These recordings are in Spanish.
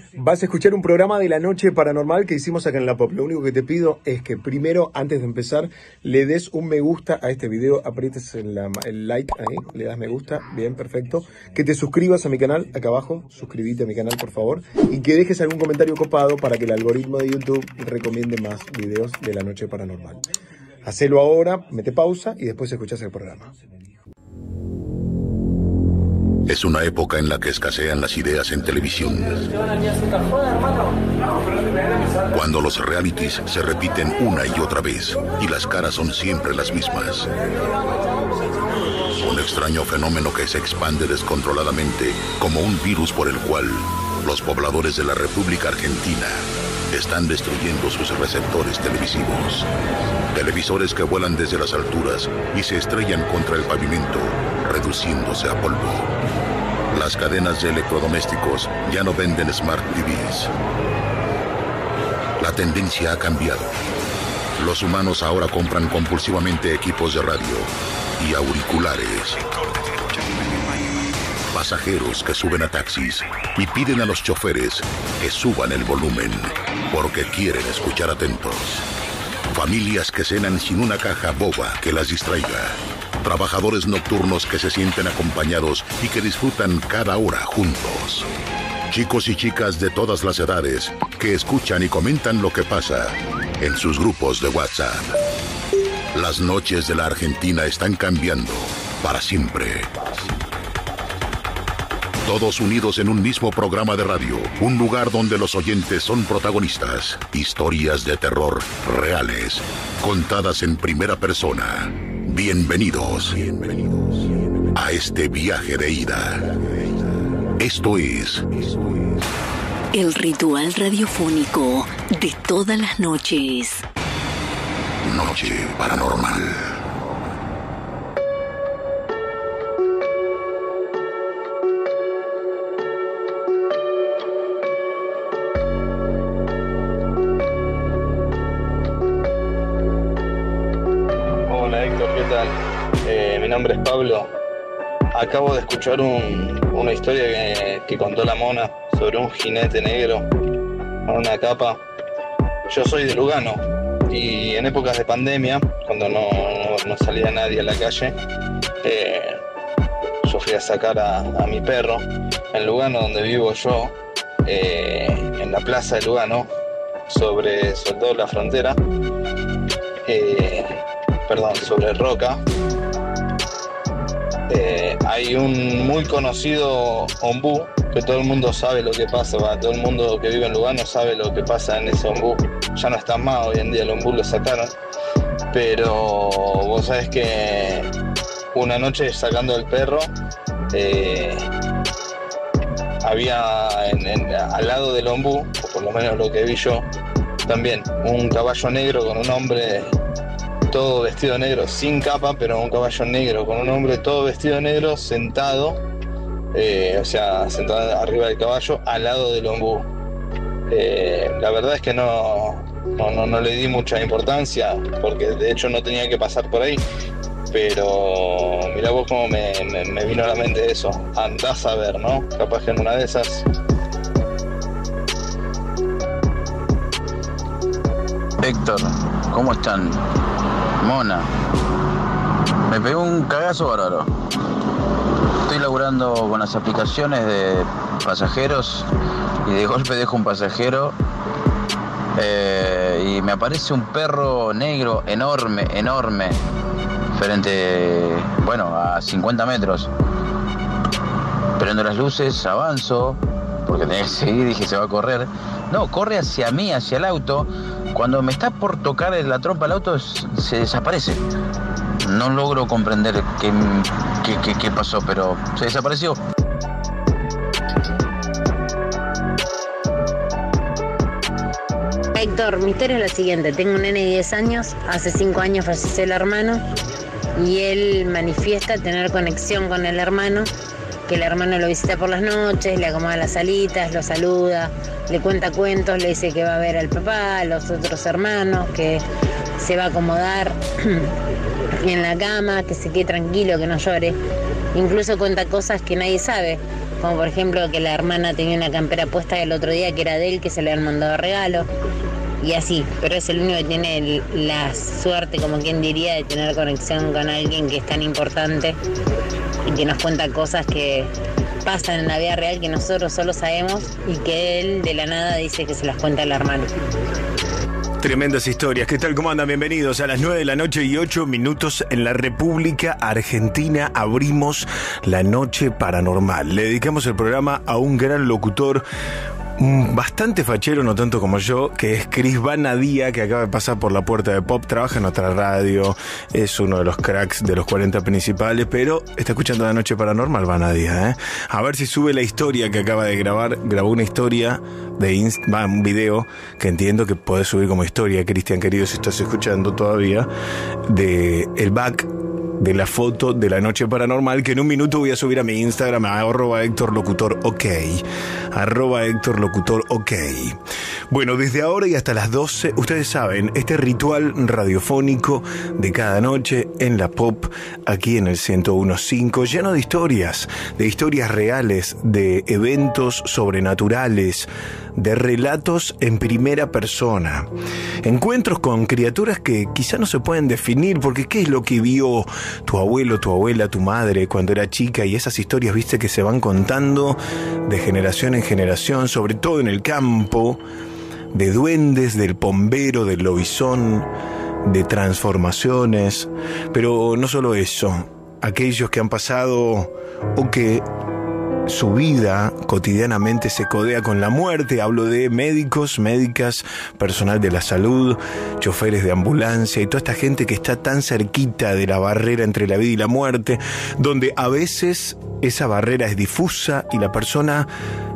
Vas a escuchar un programa de la noche paranormal que hicimos acá en La Pop. Lo único que te pido es que primero, antes de empezar, le des un me gusta a este video, aprietes el like ahí, le das me gusta, bien, perfecto. Que te suscribas a mi canal, acá abajo, suscríbete a mi canal, por favor. Y que dejes algún comentario copado para que el algoritmo de YouTube recomiende más videos de la noche paranormal. Hacelo ahora, mete pausa y después escuchás el programa. Es una época en la que escasean las ideas en televisión. Cuando los realities se repiten una y otra vez y las caras son siempre las mismas. Un extraño fenómeno que se expande descontroladamente como un virus por el cual los pobladores de la República Argentina están destruyendo sus receptores televisivos. Televisores que vuelan desde las alturas y se estrellan contra el pavimento, reduciéndose a polvo. Las cadenas de electrodomésticos ya no venden Smart TVs. La tendencia ha cambiado. Los humanos ahora compran compulsivamente equipos de radio y auriculares. Pasajeros que suben a taxis y piden a los choferes que suban el volumen porque quieren escuchar atentos. Familias que cenan sin una caja boba que las distraiga. Trabajadores nocturnos que se sienten acompañados y que disfrutan cada hora juntos. Chicos y chicas de todas las edades que escuchan y comentan lo que pasa en sus grupos de WhatsApp. Las noches de la Argentina están cambiando para siempre. Todos unidos en un mismo programa de radio, un lugar donde los oyentes son protagonistas. Historias de terror reales, contadas en primera persona. Bienvenidos a este viaje de ida. Esto es el ritual radiofónico de todas las noches. Noche Paranormal. Mi nombre es Pablo. Acabo de escuchar una historia que contó la Mona sobre un jinete negro con una capa. Yo soy de Lugano y en épocas de pandemia, cuando no salía nadie a la calle, yo fui a sacar a mi perro en Lugano, donde vivo yo, en la plaza de Lugano, sobre todo la frontera, sobre Roca. Hay un muy conocido ombú que todo el mundo sabe lo que pasa, todo el mundo que vive en Lugano sabe lo que pasa en ese ombú. Ya no está más, hoy en día el ombú lo sacaron, pero vos sabés que una noche sacando el perro había al lado del ombú, o por lo menos lo que vi yo, también un caballo negro con un hombre todo vestido negro, sin capa, pero un caballo negro con un hombre todo vestido negro sentado, sentado arriba del caballo al lado del ombú. La verdad es que no le di mucha importancia, porque de hecho no tenía que pasar por ahí, pero mirá vos cómo me vino a la mente eso. Andás a ver, ¿no? Capaz que en una de esas. Héctor, ¿cómo están? Mona, me pegó un cagazo bárbaro. Estoy laburando con las aplicaciones de pasajeros y de golpe dejo un pasajero y me aparece un perro negro enorme, frente, a 50 metros. Prendo las luces, avanzo, porque tenía que seguir, dije se va a correr. No, corre hacia mí, hacia el auto. Cuando me está por tocar la trompa al auto, se desaparece. No logro comprender qué pasó, pero se desapareció. Héctor, mi historia es la siguiente. Tengo un nene de 10 años, hace 5 años falleció el hermano y él manifiesta tener conexión con el hermano, que el hermano lo visita por las noches, le acomoda las alitas, lo saluda, le cuenta cuentos, le dice que va a ver al papá, a los otros hermanos, que se va a acomodar en la cama, que se quede tranquilo, que no llore. Incluso cuenta cosas que nadie sabe, Como por ejemplo que la hermana tenía una campera puesta el otro día que era de él, que se le habían mandado regalo. Y así, pero es el único que tiene la suerte, como quien diría, de tener conexión con alguien que es tan importante y que nos cuenta cosas que pasan en la vida real que nosotros solo sabemos y que él de la nada dice que se las cuenta al hermano. Tremendas historias. ¿Qué tal? ¿Cómo andan? Bienvenidos a las 9 de la noche y 8 minutos en la República Argentina. Abrimos la noche paranormal. Le dedicamos el programa a un gran locutor, bastante fachero, no tanto como yo, que es Cris Vanadía, que acaba de pasar por la puerta de Pop, trabaja en otra radio, es uno de los cracks de los 40 principales, pero está escuchando La Noche Paranormal, Vanadía, ¿eh? A ver si sube la historia que acaba de grabar. Grabó una historia de un video que entiendo que podés subir como historia, Cristian querido, si estás escuchando todavía, de el back de la foto de La Noche Paranormal, que en un minuto voy a subir a mi Instagram, a @HéctorLocutorOK. @HéctorLocutorOK. Bueno, desde ahora y hasta las 12, ustedes saben, este ritual radiofónico de cada noche en la Pop, aquí en el 101.5, lleno de historias reales, de eventos sobrenaturales, de relatos en primera persona. Encuentros con criaturas que quizá no se pueden definir, porque ¿qué es lo que vio tu abuelo, tu abuela, tu madre cuando era chica? Y esas historias, viste, que se van contando de generación en generación, sobre todo en el campo, de duendes, del pombero, del lobizón, de transformaciones. Pero no solo eso, aquellos que han pasado o que su vida cotidianamente se codea con la muerte. Hablo de médicos, médicas, personal de la salud, choferes de ambulancia y toda esta gente que está tan cerquita de la barrera entre la vida y la muerte, donde a veces esa barrera es difusa y la persona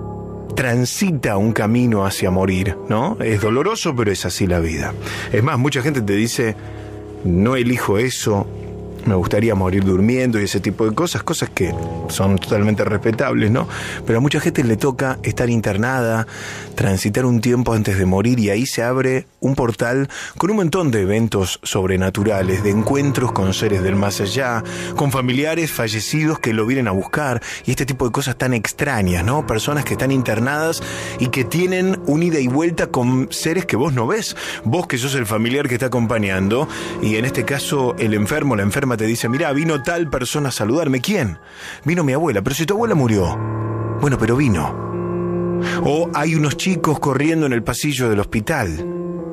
transita un camino hacia morir, ¿no? Es doloroso, pero es así la vida. Es más, mucha gente te dice, no elijo eso, me gustaría morir durmiendo y ese tipo de cosas que son totalmente respetables, ¿no? Pero a mucha gente le toca estar internada, transitar un tiempo antes de morir, y ahí se abre un portal con un montón de eventos sobrenaturales, de encuentros con seres del más allá, con familiares fallecidos que lo vienen a buscar, y este tipo de cosas tan extrañas, ¿no? Personas que están internadas y que tienen un ida y vuelta con seres que vos no ves, vos que sos el familiar que está acompañando, y en este caso el enfermo, la enferma te dice, mirá, vino tal persona a saludarme. ¿Quién? Vino mi abuela. Pero si tu abuela murió. Bueno, pero vino. O hay unos chicos corriendo en el pasillo del hospital.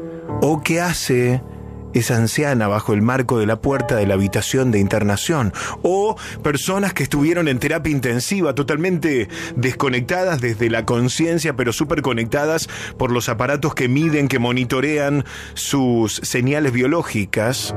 O ¿qué hace esa anciana bajo el marco de la puerta de la habitación de internación? O personas que estuvieron en terapia intensiva, totalmente desconectadas desde la conciencia, pero súper conectadas por los aparatos que miden, que monitorean sus señales biológicas.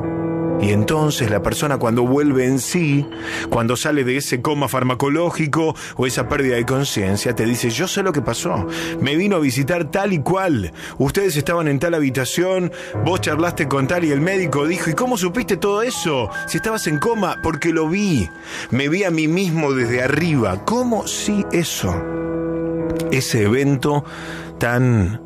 Y entonces la persona, cuando vuelve en sí, cuando sale de ese coma farmacológico o esa pérdida de conciencia, te dice, yo sé lo que pasó, me vino a visitar tal y cual, ustedes estaban en tal habitación, vos charlaste con tal y el médico dijo, ¿y cómo supiste todo eso? Si estabas en coma, porque lo vi, me vi a mí mismo desde arriba. ¿Cómo? Sí, eso. Ese evento tan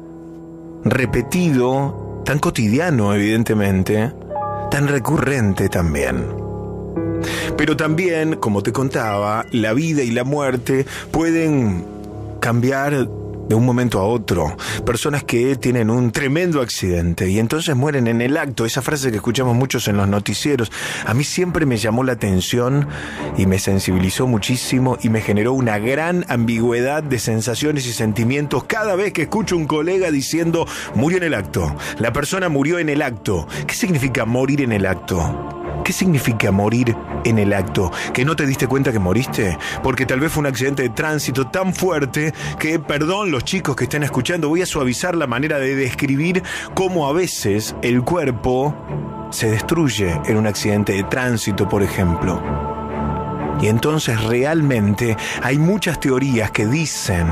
repetido, tan cotidiano, evidentemente, tan recurrente también. Pero también, como te contaba, la vida y la muerte pueden cambiar de un momento a otro. Personas que tienen un tremendo accidente y entonces mueren en el acto. Esa frase que escuchamos muchos en los noticieros, a mí siempre me llamó la atención y me sensibilizó muchísimo y me generó una gran ambigüedad de sensaciones y sentimientos cada vez que escucho a un colega diciendo, murió en el acto. La persona murió en el acto. ¿Qué significa morir en el acto? ¿Qué significa morir en el acto? ¿Que no te diste cuenta que moriste? Porque tal vez fue un accidente de tránsito tan fuerte que, perdón los chicos que estén escuchando, voy a suavizar la manera de describir cómo a veces el cuerpo se destruye en un accidente de tránsito, por ejemplo. Y entonces realmente hay muchas teorías que dicen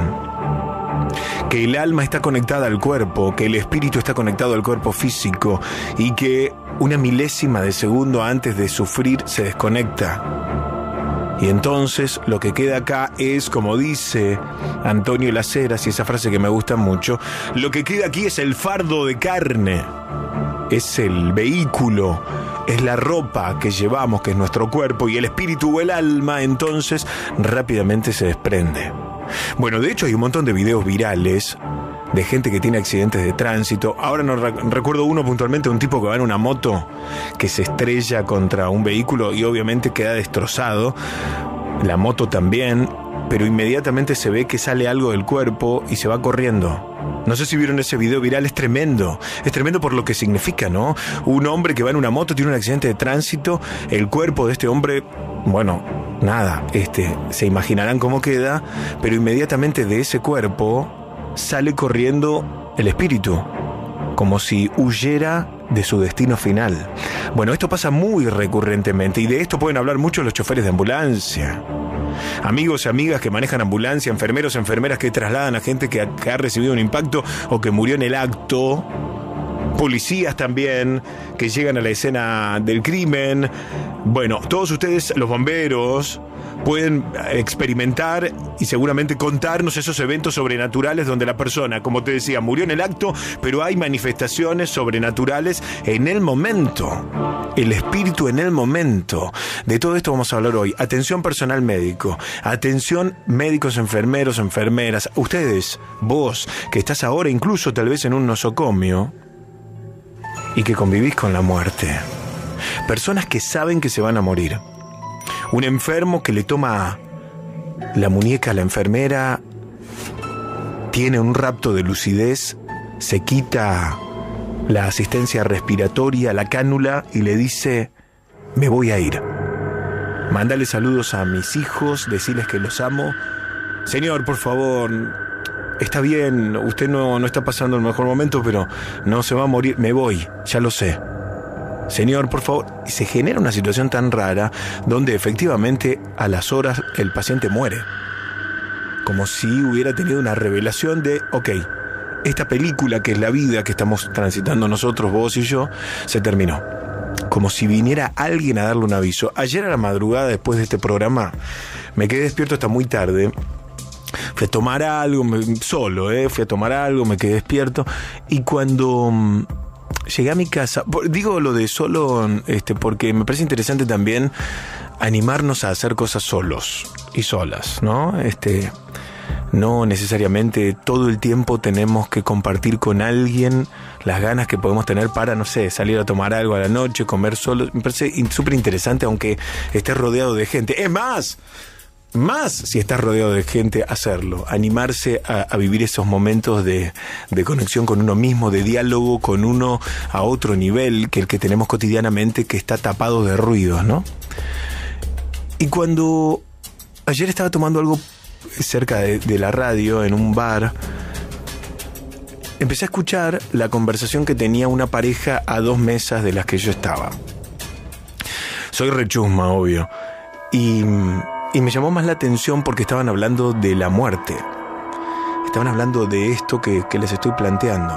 que el alma está conectada al cuerpo, que el espíritu está conectado al cuerpo físico y que una milésima de segundo antes de sufrir se desconecta. Y entonces lo que queda acá es, como dice Antonio Las Heras, y esa frase que me gusta mucho, lo que queda aquí es el fardo de carne, es el vehículo, es la ropa que llevamos, que es nuestro cuerpo, y el espíritu o el alma, entonces rápidamente se desprende. Bueno, de hecho hay un montón de videos virales de gente que tiene accidentes de tránsito. Ahora no recuerdo uno puntualmente, un tipo que va en una moto que se estrella contra un vehículo y obviamente queda destrozado. La moto también, pero inmediatamente se ve que sale algo del cuerpo y se va corriendo. No sé si vieron ese video viral, es tremendo por lo que significa, ¿no? Un hombre que va en una moto, tiene un accidente de tránsito, el cuerpo de este hombre, bueno, nada, se imaginarán cómo queda, pero inmediatamente de ese cuerpo sale corriendo el espíritu, como si huyera de su destino final. Bueno, esto pasa muy recurrentemente y de esto pueden hablar mucho los choferes de ambulancia. Amigos y amigas que manejan ambulancia, enfermeros, enfermeras que trasladan a gente que ha recibido un impacto o que murió en el acto. Policías también, que llegan a la escena del crimen. Bueno, todos ustedes, los bomberos, pueden experimentar y seguramente contarnos esos eventos sobrenaturales donde la persona, como te decía, murió en el acto, pero hay manifestaciones sobrenaturales en el momento. El espíritu en el momento. De todo esto vamos a hablar hoy. Atención personal médico. Atención médicos, enfermeros, enfermeras. Ustedes, vos, que estás ahora incluso tal vez en un nosocomio y que convivís con la muerte. Personas que saben que se van a morir. Un enfermo que le toma la muñeca a la enfermera, tiene un rapto de lucidez, se quita la asistencia respiratoria, la cánula y le dice: me voy a ir. Mándale saludos a mis hijos, decirles que los amo. Señor, por favor, está bien, usted no está pasando el mejor momento, pero no se va a morir, me voy, ya lo sé. Señor, por favor. Y se genera una situación tan rara donde efectivamente a las horas el paciente muere. Como si hubiera tenido una revelación de, ok, esta película que es la vida que estamos transitando nosotros, vos y yo, se terminó. Como si viniera alguien a darle un aviso. Ayer a la madrugada, después de este programa, me quedé despierto hasta muy tarde. Fui a tomar algo, solo, fui a tomar algo, me quedé despierto. Y cuando llegué a mi casa, digo lo de solo, porque me parece interesante también animarnos a hacer cosas solos y solas, ¿no? No necesariamente todo el tiempo tenemos que compartir con alguien las ganas que podemos tener para, no sé, salir a tomar algo a la noche, comer solo. Me parece súper interesante aunque estés rodeado de gente. Es más si estás rodeado de gente, hacerlo. Animarse a vivir esos momentos de conexión con uno mismo, de diálogo con uno a otro nivel que el que tenemos cotidianamente, que está tapado de ruidos, ¿no? Y cuando ayer estaba tomando algo cerca de la radio, en un bar, empecé a escuchar la conversación que tenía una pareja a 2 mesas de las que yo estaba. Soy rechusma, obvio. Y me llamó más la atención porque estaban hablando de la muerte. Estaban hablando de esto que les estoy planteando.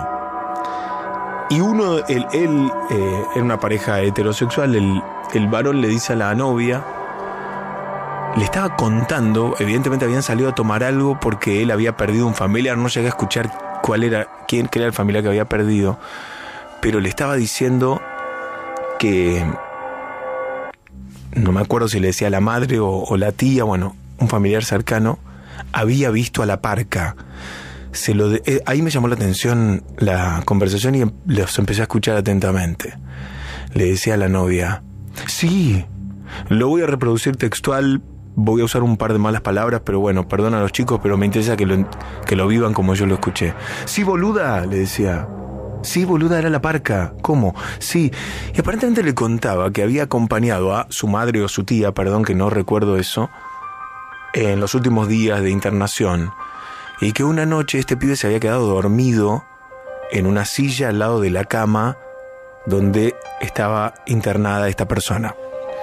Y él era una pareja heterosexual, el varón le dice a la novia, le estaba contando, evidentemente habían salido a tomar algo porque él había perdido un familiar, no llegué a escuchar quién era el familiar que había perdido, pero le estaba diciendo que, no me acuerdo si le decía la madre o la tía, bueno, un familiar cercano, había visto a la parca. Ahí me llamó la atención la conversación y los empecé a escuchar atentamente. Le decía a la novia, sí, lo voy a reproducir textual, voy a usar un par de malas palabras, pero bueno, perdona a los chicos, pero me interesa que lo vivan como yo lo escuché. Sí, boluda, le decía. Sí, boluda, era la parca. ¿Cómo? Sí. Y aparentemente le contaba que había acompañado a su madre o su tía, perdón que no recuerdo eso, en los últimos días de internación. Y que una noche este pibe se había quedado dormido en una silla al lado de la cama donde estaba internada esta persona.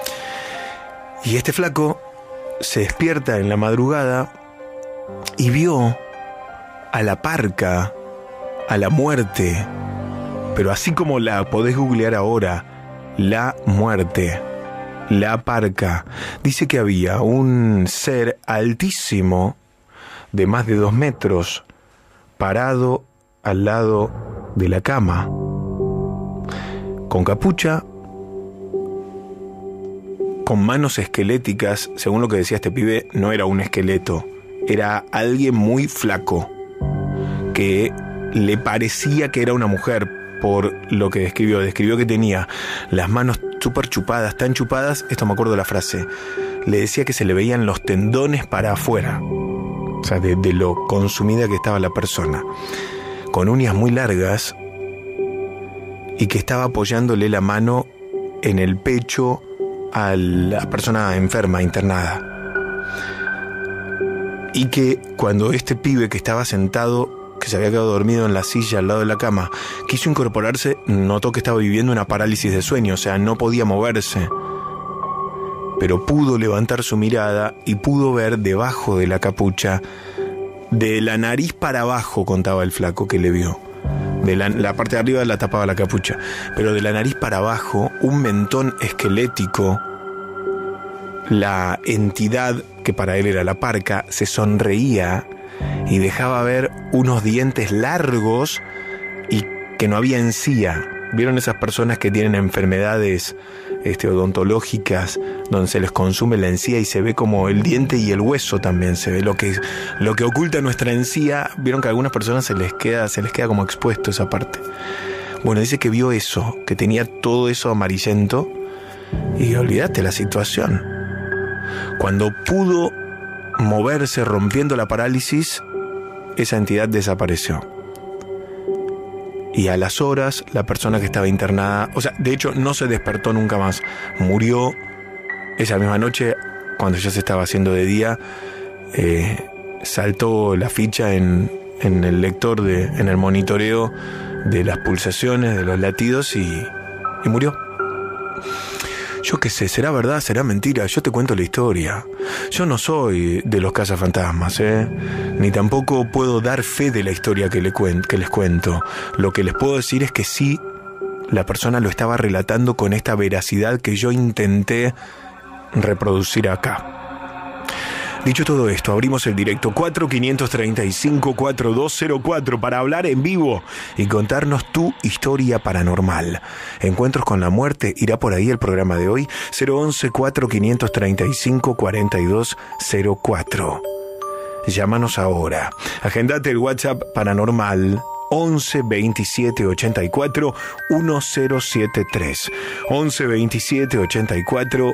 Y este flaco se despierta en la madrugada y vio a la parca, a la muerte, pero así como la podés googlear ahora, la muerte, la parca. Dice que había un ser altísimo, de más de 2 metros, parado al lado de la cama, con capucha, con manos esqueléticas. Según lo que decía este pibe, no era un esqueleto, era alguien muy flaco, que le parecía que era una mujer por lo que describió que tenía las manos súper chupadas, tan chupadas, esto me acuerdo de la frase, le decía que se le veían los tendones para afuera, o sea, de lo consumida que estaba la persona, con uñas muy largas, y que estaba apoyándole la mano en el pecho a la persona enferma, internada. Y que cuando este pibe que estaba sentado, que se había quedado dormido en la silla al lado de la cama, quiso incorporarse, notó que estaba viviendo una parálisis de sueño, o sea, no podía moverse. Pero pudo levantar su mirada y pudo ver debajo de la capucha, de la nariz para abajo, contaba el flaco que le vio. De la parte de arriba la tapaba la capucha, pero de la nariz para abajo, un mentón esquelético. La entidad, que para él era la parca, se sonreía y dejaba ver unos dientes largos y que no había encía. ¿Vieron esas personas que tienen enfermedades odontológicas donde se les consume la encía y se ve como el diente y el hueso también se ve? Lo que oculta nuestra encía. Vieron que a algunas personas se les queda como expuesto esa parte. Bueno, dice que vio eso, que tenía todo eso amarillento, y olvidaste la situación. Cuando pudo moverse rompiendo la parálisis, esa entidad desapareció. Y a las horas, la persona que estaba internada, o sea, de hecho no se despertó nunca más, murió esa misma noche. Cuando ya se estaba haciendo de día, saltó la ficha en el lector, en el monitoreo de las pulsaciones, de los latidos, y murió. Yo qué sé, será verdad, será mentira, yo te cuento la historia. Yo no soy de los cazafantasmas, ni tampoco puedo dar fe de la historia que les cuento. Lo que les puedo decir es que sí, la persona lo estaba relatando con esta veracidad que yo intenté reproducir acá. Dicho todo esto, abrimos el directo 4535-4204 para hablar en vivo y contarnos tu historia paranormal. Encuentros con la muerte, irá por ahí el programa de hoy. 011-4535-4204. Llámanos ahora. Agendate el WhatsApp paranormal 11 27 84 1073. 11 27 84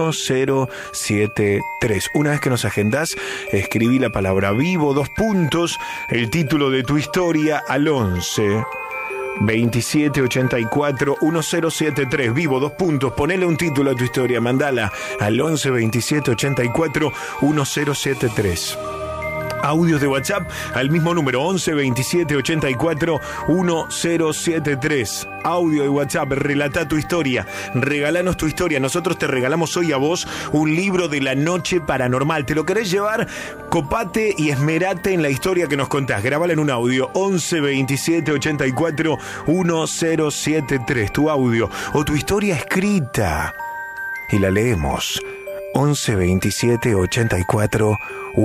1073. Una vez que nos agendás, escribí la palabra vivo, el título de tu historia al 11 27 84 1073. Vivo, ponele un título a tu historia, mandala al 11 27 84 1073. Audios de WhatsApp al mismo número 11 27 84 1073. Audio de WhatsApp, relata tu historia, regalanos tu historia. Nosotros te regalamos hoy a vos un libro de la noche paranormal. ¿Te lo querés llevar? Copate y esmerate en la historia que nos contás. Grabala en un audio 11 27 84 1073. Tu audio o tu historia escrita y la leemos. 11 27 84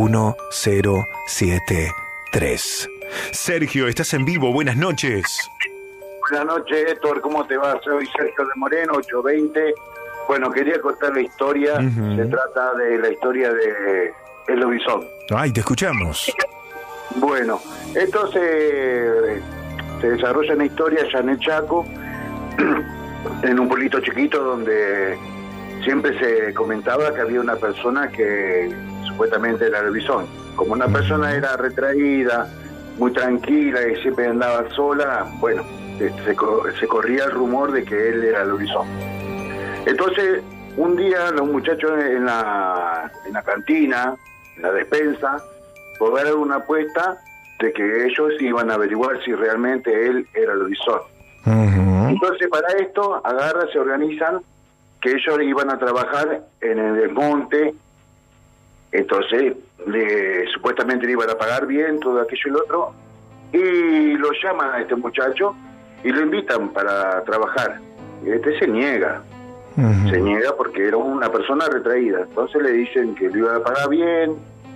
1073. Sergio, estás en vivo, buenas noches. Buenas noches, Héctor, ¿cómo te va? Soy Sergio de Moreno, 820. Bueno, quería contar la historia. Se trata de la historia de El Lobizón. Ay, te escuchamos. Bueno, esto se desarrolla en la historia allá en el Chaco, en un pueblito chiquito donde siempre se comentaba que había una persona que supuestamente era el Lobizón. Como una persona era retraída, muy tranquila y siempre andaba sola, bueno, se corría el rumor de que él era el Lobizón. Entonces, un día los muchachos en la cantina, en la despensa, cobraron una apuesta de que ellos iban a averiguar si realmente él era el Lobizón. Entonces, para esto, se organizan que ellos iban a trabajar en el desmonte. Entonces supuestamente le iban a pagar bien todo aquello y lo otro, y lo llaman a este muchacho y lo invitan para trabajar, y este se niega porque era una persona retraída. Entonces le dicen que le iban a pagar bien,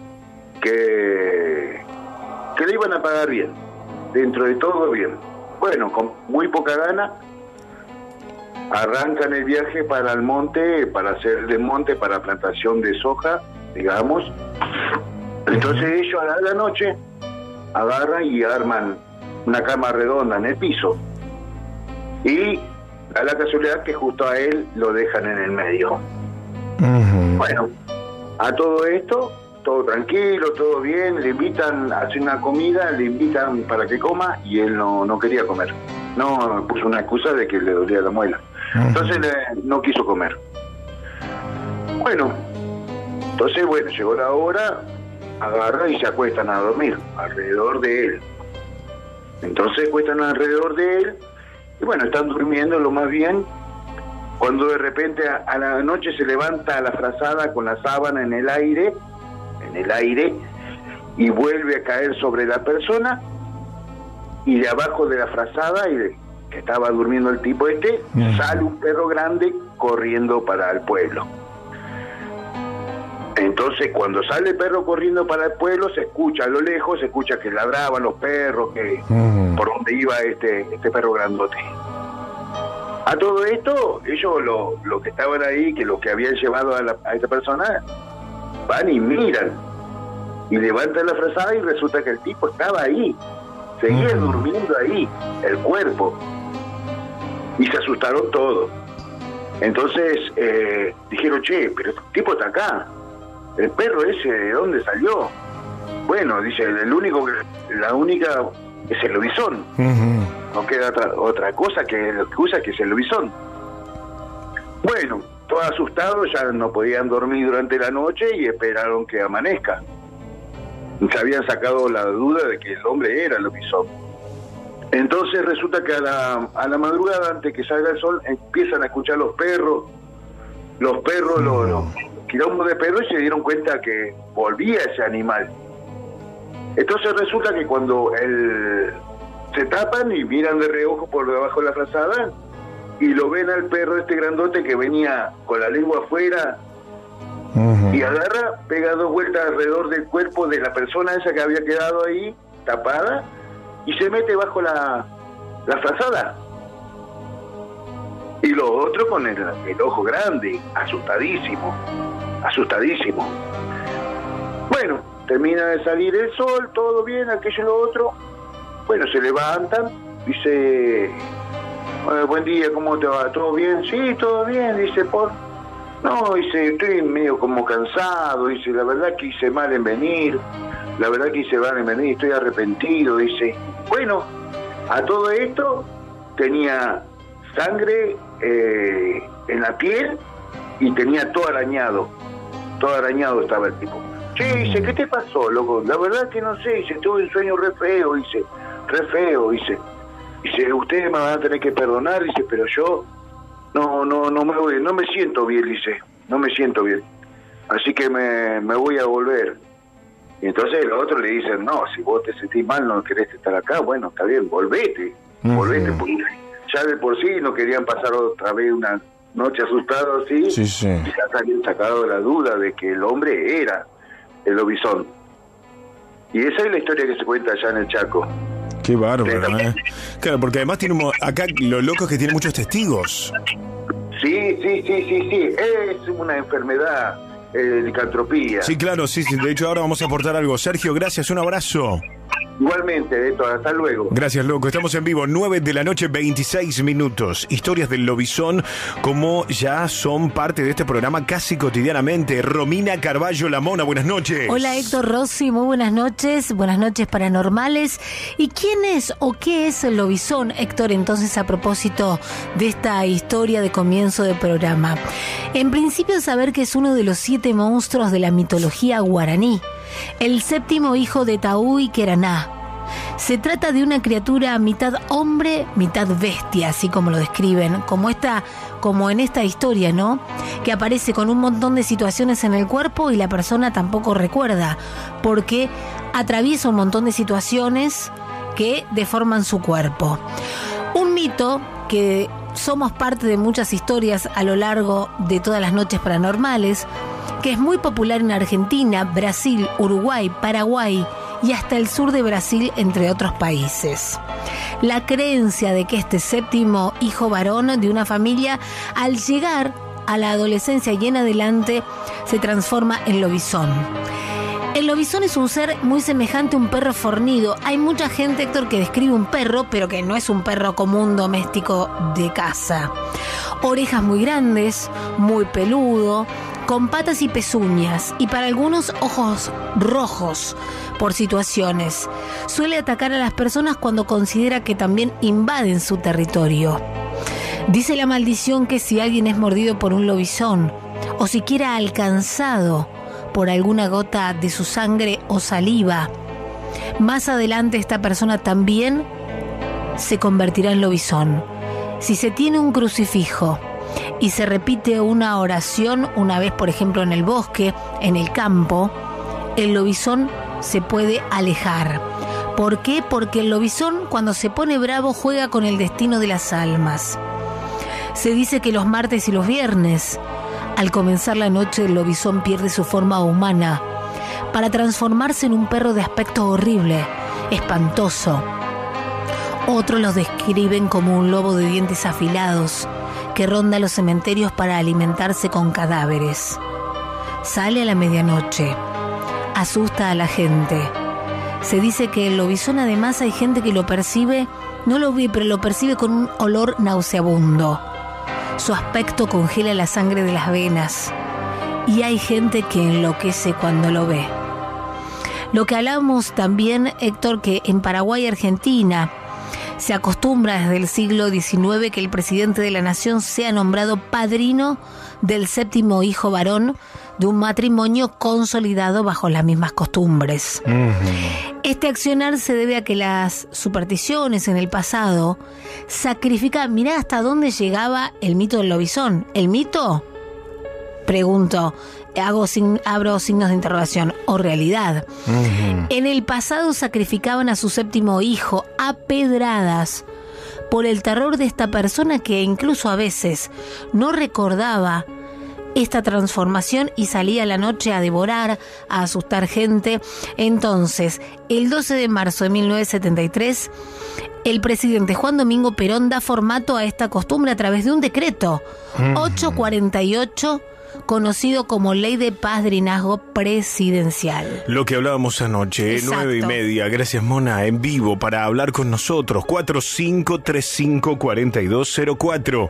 que le iban a pagar bien, dentro de todo bien. Bueno, con muy poca gana, arrancan el viaje para el monte, para hacer el desmonte, para plantación de soja, digamos. Entonces ellos a la noche agarran y arman una cama redonda en el piso. Y a la casualidad que justo a él lo dejan en el medio. Bueno, a todo esto, todo tranquilo, todo bien, le invitan a hacer una comida, le invitan para que coma y él no quería comer. No, puso una excusa de que le dolía la muela. Entonces no quiso comer. Bueno, entonces llegó la hora, agarra y se acuestan a dormir alrededor de él. Entonces se acuestan alrededor de él y bueno, están durmiendo lo más bien, cuando de repente a la noche se levanta la frazada con la sábana en el aire, y vuelve a caer sobre la persona, y de abajo de la frazada, que estaba durmiendo el tipo sale un perro grande corriendo para el pueblo. Entonces cuando sale el perro corriendo para el pueblo, se escucha a lo lejos, se escucha que ladraban los perros, que por donde iba este perro grandote. A todo esto, ellos los que estaban ahí, que los que habían llevado a esta persona, van y miran, y levantan la frazada y resulta que el tipo estaba ahí, seguía durmiendo ahí, el cuerpo, y se asustaron todos. Entonces dijeron, che, pero el tipo está acá, el perro ese, ¿de dónde salió? Bueno, dice, la única es el lobizón. No queda otra cosa que la excusa que es el lobizón. Bueno, todos asustados, ya no podían dormir durante la noche y esperaron que amanezca. Se habían sacado la duda de que el hombre era el lobizón. Entonces resulta que a la madrugada, antes que salga el sol, empiezan a escuchar los quilombos de perros, y se dieron cuenta que volvía ese animal. Entonces resulta que cuando se tapan y miran de reojo por debajo de la frazada y lo ven al perro grandote que venía con la lengua afuera y agarra, pega 2 vueltas alrededor del cuerpo de la persona esa que había quedado ahí tapada y se mete bajo la frazada. Y los otros con el ojo grande, asustadísimo. Bueno, termina de salir el sol, todo bien, aquello y lo otro. Bueno, se levantan, dice, buen día, ¿cómo te va? ¿Todo bien? Sí, todo bien, dice, no, dice, estoy medio como cansado, dice, la verdad que hice mal en venir, estoy arrepentido, dice. Bueno, a todo esto tenía sangre en la piel y tenía todo arañado estaba el tipo. Che, dice, ¿qué te pasó, loco? La verdad que no sé, dice, tuve un sueño re feo, dice. Dice, ustedes me van a tener que perdonar, dice, pero yo no me siento bien, dice, no me siento bien. Así que me voy a volver. Y entonces los otros le dicen, no, si vos te sentís mal, no querés estar acá, bueno, está bien, volvete, porque ya de por sí no querían pasar otra vez una noche asustado así, y ya habían sacado la duda de que el hombre era el lobizón. Y esa es la historia que se cuenta allá en el Chaco. Qué bárbaro, ¿eh? Claro, porque además tiene acá lo loco es que tiene muchos testigos. Sí, es una enfermedad, licantropía. Sí, claro, sí, de hecho ahora vamos a aportar algo. Sergio, gracias, un abrazo. Igualmente, hasta luego. Gracias, loco. Estamos en vivo, 9 de la noche, 26 minutos. Historias del lobizón, como ya son parte de este programa casi cotidianamente. Romina Carballo Lamona, buenas noches. Hola, Héctor Rossi, muy buenas noches paranormales. ¿Y quién es o qué es el lobizón, Héctor? Entonces, a propósito de esta historia de comienzo del programa. En principio, saber que es uno de los 7 monstruos de la mitología guaraní. El 7º hijo de Taú y Queraná. Se trata de una criatura mitad hombre, mitad bestia, así como lo describen, como en esta historia, ¿no? Que aparece con un montón de situaciones en el cuerpo y la persona tampoco recuerda, porque atraviesa un montón de situaciones que deforman su cuerpo. Un mito que somos parte de muchas historias a lo largo de todas las noches paranormales, que es muy popular en Argentina, Brasil, Uruguay, Paraguay y hasta el sur de Brasil, entre otros países. La creencia de que este séptimo hijo varón de una familia, al llegar a la adolescencia y en adelante, se transforma en lobizón. El lobizón es un ser muy semejante a un perro fornido. Hay mucha gente, Héctor, que describe un perro, pero que no es un perro común doméstico de casa. Orejas muy grandes, muy peludo, con patas y pezuñas, y para algunos ojos rojos por situaciones. Suele atacar a las personas cuando considera que también invaden su territorio. Dice la maldición que si alguien es mordido por un lobizón, o siquiera alcanzado por alguna gota de su sangre o saliva, más adelante esta persona también se convertirá en lobizón. Si se tiene un crucifijo y se repite una oración una vez, por ejemplo, en el bosque, en el campo, el lobizón se puede alejar. ¿Por qué? Porque el lobizón, cuando se pone bravo, juega con el destino de las almas. Se dice que los martes y los viernes, al comenzar la noche, el lobizón pierde su forma humana para transformarse en un perro de aspecto horrible, espantoso. Otros los describen como un lobo de dientes afilados que ronda los cementerios para alimentarse con cadáveres. Sale a la medianoche, asusta a la gente. Se dice que el lobizón, además, hay gente que lo percibe, no lo ve, pero lo percibe con un olor nauseabundo. Su aspecto congela la sangre de las venas y hay gente que enloquece cuando lo ve. Lo que hablamos también, Héctor, que en Paraguay y Argentina se acostumbra desde el siglo XIX que el presidente de la nación sea nombrado padrino del séptimo hijo varón de un matrimonio consolidado bajo las mismas costumbres. Este accionar se debe a que las supersticiones en el pasado sacrificaban. Mirá hasta dónde llegaba el mito del lobizón. ¿El mito? Pregunto, abro signos de interrogación. ¿O realidad? En el pasado sacrificaban a su séptimo hijo a pedradas por el terror de esta persona que incluso a veces no recordaba esta transformación y salía a la noche a devorar, a asustar gente. Entonces, el 12 de marzo de 1973, el presidente Juan Domingo Perón da formato a esta costumbre a través de un decreto 848, conocido como Ley de Padrinazgo Presidencial. Lo que hablábamos anoche, 9:30. Gracias, Mona, en vivo para hablar con nosotros. 4535-4204.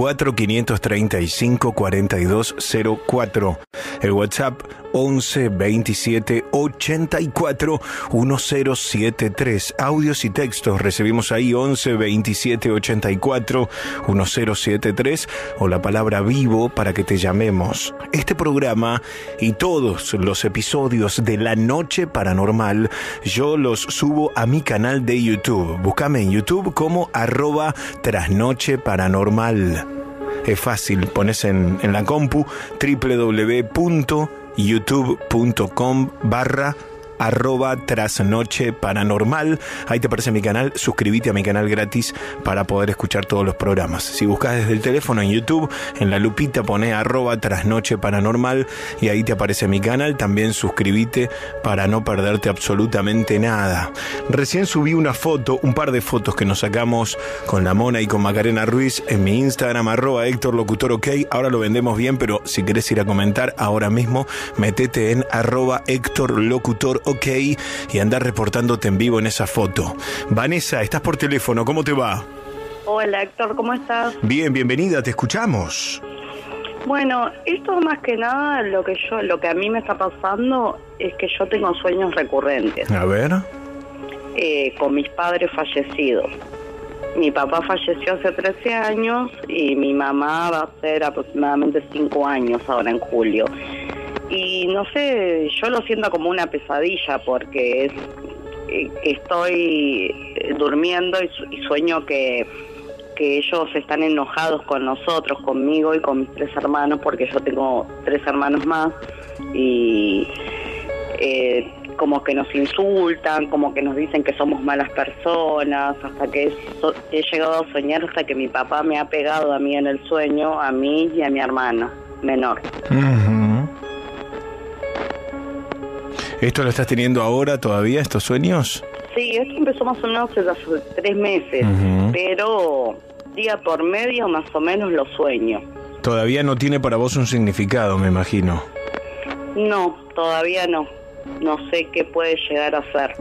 4535-4204. El WhatsApp 11 27 84 1073. Audios y textos recibimos ahí 11 27 84 1073 o la palabra vivo para que te llamemos. Este programa y todos los episodios de La Noche Paranormal yo los subo a mi canal de YouTube. Búscame en YouTube como @trasnocheparanormal. Es fácil, pones en la compu www.youtube.com/@trasnocheparanormal. Ahí te aparece mi canal, suscríbete a mi canal gratis para poder escuchar todos los programas. Si buscas desde el teléfono en YouTube, en la lupita pone @trasnocheparanormal y ahí te aparece mi canal. También suscríbete para no perderte absolutamente nada. Recién subí una foto, un par de fotos que nos sacamos con la Mona y con Macarena Ruiz en mi Instagram, @Héctor Locutor OK. Ahora lo vendemos bien, pero si querés ir a comentar ahora mismo, metete en @Héctor Locutor OK y andar reportándote en vivo en esa foto. Vanessa, estás por teléfono, ¿cómo te va? Hola Héctor, ¿cómo estás? Bien, bienvenida, te escuchamos. Bueno, esto más que nada lo que a mí me está pasando es que yo tengo sueños recurrentes. A ver. Con mis padres fallecidos. Mi papá falleció hace 13 años y mi mamá va a ser aproximadamente 5 años ahora en julio. Y no sé, yo lo siento como una pesadilla porque estoy durmiendo y sueño que ellos están enojados con nosotros, conmigo y con mis 3 hermanos, porque yo tengo 3 hermanos más, y como que nos insultan, como que nos dicen que somos malas personas, hasta que he llegado a soñar hasta que mi papá me ha pegado a mí en el sueño, a mí y a mi hermana menor. ¿Esto lo estás teniendo ahora todavía, estos sueños? Sí, esto empezó más o menos hace 3 meses, pero día por medio más o menos lo sueño. Todavía no tiene para vos un significado, me imagino. No, todavía no. No sé qué puede llegar a ser.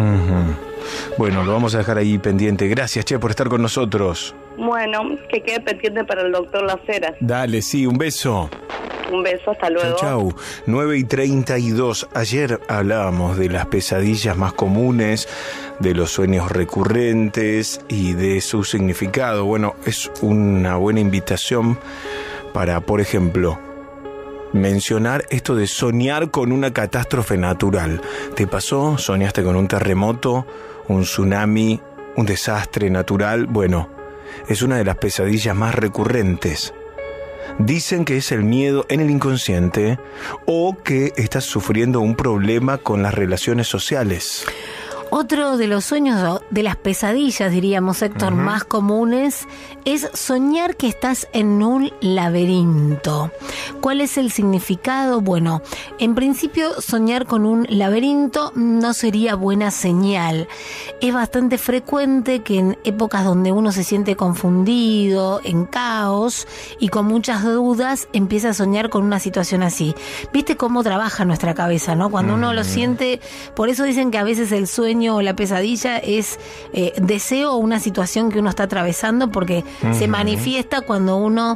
Bueno, lo vamos a dejar ahí pendiente. Gracias, Che, por estar con nosotros. Bueno, que quede pendiente para el doctor Las Heras. Dale, sí, un beso. Un beso, hasta luego. Chau. 9:32. Ayer hablábamos de las pesadillas más comunes, de los sueños recurrentes y de su significado. Bueno, es una buena invitación para, por ejemplo, mencionar esto de soñar con una catástrofe natural. ¿Te pasó? ¿Soñaste con un terremoto, un tsunami, un desastre natural? Bueno, es una de las pesadillas más recurrentes. Dicen que es el miedo en el inconsciente o que estás sufriendo un problema con las relaciones sociales. Otro de los sueños, de las pesadillas, diríamos, Héctor, más comunes, es soñar que estás en un laberinto. ¿Cuál es el significado? Bueno, en principio soñar con un laberinto no sería buena señal. Es bastante frecuente que en épocas donde uno se siente confundido, en caos y con muchas dudas, empiece a soñar con una situación así. ¿Viste cómo trabaja nuestra cabeza, no? Cuando uno lo siente, por eso dicen que a veces el sueño o la pesadilla es deseo o una situación que uno está atravesando, porque se manifiesta cuando uno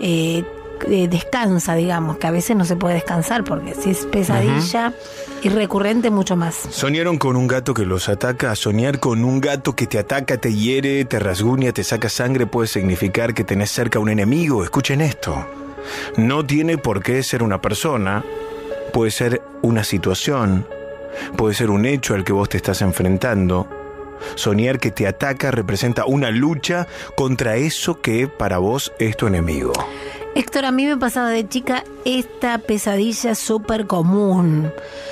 descansa, digamos, que a veces no se puede descansar, porque si es pesadilla y recurrente, mucho más. ¿Soñaron con un gato que los ataca? Soñar con un gato que te ataca, te hiere, te rasguña, te saca sangre, puede significar que tenés cerca a un enemigo. Escuchen esto. No tiene por qué ser una persona, puede ser una situación, puede ser un hecho al que vos te estás enfrentando. Soñar que te ataca representa una lucha contra eso que para vos es tu enemigo. Héctor, a mí me pasaba de chica esta pesadilla súper común.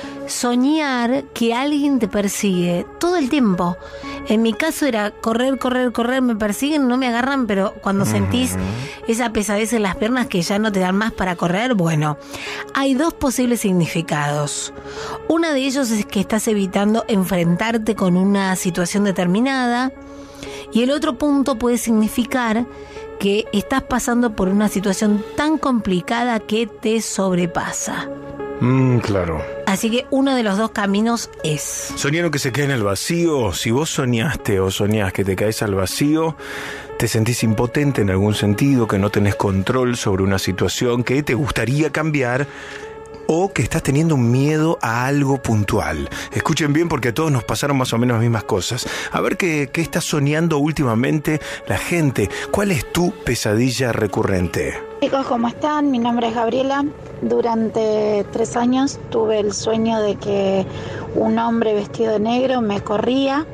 Soñar que alguien te persigue todo el tiempo. En mi caso era correr, me persiguen, no me agarran, pero cuando sentís esa pesadez en las piernas que ya no te dan más para correr, bueno, hay 2 posibles significados. Uno de ellos es que estás evitando enfrentarte con una situación determinada, y el otro punto puede significar que estás pasando por una situación tan complicada que te sobrepasa. Claro. Así que uno de los 2 caminos es... ¿Soñaron que se cae en el vacío? Si vos soñaste o soñás que te caes al vacío, te sentís impotente en algún sentido, que no tenés control sobre una situación, que te gustaría cambiar, o que estás teniendo un miedo a algo puntual. Escuchen bien, porque a todos nos pasaron más o menos las mismas cosas. A ver qué está soñando últimamente la gente. ¿Cuál es tu pesadilla recurrente? Chicos, ¿cómo están? Mi nombre es Gabriela. Durante 3 años tuve el sueño de que un hombre vestido de negro me corría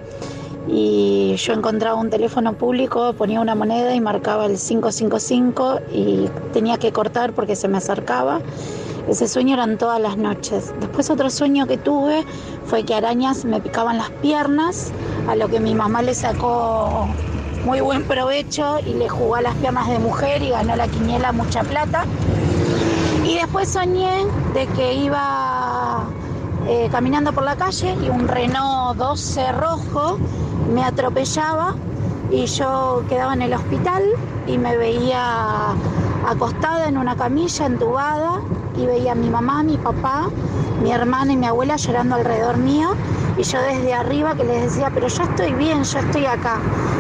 y yo encontraba un teléfono público, ponía una moneda y marcaba el 555 y tenía que cortar porque se me acercaba. Ese sueño eran todas las noches. Después otro sueño que tuve fue que arañas me picaban las piernas, a lo que mi mamá le sacó muy buen provecho y le jugó a las piernas de mujer y ganó la quiniela mucha plata. Y después soñé de que iba caminando por la calle y un Renault 12 rojo me atropellaba y yo quedaba en el hospital y me veía acostada en una camilla entubada y veía a mi mamá, mi papá, mi hermana y mi abuela llorando alrededor mío y yo desde arriba que les decía, pero yo estoy bien, yo estoy acá.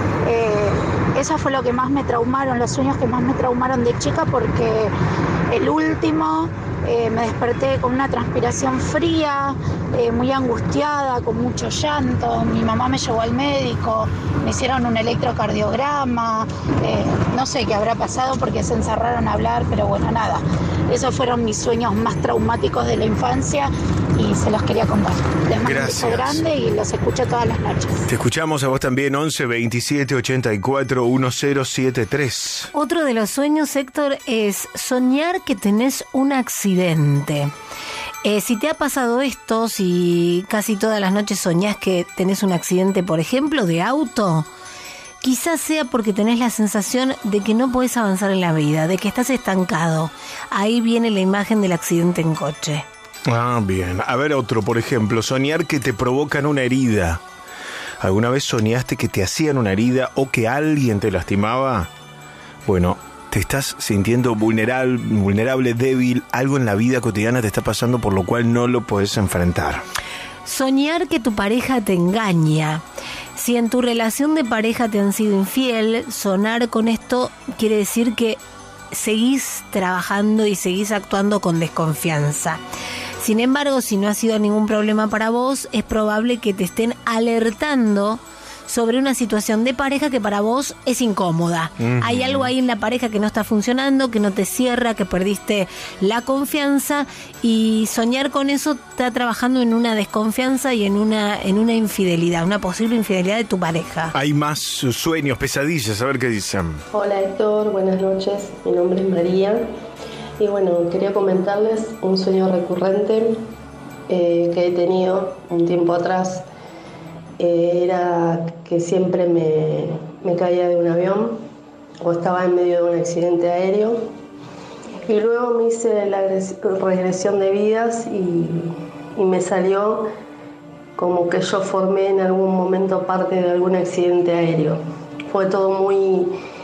Eso fue lo que más me traumaron, los sueños que más me traumaron de chica, porque el último me desperté con una transpiración fría, muy angustiada, con mucho llanto. Mi mamá me llevó al médico, me hicieron un electrocardiograma, no sé qué habrá pasado porque se encerraron a hablar, pero bueno, nada. Esos fueron mis sueños más traumáticos de la infancia y se los quería contar. Les mando un beso grande y los escucho todas las noches. Te escuchamos a vos también, 11 27 84 1073. Otro de los sueños, Héctor, es soñar que tenés un accidente. Si te ha pasado esto, si casi todas las noches soñás que tenés un accidente, por ejemplo, de auto, quizás sea porque tenés la sensación de que no podés avanzar en la vida, de que estás estancado. Ahí viene la imagen del accidente en coche. Ah, bien. A ver, otro, por ejemplo, soñar que te provocan una herida. ¿Alguna vez soñaste que te hacían una herida o que alguien te lastimaba? Bueno, te estás sintiendo vulnerable, débil, algo en la vida cotidiana te está pasando por lo cual no lo podés enfrentar. Soñar que tu pareja te engaña. Si en tu relación de pareja te han sido infiel, sonar con esto quiere decir que seguís trabajando y seguís actuando con desconfianza. Sin embargo, si no ha sido ningún problema para vos, es probable que te estén alertando sobre una situación de pareja que para vos es incómoda. Hay algo ahí en la pareja que no está funcionando, que no te cierra, que perdiste la confianza, y soñar con eso está trabajando en una desconfianza y en una infidelidad, una posible infidelidad de tu pareja. Hay más sueños, pesadillas, a ver qué dicen. Hola Héctor, buenas noches, mi nombre es María y bueno, quería comentarles un sueño recurrente que he tenido un tiempo atrás. Era que siempre me caía de un avión o estaba en medio de un accidente aéreo, y luego me hice la regresión de vidas y me salió como que yo formé en algún momento parte de algún accidente aéreo. Fue todo muy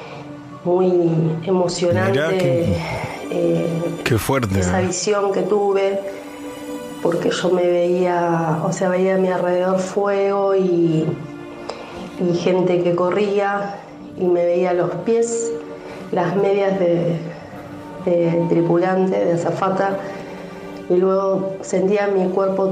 emocionante. Qué fuerte. Esa visión que tuve, porque yo veía a mi alrededor fuego y gente que corría, y me veía los pies, las medias de tripulante, de azafata, y luego sentía mi cuerpo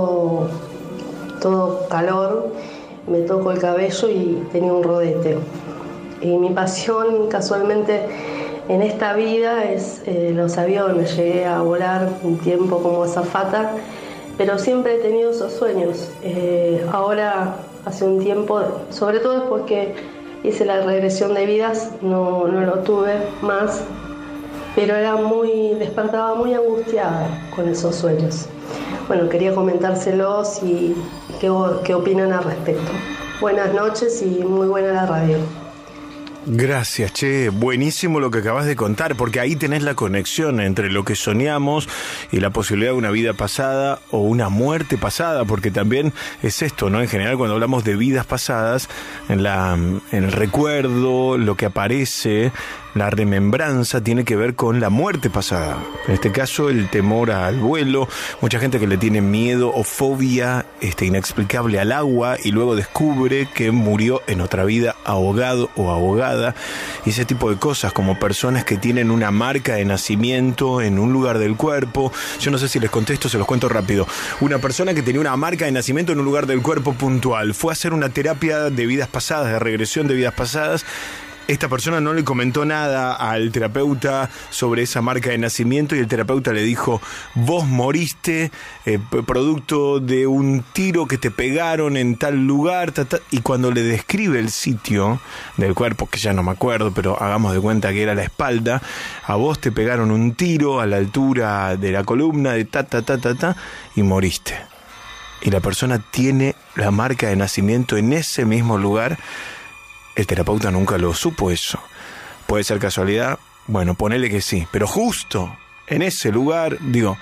todo calor, me tocó el cabello y tenía un rodete. Y mi pasión casualmente en esta vida es los aviones. Llegué a volar un tiempo como azafata, pero siempre he tenido esos sueños. Ahora, hace un tiempo, sobre todo después que hice la regresión de vidas, no lo tuve más, pero despertaba muy angustiada con esos sueños. Bueno, quería comentárselos y qué opinan al respecto. Buenas noches y muy buena la radio. Gracias, che, buenísimo lo que acabas de contar, porque ahí tenés la conexión entre lo que soñamos y la posibilidad de una vida pasada o una muerte pasada, porque también es esto, ¿no? En general, cuando hablamos de vidas pasadas, en el recuerdo, lo que aparece, la remembranza tiene que ver con la muerte pasada. En este caso, el temor al vuelo, mucha gente que le tiene miedo o fobia inexplicable al agua y luego descubre que murió en otra vida ahogado o ahogada, y ese tipo de cosas, como personas que tienen una marca de nacimiento en un lugar del cuerpo. Yo no sé si les contesto, se los cuento rápido. Una persona que tenía una marca de nacimiento en un lugar del cuerpo puntual fue a hacer una terapia de vidas pasadas, de regresión de vidas pasadas. Esta persona no le comentó nada al terapeuta sobre esa marca de nacimiento, y el terapeuta le dijo: vos moriste producto de un tiro que te pegaron en tal lugar, y cuando le describe el sitio del cuerpo, que ya no me acuerdo, pero hagamos de cuenta que era la espalda, a vos te pegaron un tiro a la altura de la columna de y moriste. Y la persona tiene la marca de nacimiento en ese mismo lugar. El terapeuta nunca lo supo eso. ¿Puede ser casualidad? Bueno, ponele que sí. Pero justo en ese lugar,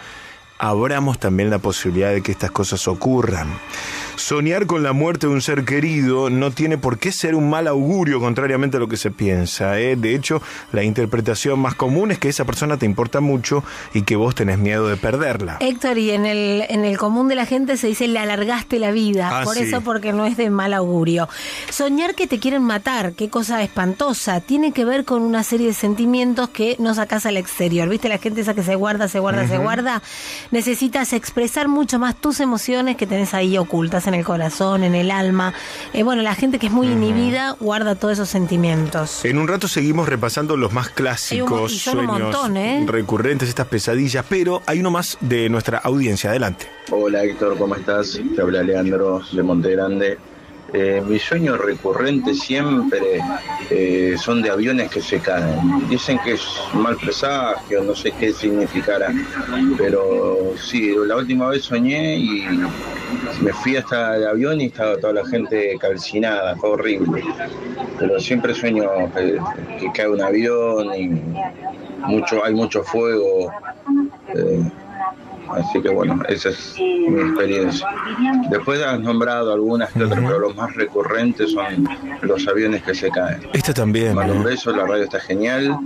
abramos también la posibilidad de que estas cosas ocurran. Soñar con la muerte de un ser querido no tiene por qué ser un mal augurio, contrariamente a lo que se piensa. De hecho, la interpretación más común es que esa persona te importa mucho y que vos tenés miedo de perderla. Héctor, y en el común de la gente se dice: le alargaste la vida. Por sí. Eso, porque no es de mal augurio. Soñar que te quieren matar, qué cosa espantosa. Tiene que ver con una serie de sentimientos que no sacás al exterior. ¿Viste la gente esa que se guarda? Necesitas expresar mucho más tus emociones que tenés ahí ocultas en el corazón, en el alma. La gente que es muy inhibida guarda todos esos sentimientos. En un rato seguimos repasando los más clásicos, sueños un montón, recurrentes, estas pesadillas, pero hay uno más de nuestra audiencia. Adelante. Hola Héctor, ¿cómo estás? Te habla Leandro de Monte Grande. Mis sueños recurrentes siempre son de aviones que se caen. Dicen que es mal presagio, no sé qué significará, pero sí, la última vez soñé y me fui hasta el avión y estaba toda la gente calcinada, fue horrible. Pero siempre sueño que cae un avión y hay mucho fuego. Así que bueno, esa es mi experiencia. Después has nombrado algunas que otras, pero los más recurrentes son los aviones que se caen. Esta también. Mando un beso, la radio está genial.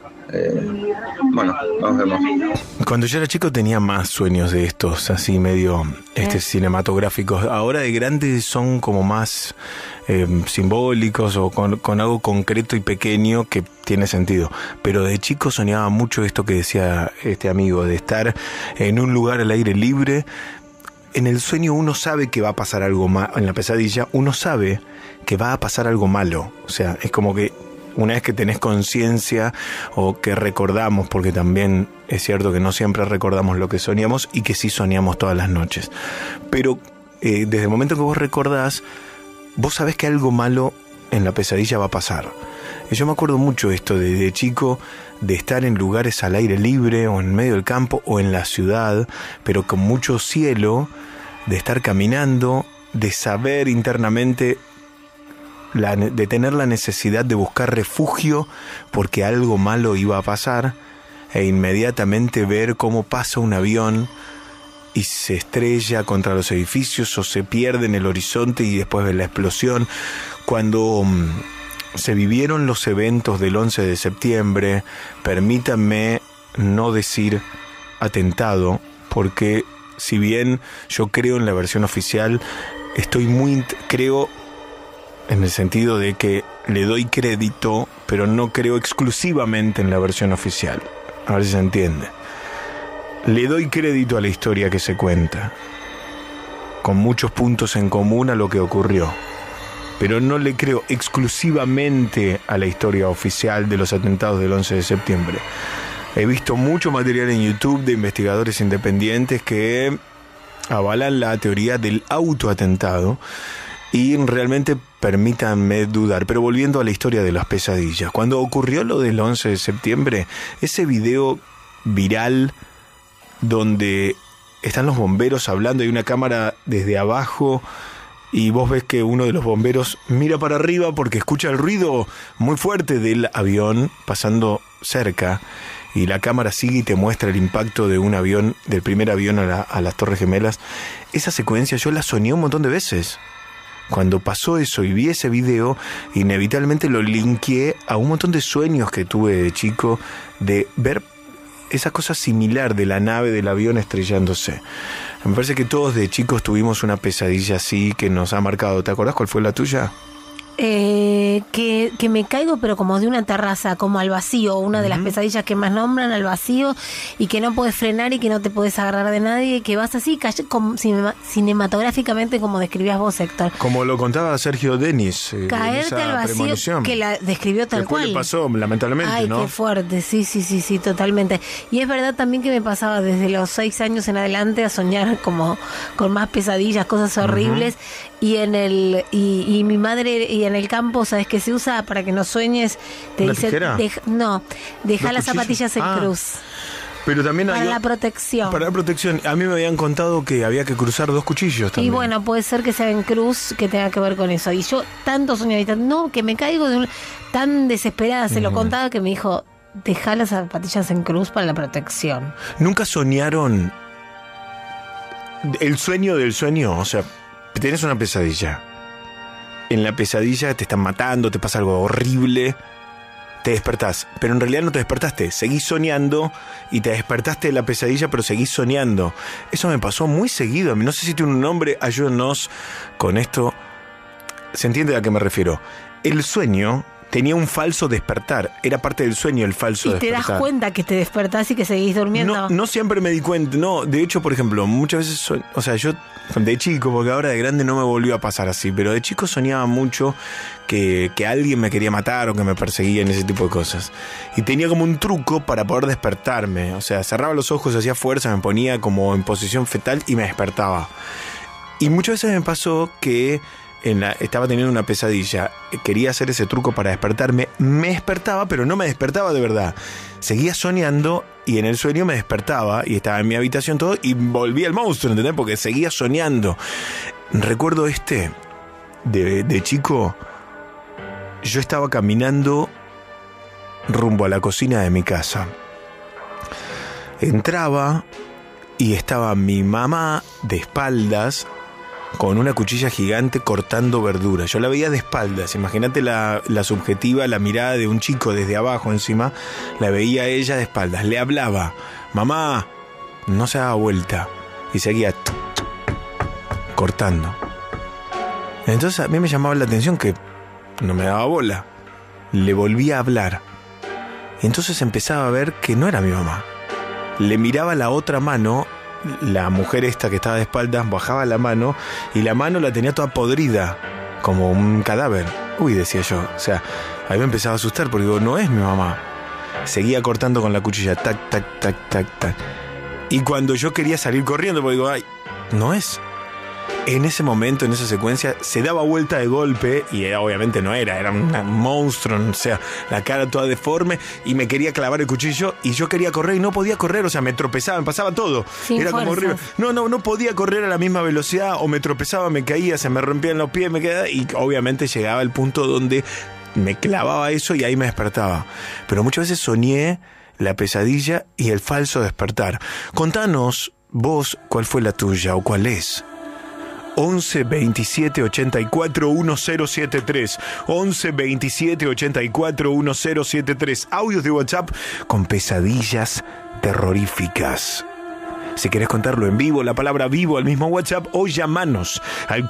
Bueno, nos vemos. Cuando yo era chico tenía más sueños de estos, así medio cinematográficos. Ahora de grande son como más simbólicos o con algo concreto y pequeño que tiene sentido. Pero de chico soñaba mucho esto que decía este amigo, de estar en un lugar al aire libre. En el sueño uno sabe que va a pasar algo malo, en la pesadilla uno sabe que va a pasar algo malo. O sea, es como que una vez que tenés conciencia o que recordamos, porque también es cierto que no siempre recordamos lo que soñamos y que sí soñamos todas las noches. Pero desde el momento que vos recordás, vos sabés que algo malo en la pesadilla va a pasar. Y yo me acuerdo mucho esto de chico, de estar en lugares al aire libre o en medio del campo o en la ciudad, pero con mucho cielo, de estar caminando, de saber internamente, de tener la necesidad de buscar refugio porque algo malo iba a pasar, e inmediatamente ver cómo pasa un avión y se estrella contra los edificios o se pierde en el horizonte y después ver la explosión. Cuando se vivieron los eventos del 11 de septiembre, permítanme no decir atentado, porque si bien yo creo en la versión oficial, creo en el sentido de que le doy crédito, pero no creo exclusivamente en la versión oficial. A ver si se entiende. Le doy crédito a la historia que se cuenta, con muchos puntos en común a lo que ocurrió, pero no le creo exclusivamente a la historia oficial de los atentados del 11 de septiembre. He visto mucho material en YouTube de investigadores independientes que avalan la teoría del autoatentado y realmente permítanme dudar. Pero volviendo a la historia de las pesadillas, cuando ocurrió lo del 11 de septiembre, ese video viral donde están los bomberos hablando, hay una cámara desde abajo y vos ves que uno de los bomberos mira para arriba porque escucha el ruido muy fuerte del avión pasando cerca, y la cámara sigue y te muestra el impacto de un avión, del primer avión a las Torres Gemelas. Esa secuencia yo la soñé un montón de veces. Cuando pasó eso y vi ese video, inevitablemente lo linkeé a un montón de sueños que tuve de chico, de ver esa cosa similar de la nave, del avión estrellándose. Me parece que todos de chicos tuvimos una pesadilla así que nos ha marcado. ¿Te acordás cuál fue la tuya? Que me caigo, pero como de una terraza, como al vacío, una de las pesadillas que más nombran, al vacío, y que no puedes frenar y que no te puedes agarrar de nadie, que vas así, como cinematográficamente, como describías vos, Héctor. Como lo contaba Sergio Denis. Caerte al vacío, que la describió tal cual. ¿Qué le pasó, lamentablemente? Ay, ¿no? Qué fuerte, sí, totalmente. Y es verdad también que me pasaba desde los 6 años en adelante a soñar como con más pesadillas, cosas horribles, y y mi madre, y en el campo, ¿sabes qué se usa para que no sueñes? Te dice, deja las zapatillas en cruz. Pero también para la protección. Para la protección. A mí me habían contado que había que cruzar 2 cuchillos también. Y bueno, puede ser que sea en cruz, que tenga que ver con eso. Y yo tanto soñaba, que me caigo tan desesperada, se lo contaba, que me dijo, deja las zapatillas en cruz para la protección. ¿Nunca soñaron el sueño del sueño? O sea, tenés una pesadilla. En la pesadilla te están matando, te pasa algo horrible, te despertás, pero en realidad no te despertaste, seguís soñando y te despertaste de la pesadilla, pero seguís soñando. Eso me pasó muy seguido. A mí no sé si tiene un nombre, ayúdenos con esto. ¿Se entiende a qué me refiero? El sueño tenía un falso despertar, era parte del sueño el falso despertar. Y te das cuenta que te despertás y que seguís durmiendo. No siempre me di cuenta, no, de hecho, por ejemplo, muchas veces, yo de chico, porque ahora de grande no me volvió a pasar así, pero de chico soñaba mucho que alguien me quería matar o que me perseguía en ese tipo de cosas. Y tenía como un truco para poder despertarme, o sea, cerraba los ojos, hacía fuerza, me ponía como en posición fetal y me despertaba. Y muchas veces me pasó que estaba teniendo una pesadilla, quería hacer ese truco para despertarme, me despertaba, pero no me despertaba de verdad. Seguía soñando y en el sueño me despertaba y estaba en mi habitación todo y volvía el monstruo, ¿entendés? Porque seguía soñando. Recuerdo de chico, yo estaba caminando rumbo a la cocina de mi casa. Entraba y estaba mi mamá de espaldas con una cuchilla gigante cortando verdura. Yo la veía de espaldas, imagínate la subjetiva, la mirada de un chico desde abajo encima, la veía a ella de espaldas. Le hablaba, mamá, no se daba vuelta, y seguía cortando. Entonces a mí me llamaba la atención que no me daba bola. Le volvía a hablar. Y entonces empezaba a ver que no era mi mamá. Le miraba la otra mano. La mujer esta que estaba de espaldas bajaba la mano y la mano la tenía toda podrida, como un cadáver. Uy, decía yo. O sea, a mí me empezaba a asustar porque digo, no es mi mamá. Seguía cortando con la cuchilla, tac, tac, tac, tac, tac. Y cuando yo quería salir corriendo, porque digo, ay, no es. En ese momento, en esa secuencia, se daba vuelta de golpe y obviamente no era un monstruo, o sea, la cara toda deforme y me quería clavar el cuchillo y yo quería correr y no podía correr, o sea, me tropezaba, me pasaba todo. Sin era como horrible. No podía correr a la misma velocidad o me tropezaba, me caía, se me rompían los pies, me quedaba y obviamente llegaba al punto donde me clavaba eso y ahí me despertaba. Pero muchas veces soñé la pesadilla y el falso despertar. Contanos vos cuál fue la tuya o cuál es. 11 27 84 1073 11 27 84 1073. Audios de WhatsApp con pesadillas terroríficas. Si querés contarlo en vivo, la palabra vivo al mismo WhatsApp, o llamanos al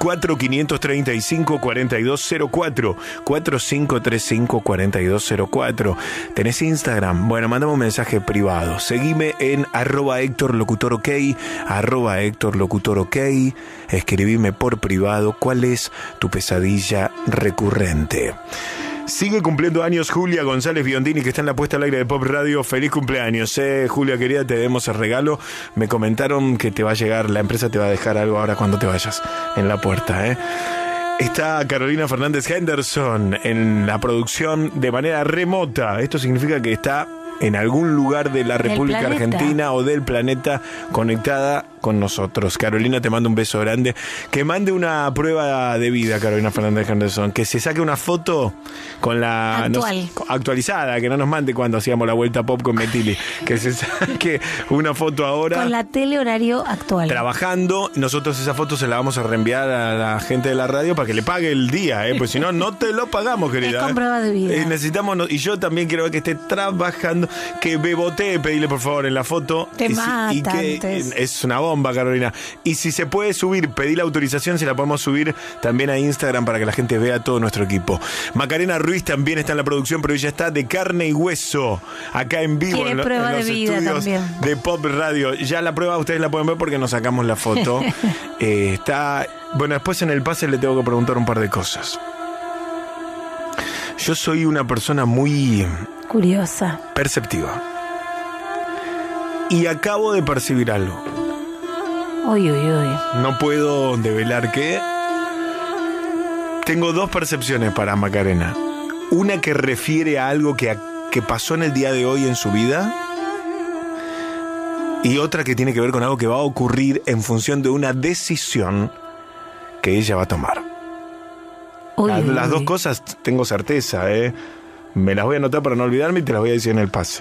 4535-4204, 4535-4204. ¿Tenés Instagram? Bueno, mandame un mensaje privado. Seguime en @HéctorLocutorOK, @HéctorLocutorOK. Escribime por privado cuál es tu pesadilla recurrente. Sigue cumpliendo años Julia González Biondini, que está en la puesta al aire de Pop Radio. Feliz cumpleaños, Julia querida, te demos el regalo. Me comentaron que te va a llegar, la empresa te va a dejar algo ahora cuando te vayas en la puerta, Está Carolina Fernández Henderson en la producción de manera remota. Esto significa que está en algún lugar de la República Argentina o del planeta conectada con nosotros. Carolina, te mando un beso grande. Que mande una prueba de vida, Carolina Fernández Henderson. Que se saque una foto con la actualizada, que no nos mande cuando hacíamos la vuelta pop con Metili. Que se saque una foto ahora. Con la tele horario actual. Trabajando. Nosotros esa foto se la vamos a reenviar a la gente de la radio para que le pague el día, pues si no, no te lo pagamos, querida. Es con prueba de vida. Necesitamos, y yo también quiero ver que esté trabajando, que bebotee, pedile por favor en la foto. Te mata antes. Es una bomba, Carolina. Y si se puede subir, pedí la autorización, si la podemos subir también a Instagram para que la gente vea todo nuestro equipo. Macarena Ruiz también está en la producción, pero ella está de carne y hueso, acá en vivo. Quiere prueba de vida también. De Pop Radio. Ya la prueba ustedes la pueden ver porque nos sacamos la foto. Está... Bueno, después en el pase le tengo que preguntar un par de cosas. Yo soy una persona muy... curiosa. Perceptiva. Y acabo de percibir algo. Uy, uy, uy. No puedo develar qué. Tengo dos percepciones para Macarena. Una que refiere a algo que pasó en el día de hoy en su vida. Y otra que tiene que ver con algo que va a ocurrir en función de una decisión que ella va a tomar. Uy, las dos cosas tengo certeza, Me las voy a anotar para no olvidarme y te las voy a decir en el pase.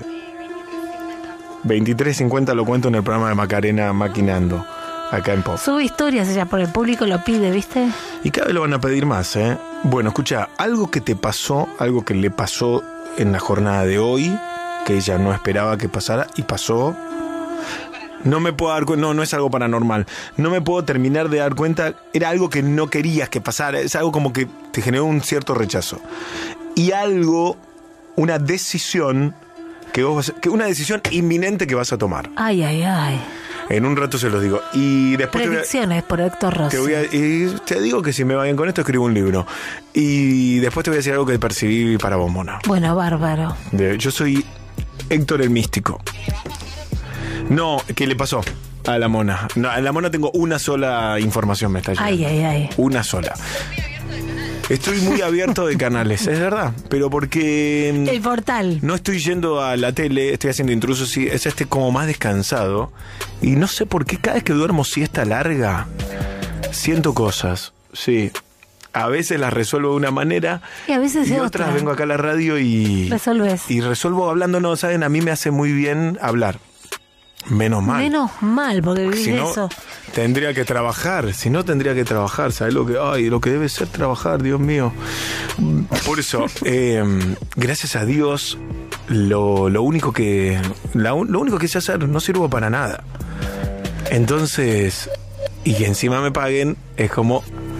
23:50 lo cuento en el programa de Macarena Maquinando, acá en Pop. Sube historias ella, por el público lo pide, ¿viste? Y cada vez lo van a pedir más, Bueno, escucha, algo que te pasó, algo que le pasó en la jornada de hoy, que ella no esperaba que pasara y pasó. No me puedo dar cuenta, no es algo paranormal. No me puedo terminar de dar cuenta, era algo que no querías que pasara, es algo como que te generó un cierto rechazo. Y algo, una decisión una decisión inminente que vas a tomar. Ay, ay, ay. En un rato se los digo. Y después predicciones por Héctor Rossi. Y te digo que si me va bien con esto, escribo un libro. Y después te voy a decir algo que percibí para Bombona. Bueno, bárbaro. Yo soy Héctor el Místico. No, ¿qué le pasó a la mona? No, a la mona tengo una sola información, me está llegando. Ay, ay, ay. Una sola. Estoy muy abierto de canales, es verdad, pero porque... El portal. No estoy yendo a la tele, estoy haciendo intrusos, y es como más descansado. Y no sé por qué cada vez que duermo siesta larga, siento cosas, sí. A veces las resuelvo de una manera y a veces de otras vengo acá a la radio y... Resolves. Y resuelvo hablando, no, ¿saben? A mí me hace muy bien hablar. Menos mal. Menos mal, porque vivís Si de no, eso. tendría que trabajar. Si no, tendría que trabajar. ¿Sabes lo que debe ser trabajar, Dios mío? Por eso, gracias a Dios, lo único que sé hacer no sirvo para nada. Entonces, y que encima me paguen, es como...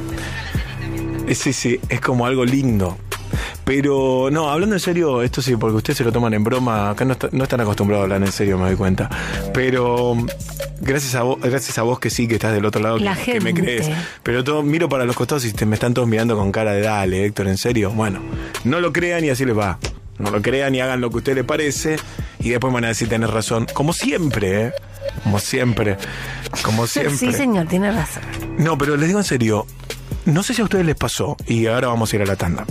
Sí, es como algo lindo. Pero, no, hablando en serio, esto sí, porque ustedes se lo toman en broma. Acá no están acostumbrados a hablar en serio, me doy cuenta. Pero gracias a vos que sí, que estás del otro lado, que me crees. Pero miro para los costados y me están todos mirando con cara de dale, Héctor, ¿en serio? Bueno, no lo crean y así les va. No lo crean y hagan lo que a usted le parece. Y después van a decir, tenés razón. Como siempre, ¿eh? Como siempre. Sí, señor, tiene razón. No, pero les digo en serio, no sé si a ustedes les pasó, y ahora vamos a ir a la tanda.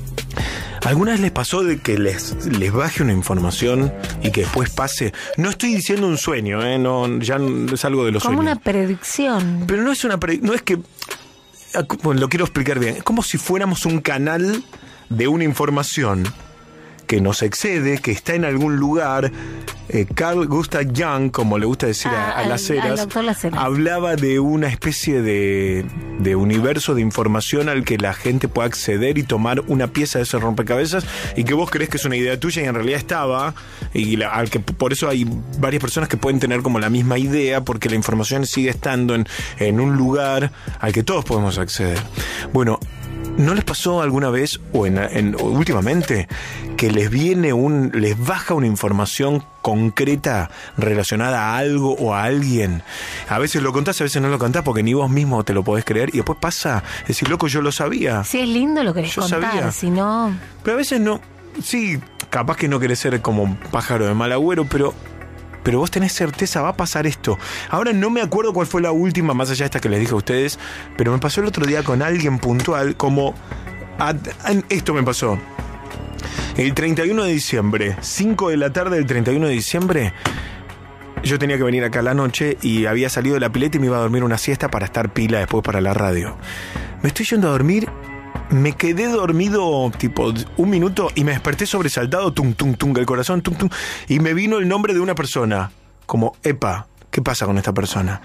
¿Alguna vez les pasó de que les baje una información y que después pase? No estoy diciendo un sueño, no, ya es algo de los sueños. Como una predicción. Pero no es no es que... Bueno, lo quiero explicar bien. Es como si fuéramos un canal de una información que nos excede, que está en algún lugar. Carl Gustav Jung, como le gusta decir a Las Heras, hablaba de una especie de universo de información al que la gente puede acceder y tomar una pieza de ese rompecabezas y que vos crees que es una idea tuya y en realidad estaba, y por eso hay varias personas que pueden tener como la misma idea porque la información sigue estando en un lugar al que todos podemos acceder. Bueno, ¿no les pasó alguna vez o últimamente que les baja una información concreta relacionada a algo o a alguien? A veces lo contás, a veces no lo contás porque ni vos mismo te lo podés creer y después pasa, decir, loco, yo lo sabía. Si es lindo lo querés contar, sabía. Si no... Pero a veces no, sí, capaz que no querés ser como un pájaro de mal agüero, pero vos tenés certeza, va a pasar esto. Ahora no me acuerdo cuál fue la última, más allá de esta que les dije a ustedes, pero me pasó el otro día con alguien puntual, como... Esto me pasó. El 31 de diciembre, 5 de la tarde del 31 de diciembre, yo tenía que venir acá a la noche y había salido de la pileta y me iba a dormir una siesta para estar pila después para la radio. Me estoy yendo a dormir... Me quedé dormido tipo un minuto y me desperté sobresaltado, tum, tum, tum, el corazón, tum, tum, y me vino el nombre de una persona, como, epa, ¿qué pasa con esta persona?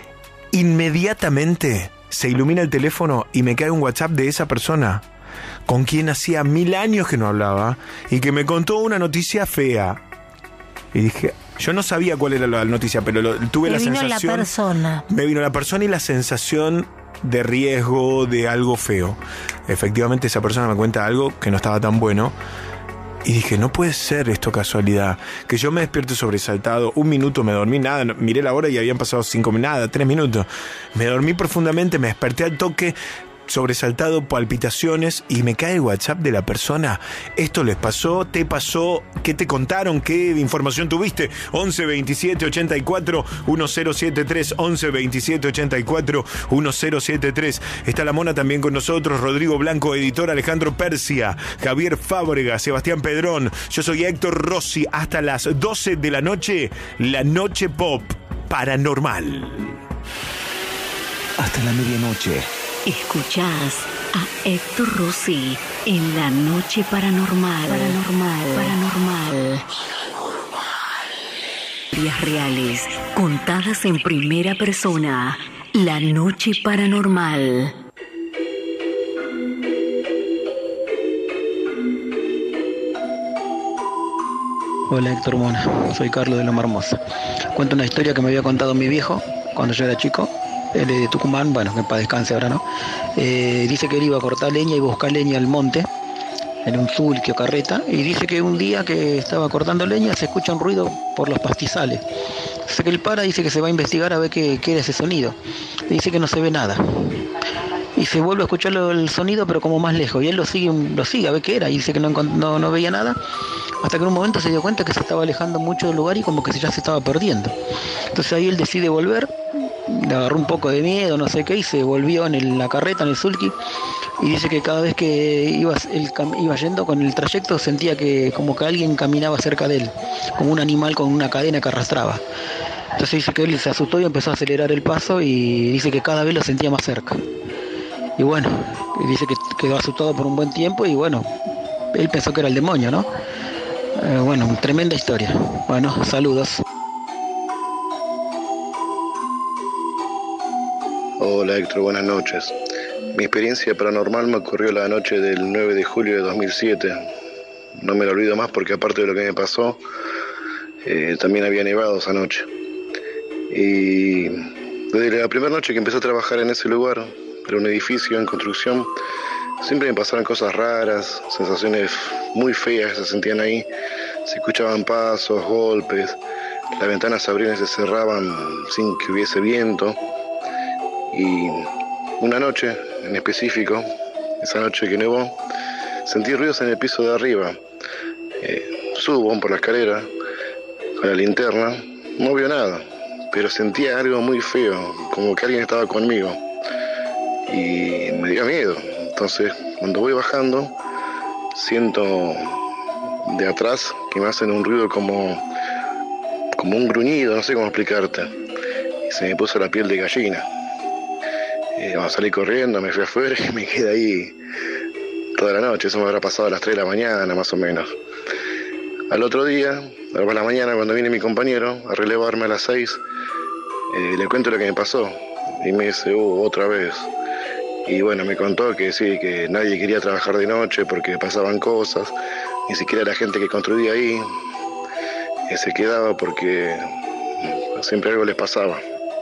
Inmediatamente se ilumina el teléfono y me cae un WhatsApp de esa persona, con quien hacía 1000 años que no hablaba, y que me contó una noticia fea. Y dije, yo no sabía cuál era la noticia, pero tuve la sensación... Me vino la persona. Me vino la persona y la sensación de riesgo, de algo feo. Efectivamente esa persona me cuenta algo que no estaba tan bueno y dije, no puede ser esto casualidad, que yo me despierte sobresaltado, un minuto me dormí, nada, miré la hora y habían pasado 3 minutos, me dormí profundamente, me desperté al toque, sobresaltado, palpitaciones, y me cae el WhatsApp de la persona. ¿Esto les pasó? ¿Te pasó? ¿Qué te contaron? ¿Qué información tuviste? 11 27 84 1073, 11 27 84 1073. Está la Mona también con nosotros, Rodrigo Blanco, editor, Alejandro Persia, Javier Fábrega, Sebastián Pedrón. Yo soy Héctor Rossi. Hasta las 12 de la noche, la noche pop paranormal. Hasta la medianoche. Escuchás a Héctor Rossi en La Noche Paranormal. Historias reales, contadas en primera persona. La Noche Paranormal. Hola Héctor Mona, soy Carlos de Loma Hermosa. Cuento una historia que me había contado mi viejo cuando yo era chico. Él es de Tucumán, bueno, que para descanse ahora, ¿no? Dice que él iba a cortar leña y buscar leña al monte, en un sulky o carreta, y dice que un día que estaba cortando leña se escucha un ruido por los pastizales. Dice que él para, dice que se va a investigar a ver qué era ese sonido. Dice que no se ve nada. Y se vuelve a escuchar el sonido, pero como más lejos, y él lo sigue a ver qué era, y dice que no veía nada, hasta que en un momento se dio cuenta que se estaba alejando mucho del lugar y como que ya se estaba perdiendo. Entonces ahí él decide volver, le agarró un poco de miedo, no sé qué, y se volvió en la carreta, en el sulky, y dice que cada vez que él iba yendo con el trayecto sentía que como que alguien caminaba cerca de él, como un animal con una cadena que arrastraba. Entonces dice que él se asustó y empezó a acelerar el paso, y dice que cada vez lo sentía más cerca. Y bueno, dice que quedó asustado por un buen tiempo y bueno, él pensó que era el demonio, ¿no? Bueno, tremenda historia. Bueno, saludos. Hola Héctor, buenas noches. Mi experiencia paranormal me ocurrió la noche del 9 de julio de 2007. No me lo olvido más porque aparte de lo que me pasó, también había nevado esa noche. Y desde la primera noche que empecé a trabajar en ese lugar, era un edificio en construcción, siempre me pasaron cosas raras, sensaciones muy feas que se sentían ahí. Se escuchaban pasos, golpes, las ventanas se abrían y se cerraban sin que hubiese viento. Y una noche en específico, esa noche que nevó, sentí ruidos en el piso de arriba. Subo por la escalera con la linterna, no vio nada, pero sentía algo muy feo, como que alguien estaba conmigo. Y me dio miedo. Entonces, cuando voy bajando, siento de atrás que me hacen un ruido como un gruñido, no sé cómo explicarte. Y se me puso la piel de gallina. Salí corriendo, me fui afuera y me quedé ahí toda la noche. Eso me habrá pasado a las 3 de la mañana, más o menos. Al otro día, a la mañana, cuando viene mi compañero a relevarme a las 6, le cuento lo que me pasó. Y me dice, otra vez. Y bueno, me contó que sí, que nadie quería trabajar de noche porque pasaban cosas. Ni siquiera la gente que construía ahí se quedaba porque siempre algo les pasaba.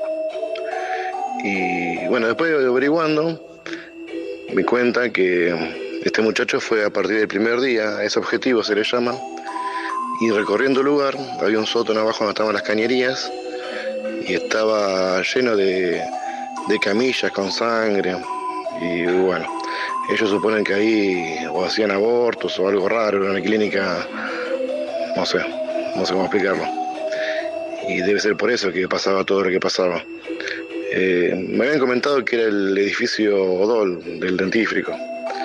Y bueno, después de averiguando, me cuenta que este muchacho fue a partir del primer día, a ese objetivo se le llama, y recorriendo el lugar, había un sótano abajo donde estaban las cañerías, y estaba lleno de camillas con sangre, y bueno, ellos suponen que ahí o hacían abortos o algo raro, era una clínica, no sé cómo explicarlo, y debe ser por eso que pasaba todo lo que pasaba. Me habían comentado que era el edificio Odol del dentífrico.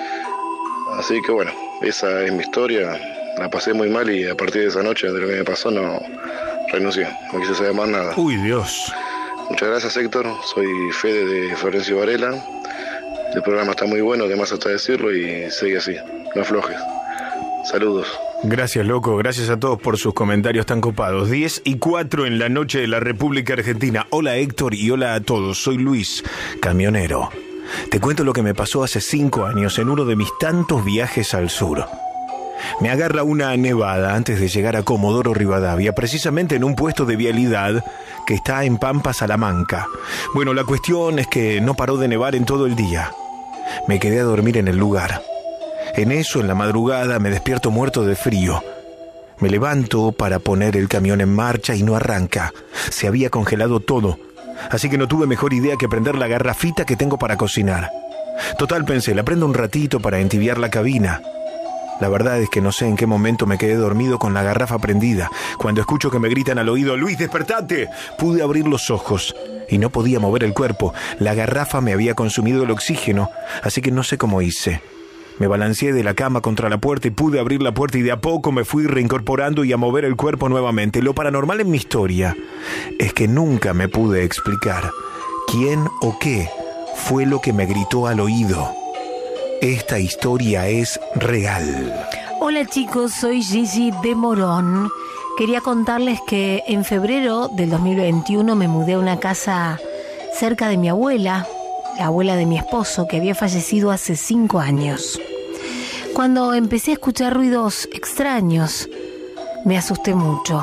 Así que bueno, esa es mi historia. La pasé muy mal y a partir de esa noche, de lo que me pasó, no renuncié. No quise saber más nada. Uy, Dios. Muchas gracias, Héctor. Soy Fede de Florencio Varela. El programa está muy bueno, además hasta decirlo, y sigue así. No aflojes. Saludos. Gracias, loco. Gracias a todos por sus comentarios tan copados. 10:04 en la noche de la República Argentina. Hola, Héctor, y hola a todos. Soy Luis, camionero. Te cuento lo que me pasó hace 5 años en uno de mis tantos viajes al sur. Me agarra una nevada antes de llegar a Comodoro Rivadavia, precisamente en un puesto de vialidad que está en Pampa, Salamanca. Bueno, la cuestión es que no paró de nevar en todo el día. Me quedé a dormir en el lugar. En eso, en la madrugada, me despierto muerto de frío. Me levanto para poner el camión en marcha y no arranca. Se había congelado todo. Así que no tuve mejor idea que prender la garrafita que tengo para cocinar. Total, pensé, la prendo un ratito para entibiar la cabina. La verdad es que no sé en qué momento me quedé dormido con la garrafa prendida. Cuando escucho que me gritan al oído, ¡Luis, despertate!, pude abrir los ojos y no podía mover el cuerpo. La garrafa me había consumido el oxígeno, así que no sé cómo hice. Me balanceé de la cama contra la puerta y pude abrir la puerta y de a poco me fui reincorporando y a mover el cuerpo nuevamente. Lo paranormal en mi historia es que nunca me pude explicar quién o qué fue lo que me gritó al oído. Esta historia es real. Hola chicos, soy Gigi de Morón. Quería contarles que en febrero del 2021 me mudé a una casa cerca de mi abuela, la abuela de mi esposo, que había fallecido hace 5 años. Cuando empecé a escuchar ruidos extraños, me asusté mucho.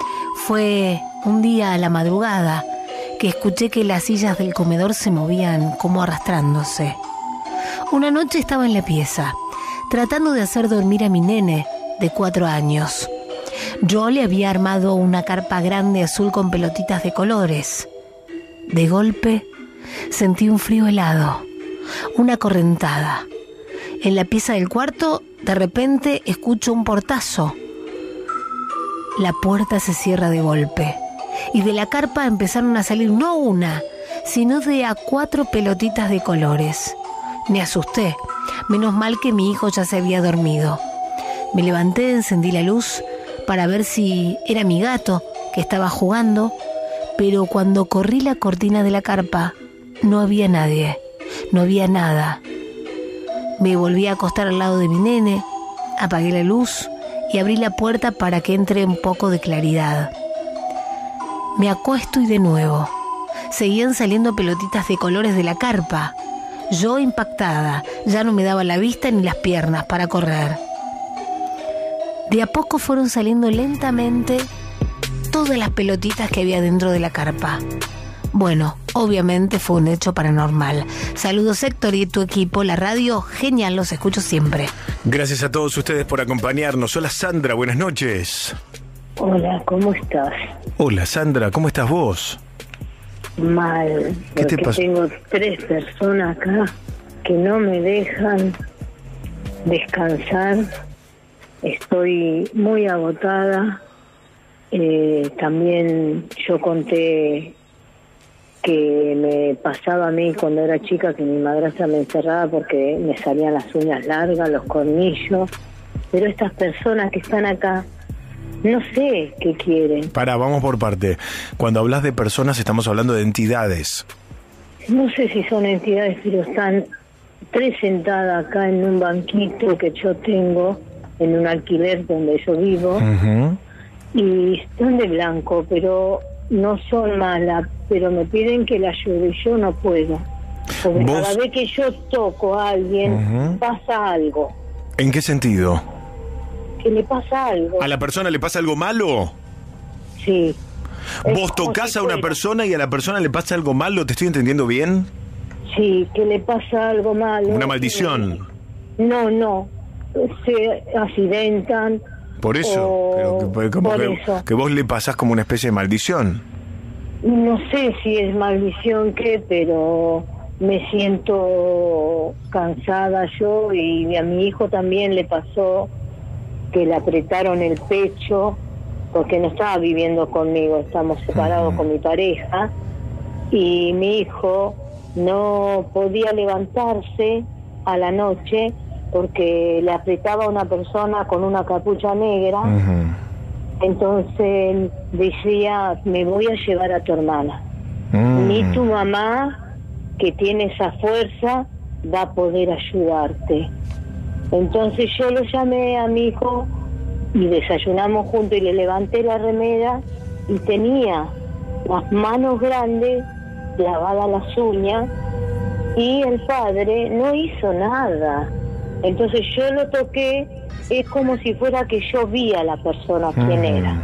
Fue un día a la madrugada que escuché que las sillas del comedor se movían como arrastrándose. Una noche estaba en la pieza, tratando de hacer dormir a mi nene de 4 años. Yo le había armado una carpa grande azul con pelotitas de colores. De golpe, sentí un frío helado, una correntada. En la pieza del cuarto, de repente, escucho un portazo. La puerta se cierra de golpe y de la carpa empezaron a salir no una, sino de a 4 pelotitas de colores. Me asusté. Menos mal que mi hijo ya se había dormido. Me levanté, encendí la luz para ver si era mi gato que estaba jugando, pero cuando corrí la cortina de la carpa, no había nadie, no había nada. Me volví a acostar al lado de mi nene, apagué la luz y abrí la puerta para que entre un poco de claridad. Me acuesto y de nuevo seguían saliendo pelotitas de colores de la carpa. Yo impactada, ya no me daba la vista ni las piernas para correr. De a poco fueron saliendo lentamente todas las pelotitas que había dentro de la carpa. Bueno, obviamente fue un hecho paranormal. Saludos, Héctor, y tu equipo. La radio, genial, los escucho siempre. Gracias a todos ustedes por acompañarnos. Hola, Sandra, buenas noches. Hola, ¿cómo estás? Hola, Sandra, ¿cómo estás vos? Mal. ¿Qué te pasó? Tengo 3 personas acá que no me dejan descansar. Estoy muy agotada. También yo conté que me pasaba a mí cuando era chica, que mi madrastra me encerraba porque me salían las uñas largas, los cornillos. Pero estas personas que están acá, no sé qué quieren. Pará, vamos por parte. Cuando hablas de personas, estamos hablando de entidades. No sé si son entidades, pero están 3 sentadas acá en un banquito que yo tengo, en un alquiler donde yo vivo. Uh-huh. Y están de blanco, pero no son malas, pero me piden que la ayude y yo no puedo. Porque cada vez que yo toco a alguien, pasa algo. ¿En qué sentido? Que le pasa algo. ¿A la persona le pasa algo malo? Sí. ¿Vos tocás a una persona y a la persona le pasa algo malo? ¿Te estoy entendiendo bien? Sí, que le pasa algo malo. ¿Una maldición? No. Se accidentan. Por eso, pero como por eso. Que vos le pasás como una especie de maldición. No sé si es maldición pero me siento cansada yo, y a mi hijo también le pasó que le apretaron el pecho porque no estaba viviendo conmigo, estamos separados con mi pareja, y mi hijo no podía levantarse a la noche porque le apretaba a una persona con una capucha negra. Entonces decía, me voy a llevar a tu hermana. Ni tu mamá, que tiene esa fuerza, va a poder ayudarte. Entonces yo lo llamé a mi hijo y desayunamos juntos y le levanté la remera y tenía las manos grandes, clavadas las uñas, y el padre no hizo nada. Entonces yo lo toqué, es como si fuera que yo vi a la persona quién era.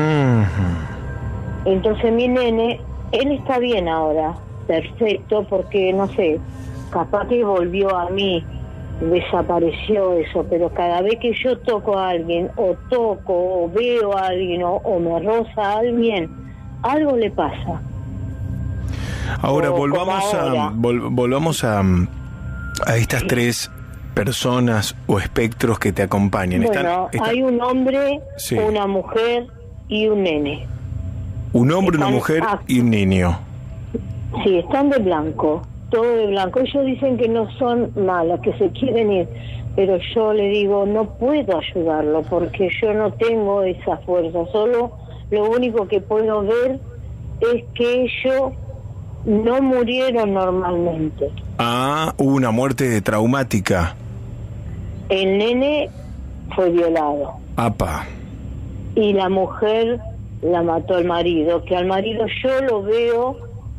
Entonces mi nene, él está bien ahora, perfecto, porque no sé, capaz que volvió a mí, desapareció eso, pero cada vez que yo toco a alguien, o toco, o veo a alguien, o me roza a alguien, algo le pasa. Ahora volvamos a estas 3 personas o espectros que te acompañan. Bueno, hay un hombre, sí, una mujer y un nene. Un hombre, una mujer y un niño. Sí, están de blanco, todo de blanco. Ellos dicen que no son malas, que se quieren ir, pero yo le digo, no puedo ayudarlo porque yo no tengo esa fuerza. Solo lo único que puedo ver es que ellos no murieron normalmente. Hubo una muerte traumática. El nene fue violado. Apa. Y la mujer la mató al marido, que al marido yo lo veo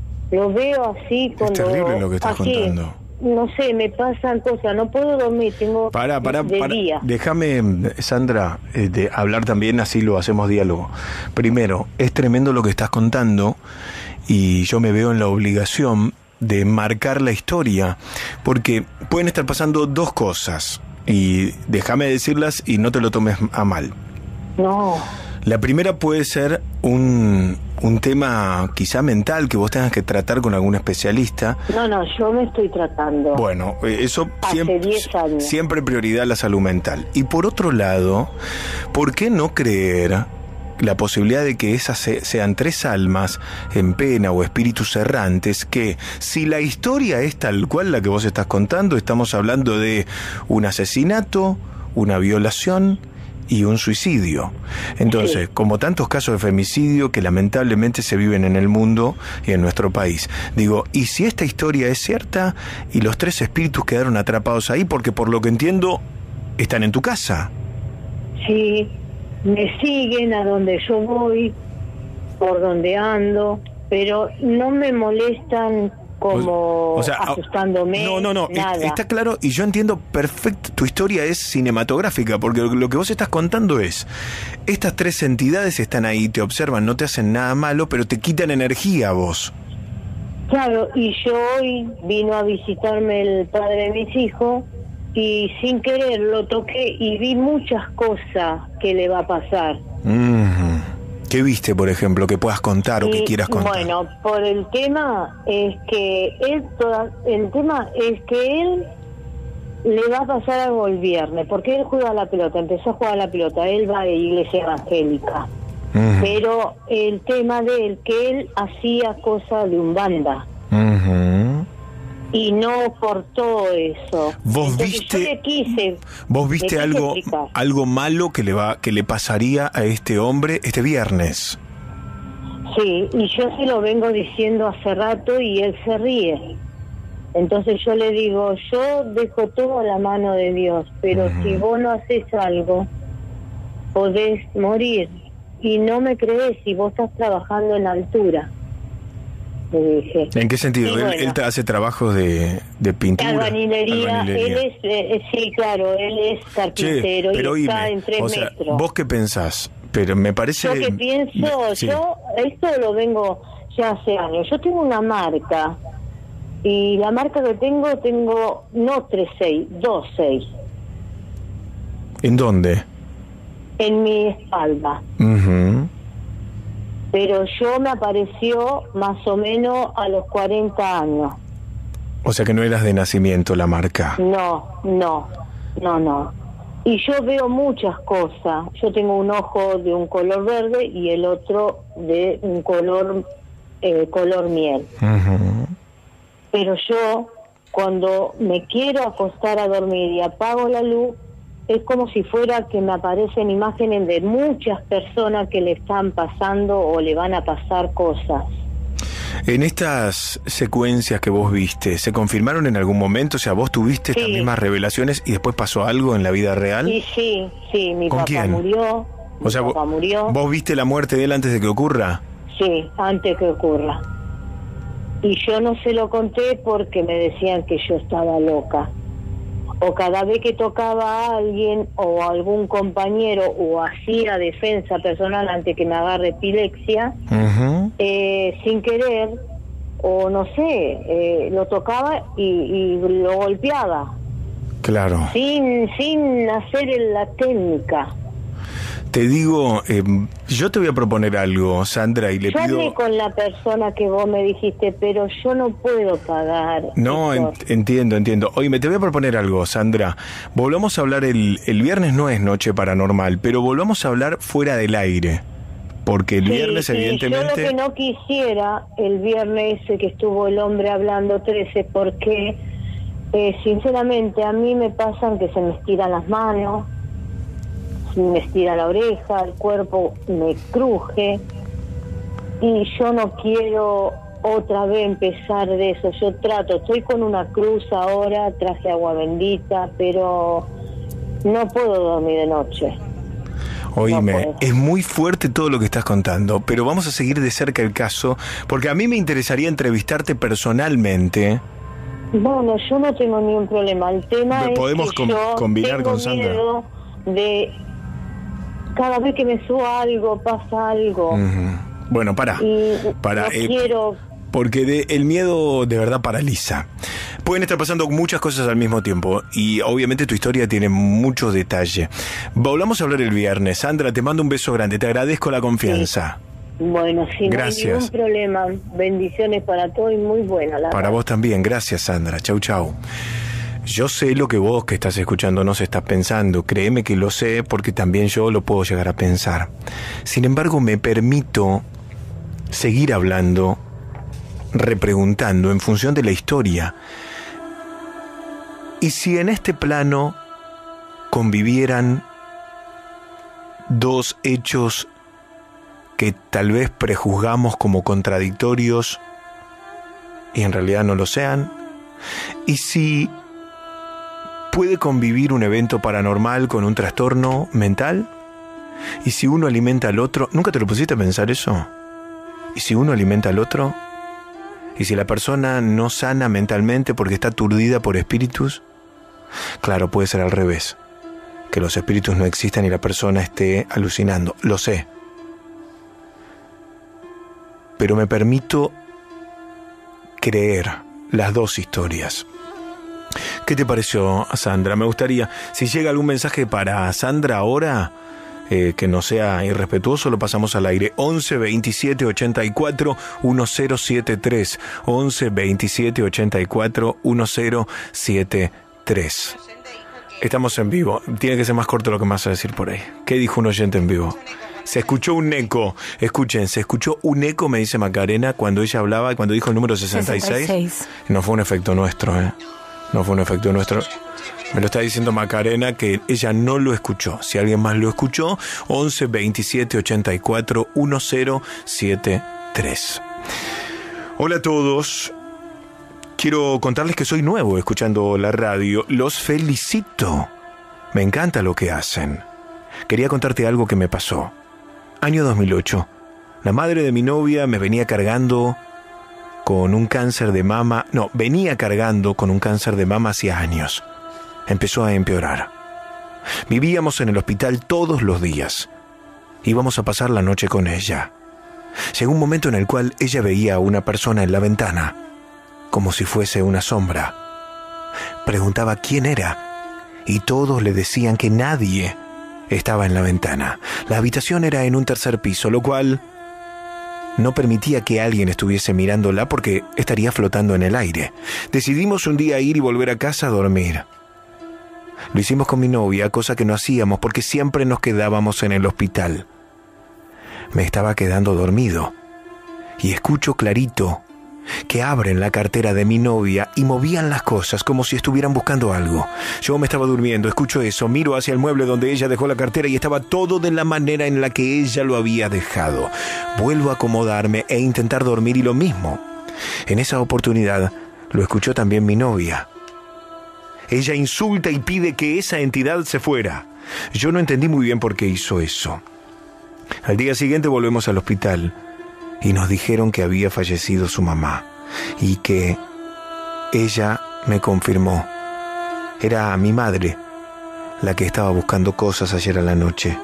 así cuando... Es terrible lo que estás contando. No sé, me pasan cosas, no puedo dormir, tengo de día. Déjame, Sandra, de hablar también, así lo hacemos diálogo. Primero, es tremendo lo que estás contando y yo me veo en la obligación de marcar la historia, porque pueden estar pasando 2 cosas. Y déjame decirlas y no te lo tomes a mal. No. La primera puede ser un tema quizá mental que vos tengas que tratar con algún especialista. No, yo me estoy tratando. Bueno, eso hace 10 años. Siempre prioridad la salud mental. Y por otro lado, ¿por qué no creer la posibilidad de que esas sean 3 almas en pena o espíritus errantes que, si la historia es tal cual la que vos estás contando, estamos hablando de un asesinato, una violación y un suicidio? Entonces, como tantos casos de femicidio que lamentablemente se viven en el mundo y en nuestro país, digo, ¿y si esta historia es cierta y los 3 espíritus quedaron atrapados ahí porque, por lo que entiendo, están en tu casa? Sí. Me siguen a donde yo voy, por donde ando, pero no me molestan como asustándome. No, nada. Está claro, y yo entiendo perfecto, tu historia es cinematográfica, porque lo que vos estás contando es, estas tres entidades están ahí, te observan, no te hacen nada malo, pero te quitan energía a vos. Claro, y yo hoy vino a visitarme el padre de mis hijos, y sin querer lo toqué y vi muchas cosas que le va a pasar. ¿Qué viste, por ejemplo, que puedas contar o que quieras contar? Bueno, por el tema es que él le va a pasar algo el viernes, porque él juega a la pelota, empezó a jugar a la pelota, él va de iglesia evangélica, pero el tema de él, que él hacía cosas de umbanda, y no por todo eso. ¿Vos viste algo malo que le pasaría a este hombre este viernes? Sí, y yo se lo vengo diciendo hace rato y él se ríe. Entonces yo le digo, yo dejo todo a la mano de Dios, pero si vos no haces algo, podés morir. Y no me crees si vos estás trabajando en la altura. Le dije. ¿En qué sentido? Bueno, ¿Él hace trabajos de pintura? Albañilería. Él es, sí, claro, él es carpintero, y está en 3 metros. ¿Vos qué pensás? Pero me parece... Yo que pienso, sí. yo esto lo vengo ya hace años. Yo tengo una marca, y la marca que tengo no 3.6, 2.6. ¿En dónde? En mi espalda. Pero yo me apareció más o menos a los 40 años. O sea que no eras de nacimiento la marca. No. Y yo veo muchas cosas. Yo tengo un ojo de un color verde y el otro de un color miel. Pero yo, cuando me quiero acostar a dormir y apago la luz, es como si fuera que me aparecen imágenes de muchas personas que le están pasando o le van a pasar cosas. En estas secuencias que vos viste, ¿se confirmaron en algún momento? O sea, ¿vos tuviste estas mismas revelaciones y después pasó algo en la vida real? Sí, mi ¿Con papá quién? murió. O sea, murió. ¿Vos viste la muerte de él antes de que ocurra? Sí, antes que ocurra. Y yo no se lo conté porque me decían que yo estaba loca. O cada vez que tocaba a alguien o a algún compañero o hacía defensa personal antes que me agarre epilepsia, sin querer, o no sé, lo tocaba y lo golpeaba. Claro. Sin hacer la técnica. Te digo, yo te voy a proponer algo, Sandra, y le yo pido... hablé con la persona que vos me dijiste, pero yo no puedo pagar. No, entiendo. Oye, te voy a proponer algo, Sandra. Volvamos a hablar el viernes, no es Noche Paranormal, pero volvamos a hablar fuera del aire. Porque el viernes, evidentemente... Yo lo que no quisiera, el viernes ese que estuvo el hombre hablando 13, porque sinceramente a mí me pasan que se me estiran las manos, me estira la oreja, el cuerpo me cruje, y yo no quiero otra vez empezar de eso. Yo estoy con una cruz ahora, traje agua bendita, pero no puedo dormir de noche. Oíme, es muy fuerte todo lo que estás contando, pero vamos a seguir de cerca el caso, porque a mí me interesaría entrevistarte personalmente. Bueno, yo no tengo ningún problema. El tema es podemos que yo combinar tengo con Sandra. Miedo de cada vez que me suba algo, pasa algo. Bueno, para. No quiero... Porque el miedo de verdad paraliza. Pueden estar pasando muchas cosas al mismo tiempo y obviamente tu historia tiene mucho detalle. Volvamos a hablar el viernes. Sandra, te mando un beso grande. Te agradezco la confianza. Sí. Bueno, sí, gracias. No hay ningún problema. Bendiciones para todos y muy buena la Para verdad. vos también. Gracias, Sandra. Chau. Yo sé lo que vos que estás escuchando nos estás pensando. Créeme que lo sé porque también yo lo puedo llegar a pensar. Sin embargo, me permito seguir hablando, repreguntando en función de la historia. ¿Y si en este plano convivieran dos hechos que tal vez prejuzgamos como contradictorios y en realidad no lo sean? ¿Y si puede convivir un evento paranormal con un trastorno mental? ¿Y si uno alimenta al otro? ¿Nunca te lo pusiste a pensar eso? ¿Y si uno alimenta al otro? ¿Y si la persona no sana mentalmente porque está aturdida por espíritus? Claro, puede ser al revés, que los espíritus no existan y la persona esté alucinando, lo sé. Pero me permito creer las dos historias. ¿Qué te pareció, Sandra? Me gustaría, si llega algún mensaje para Sandra ahora, que no sea irrespetuoso, lo pasamos al aire. 11 27 84 1073. 11 27 84 1073. Estamos en vivo. Tiene que ser más corto lo que me vas a decir por ahí. ¿Qué dijo un oyente en vivo? Se escuchó un eco. Escuchen, se escuchó un eco, me dice Macarena, cuando ella hablaba y cuando dijo el número 66. No fue un efecto nuestro, No fue un efecto nuestro. Me lo está diciendo Macarena que ella no lo escuchó. Si alguien más lo escuchó, 11 27 84 1073. Hola a todos. Quiero contarles que soy nuevo escuchando la radio. Los felicito. Me encanta lo que hacen. Quería contarte algo que me pasó. Año 2008. La madre de mi novia me venía cargando con un cáncer de mama. No, venía cargando con un cáncer de mama hacía años. Empezó a empeorar. Vivíamos en el hospital todos los días. Íbamos a pasar la noche con ella. Llegó un momento en el cual ella veía a una persona en la ventana, como si fuese una sombra. Preguntaba quién era, y todos le decían que nadie estaba en la ventana. La habitación era en un tercer piso, lo cual no permitía que alguien estuviese mirándola porque estaría flotando en el aire. Decidimos un día ir y volver a casa a dormir. Lo hicimos con mi novia, cosa que no hacíamos porque siempre nos quedábamos en el hospital. Me estaba quedando dormido y escucho clarito que abren la cartera de mi novia y movían las cosas como si estuvieran buscando algo. Yo me estaba durmiendo, escucho eso, miro hacia el mueble donde ella dejó la cartera y estaba todo de la manera en la que ella lo había dejado. Vuelvo a acomodarme e intentar dormir y lo mismo. En esa oportunidad lo escuchó también mi novia. Ella insulta y pide que esa entidad se fuera. Yo no entendí muy bien por qué hizo eso. Al día siguiente volvemos al hospital y nos dijeron que había fallecido su mamá y que ella me confirmó. Era mi madre la que estaba buscando cosas ayer a la noche.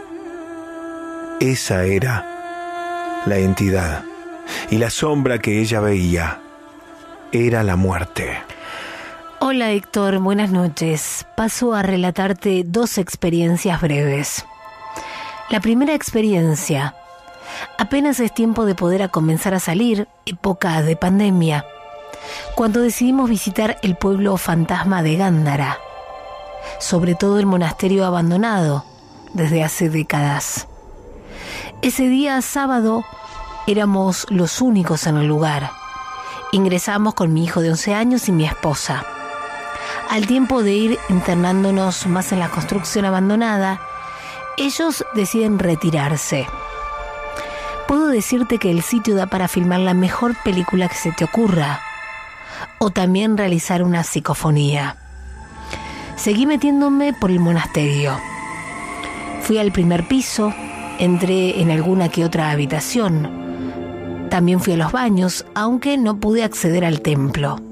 Esa era la entidad y la sombra que ella veía era la muerte. Hola Héctor, buenas noches. Paso a relatarte dos experiencias breves. La primera experiencia. Apenas es tiempo de poder comenzar a salir, época de pandemia, cuando decidimos visitar el pueblo fantasma de Gándara, sobre todo el monasterio abandonado desde hace décadas. Ese día sábado éramos los únicos en el lugar. Ingresamos con mi hijo de 11 años y mi esposa. Al tiempo de ir internándonos más en la construcción abandonada, ellos deciden retirarse. Puedo decirte que el sitio da para filmar la mejor película que se te ocurra, o también realizar una psicofonía. Seguí metiéndome por el monasterio. Fui al primer piso, entré en alguna que otra habitación. También fui a los baños, aunque no pude acceder al templo.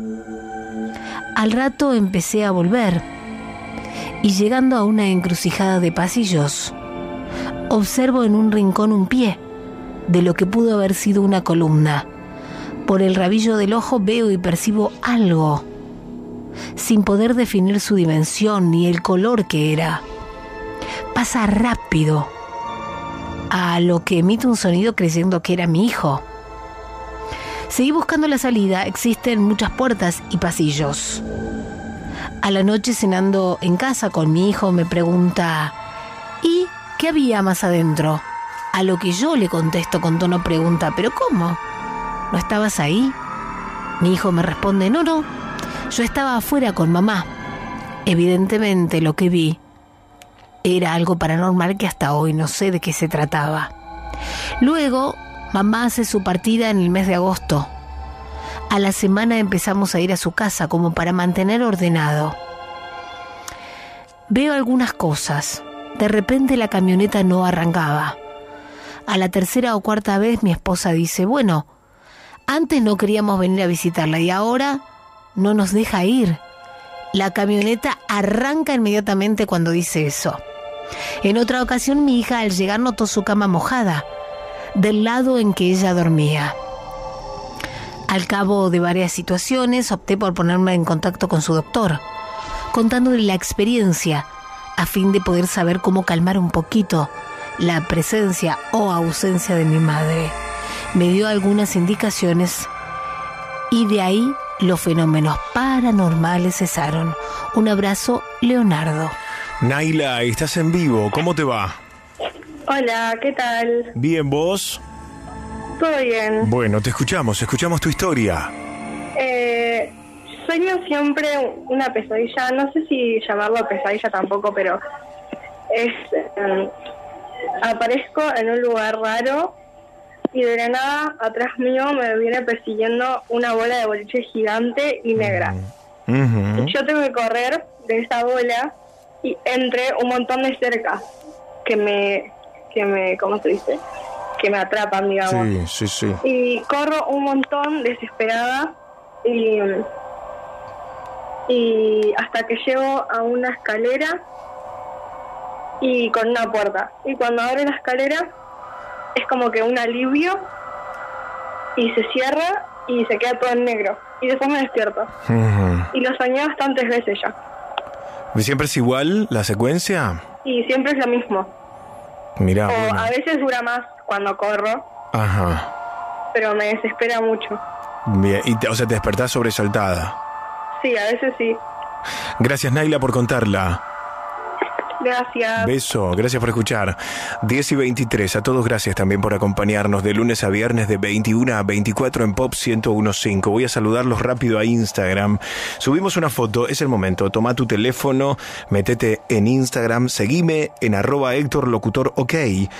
Al rato empecé a volver y llegando a una encrucijada de pasillos, observo en un rincón un pie de lo que pudo haber sido una columna. Por el rabillo del ojo veo y percibo algo, sin poder definir su dimensión ni el color que era. Pasa rápido, a lo que emite un sonido creyendo que era mi hijo. Seguí buscando la salida, existen muchas puertas y pasillos. A la noche cenando en casa con mi hijo me pregunta, ¿y qué había más adentro? A lo que yo le contesto con tono pregunta, ¿pero cómo? ¿No estabas ahí? Mi hijo me responde, no, yo estaba afuera con mamá. Evidentemente lo que vi era algo paranormal que hasta hoy no sé de qué se trataba. Luego, mamá hace su partida en el mes de agosto. A la semana empezamos a ir a su casa como para mantener ordenado. Veo algunas cosas. De repente la camioneta no arrancaba. A la tercera o cuarta vez mi esposa dice, bueno, antes no queríamos venir a visitarla y ahora no nos deja ir. La camioneta arranca inmediatamente cuando dice eso. En otra ocasión mi hija al llegar notó su cama mojada del lado en que ella dormía. Al cabo de varias situaciones opté por ponerme en contacto con su doctor, contándole la experiencia a fin de poder saber cómo calmar un poquito la presencia o ausencia de mi madre. Me dio algunas indicaciones y de ahí los fenómenos paranormales cesaron. Un abrazo, Leonardo. Naila, estás en vivo, ¿cómo te va? Hola, ¿qué tal? Bien, ¿vos? Todo bien. Bueno, te escuchamos tu historia. Sueño siempre una pesadilla, no sé si llamarlo pesadilla tampoco, pero es... aparezco en un lugar raro y de la nada atrás mío me viene persiguiendo una bola de boliche gigante y negra. Y yo tengo que correr de esa bola y entre un montón de cercas que me ¿cómo se dice? Que me atrapan, digamos. Sí. Y corro un montón desesperada y hasta que llego a una escalera y con una puerta. Y cuando abro la escalera es como que un alivio y se cierra y se queda todo en negro. Y después me despierto. Y lo soñé bastantes veces ya. ¿Siempre es igual la secuencia? Y siempre es lo mismo. Mirá, o a veces dura más cuando corro. Ajá. Pero me desespera mucho. Bien, o sea, te despertás sobresaltada. Sí, a veces sí. Gracias, Naila, por contarla. Gracias. Beso, gracias por escuchar. 10:23, a todos gracias también por acompañarnos de lunes a viernes de 21 a 24 en Pop 101.5. Voy a saludarlos rápido a Instagram. Subimos una foto, es el momento. Toma tu teléfono, métete en Instagram, seguime en @HéctorLocutorOK.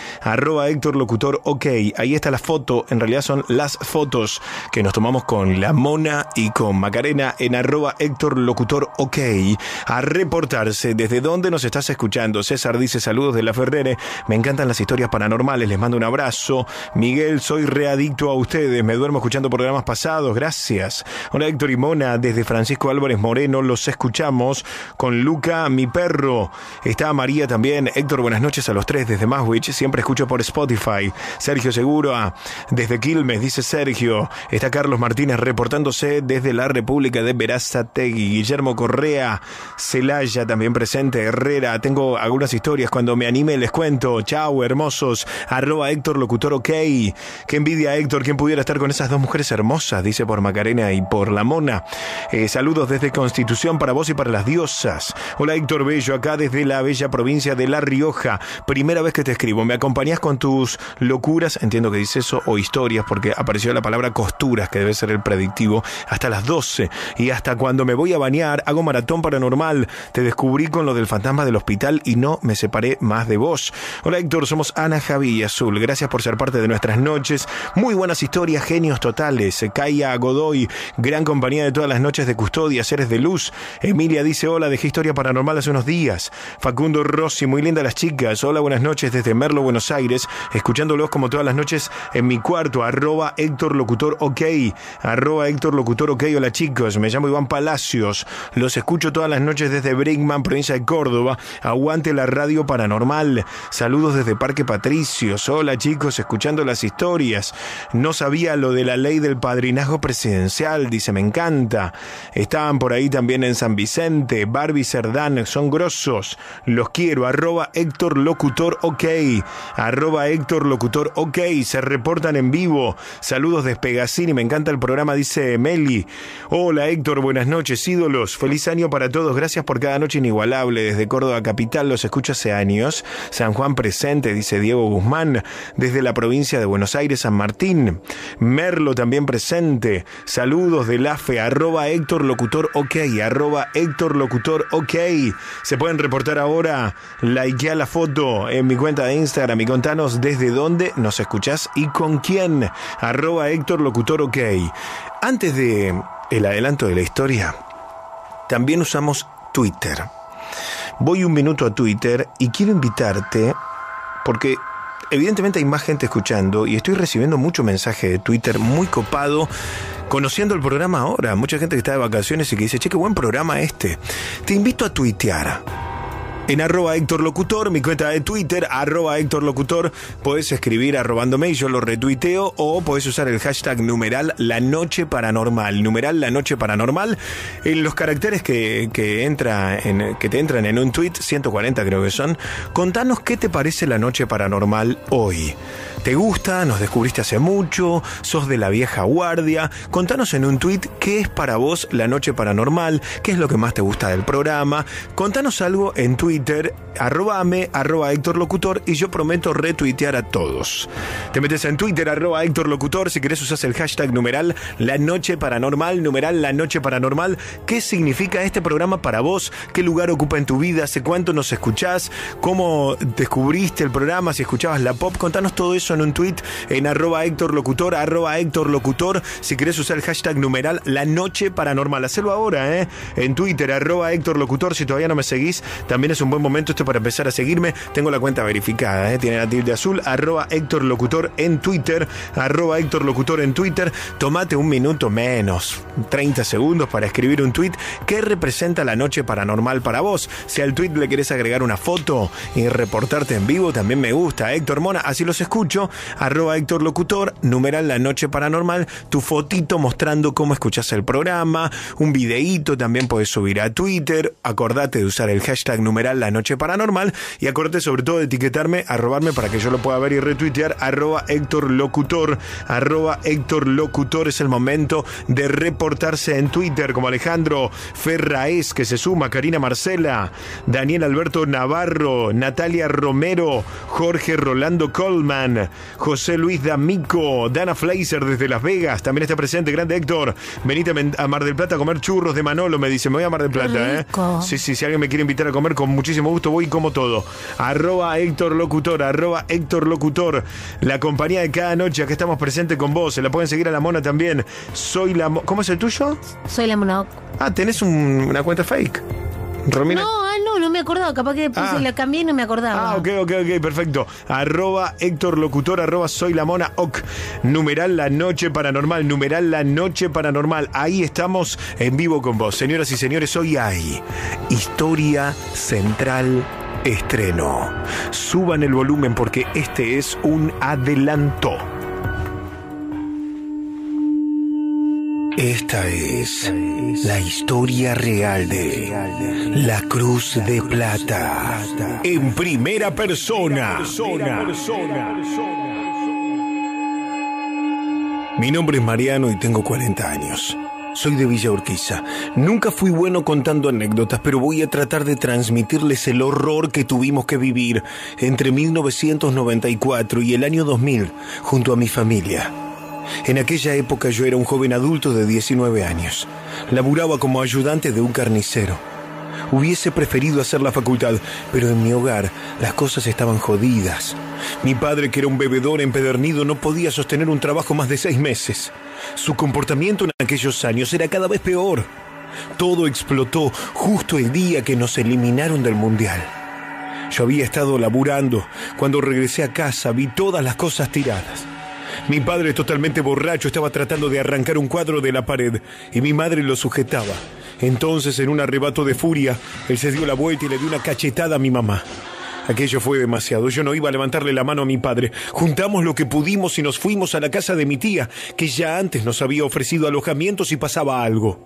@HéctorLocutorOK. Ahí está la foto, en realidad son las fotos que nos tomamos con la Mona y con Macarena en @HéctorLocutorOK. A reportarse desde dónde nos estás escuchando. César dice saludos de La Ferrere, me encantan las historias paranormales, les mando un abrazo. Miguel, soy readicto a ustedes, me duermo escuchando programas pasados, gracias. Hola Héctor y Mona, desde Francisco Álvarez Moreno los escuchamos con Luca, mi perro. Está María también. Héctor, buenas noches a los tres desde Maswich, siempre escucho por Spotify. Sergio Segura, desde Quilmes, dice Sergio. Está Carlos Martínez reportándose desde la República de Berazategui. Guillermo Correa, Celaya también presente. Herrera, tengo algunas historias, cuando me anime les cuento. Chau, hermosos. @HéctorLocutorOK. Qué envidia, Héctor, ¿quién pudiera estar con esas dos mujeres hermosas? Dice por Macarena y por la Mona. Saludos desde Constitución para vos y para las diosas. Hola Héctor Bello, acá desde la bella provincia de La Rioja. Primera vez que te escribo, ¿me acompañás con tus locuras? Entiendo que dice eso, o historias, porque apareció la palabra costuras, que debe ser el predictivo, hasta las 12. Y hasta cuando me voy a bañar, hago maratón paranormal. Te descubrí con lo del fantasma del hospital y no me separé más de vos. Hola Héctor, somos Ana, Javi y Azul. Gracias por ser parte de nuestras noches. Muy buenas historias, genios totales. Kaya Godoy, gran compañía de todas las noches de custodia, seres de luz. Emilia dice hola, dejé historia paranormal hace unos días. Facundo Rossi, muy linda las chicas. Hola, buenas noches desde Merlo, Buenos Aires, escuchándolos como todas las noches en mi cuarto. @HéctorLocutorOK. @HéctorLocutorOK. Hola chicos, me llamo Iván Palacios. Los escucho todas las noches desde Brinkman, provincia de Córdoba. Aguante la radio paranormal. Saludos desde Parque Patricios. Hola chicos, escuchando las historias. No sabía lo de la ley del padrinazgo presidencial, dice, me encanta. Estaban por ahí también en San Vicente. Barbie Cerdán, son grosos. Los quiero. @HéctorLocutorOK. @HéctorLocutorOK. Se reportan en vivo. Saludos de Espegacini, me encanta el programa, dice Meli. Hola Héctor, buenas noches, ídolos. Feliz año para todos. Gracias por cada noche inigualable. Desde Córdoba capital los escucho hace años. San Juan presente, dice Diego Guzmán. Desde la provincia de Buenos Aires, San Martín. Merlo también presente. Saludos del AFE. @HéctorLocutorOK. @HéctorLocutorOK. Se pueden reportar ahora. Likea la foto en mi cuenta de Instagram y contanos desde dónde nos escuchás y con quién. @HéctorLocutorOK. Antes de el adelanto de la historia, también usamos Twitter. Voy un minuto a Twitter y quiero invitarte, porque evidentemente hay más gente escuchando y estoy recibiendo mucho mensaje de Twitter muy copado, conociendo el programa ahora. Mucha gente que está de vacaciones y que dice, che, qué buen programa este. Te invito a tuitear. En @HéctorLocutor, mi cuenta de Twitter, @HéctorLocutor, podés escribir arrobándome y yo lo retuiteo, o podés usar el hashtag numeral La Noche Paranormal, numeral La Noche Paranormal, en los caracteres que te entran en un tweet, 140 creo que son. Contanos qué te parece La Noche Paranormal hoy. ¿Te gusta? ¿Nos descubriste hace mucho? ¿Sos de la vieja guardia? Contanos en un tweet qué es para vos La Noche Paranormal, qué es lo que más te gusta del programa. Contanos algo en Twitter, arrobame, @HéctorLocutor, y yo prometo retuitear a todos. Te metes en Twitter, @HéctorLocutor, si querés usás el hashtag numeral La Noche Paranormal, numeral La Noche Paranormal. ¿Qué significa este programa para vos? ¿Qué lugar ocupa en tu vida? ¿Hace cuánto nos escuchás? ¿Cómo descubriste el programa? Si escuchabas la pop, contanos todo eso en un tweet en @HéctorLocutor, @HéctorLocutor. Si querés usar el hashtag numeral La Noche Paranormal, hacelo ahora, en Twitter, @HéctorLocutor. Si todavía no me seguís, también es un buen momento esto para empezar a seguirme. Tengo la cuenta verificada, tiene la tilde azul, @HéctorLocutor en Twitter, @HéctorLocutor en Twitter. Tomate un minuto menos, 30 segundos para escribir un tweet que representa La Noche Paranormal para vos. Si al tweet le querés agregar una foto y reportarte en vivo, también me gusta. Héctor Mona, así los escucho, @HéctorLocutor, numeral La Noche Paranormal, tu fotito mostrando cómo escuchás el programa, un videíto también podés subir a Twitter. Acordate de usar el hashtag numeral La Noche Paranormal y acordate sobre todo de etiquetarme, arrobarme para que yo lo pueda ver y retuitear, @HéctorLocutor, @HéctorLocutor. Es el momento de reportarse en Twitter, como Alejandro Ferraez, que se suma, Karina Marcela, Daniel Alberto Navarro, Natalia Romero, Jorge Rolando Coleman, José Luis D'Amico, Dana Fleiser desde Las Vegas, también está presente, grande Héctor. Venite a Mar del Plata a comer churros de Manolo, me dice, me voy a Mar del Plata, Sí, si alguien me quiere invitar a comer, con muchísimo gusto voy y como todo. @HéctorLocutor, @HéctorLocutor, la compañía de cada noche, que estamos presentes con vos. Se la pueden seguir a la Mona también. ¿Cómo es el tuyo? Soy la Mona. ¿Tenés una cuenta fake? Romina. No me acordaba, capaz que la cambié y no me acordaba. Ok, perfecto. @HéctorLocutor, soy la Mona Oc, numeral La Noche Paranormal, numeral La Noche Paranormal. Ahí estamos en vivo con vos. Señoras y señores, hoy hay Historia Central Estreno. Suban el volumen porque este es un adelanto. Esta es la historia real de la Cruz de Plata en primera persona. Mi nombre es Mariano y tengo 40 años. Soy de Villa Urquiza. Nunca fui bueno contando anécdotas, pero voy a tratar de transmitirles el horror que tuvimos que vivir entre 1994 y el año 2000 junto a mi familia. En aquella época yo era un joven adulto de 19 años. Laburaba como ayudante de un carnicero. Hubiese preferido hacer la facultad, pero en mi hogar las cosas estaban jodidas. Mi padre, que era un bebedor empedernido, no podía sostener un trabajo más de 6 meses. Su comportamiento en aquellos años era cada vez peor. Todo explotó justo el día que nos eliminaron del Mundial. Yo había estado laburando. Cuando regresé a casa vi todas las cosas tiradas. Mi padre, totalmente borracho, estaba tratando de arrancar un cuadro de la pared y mi madre lo sujetaba. Entonces, en un arrebato de furia, él se dio la vuelta y le dio una cachetada a mi mamá. Aquello fue demasiado. Yo no iba a levantarle la mano a mi padre. Juntamos lo que pudimos y nos fuimos a la casa de mi tía, que ya antes nos había ofrecido alojamiento si pasaba algo.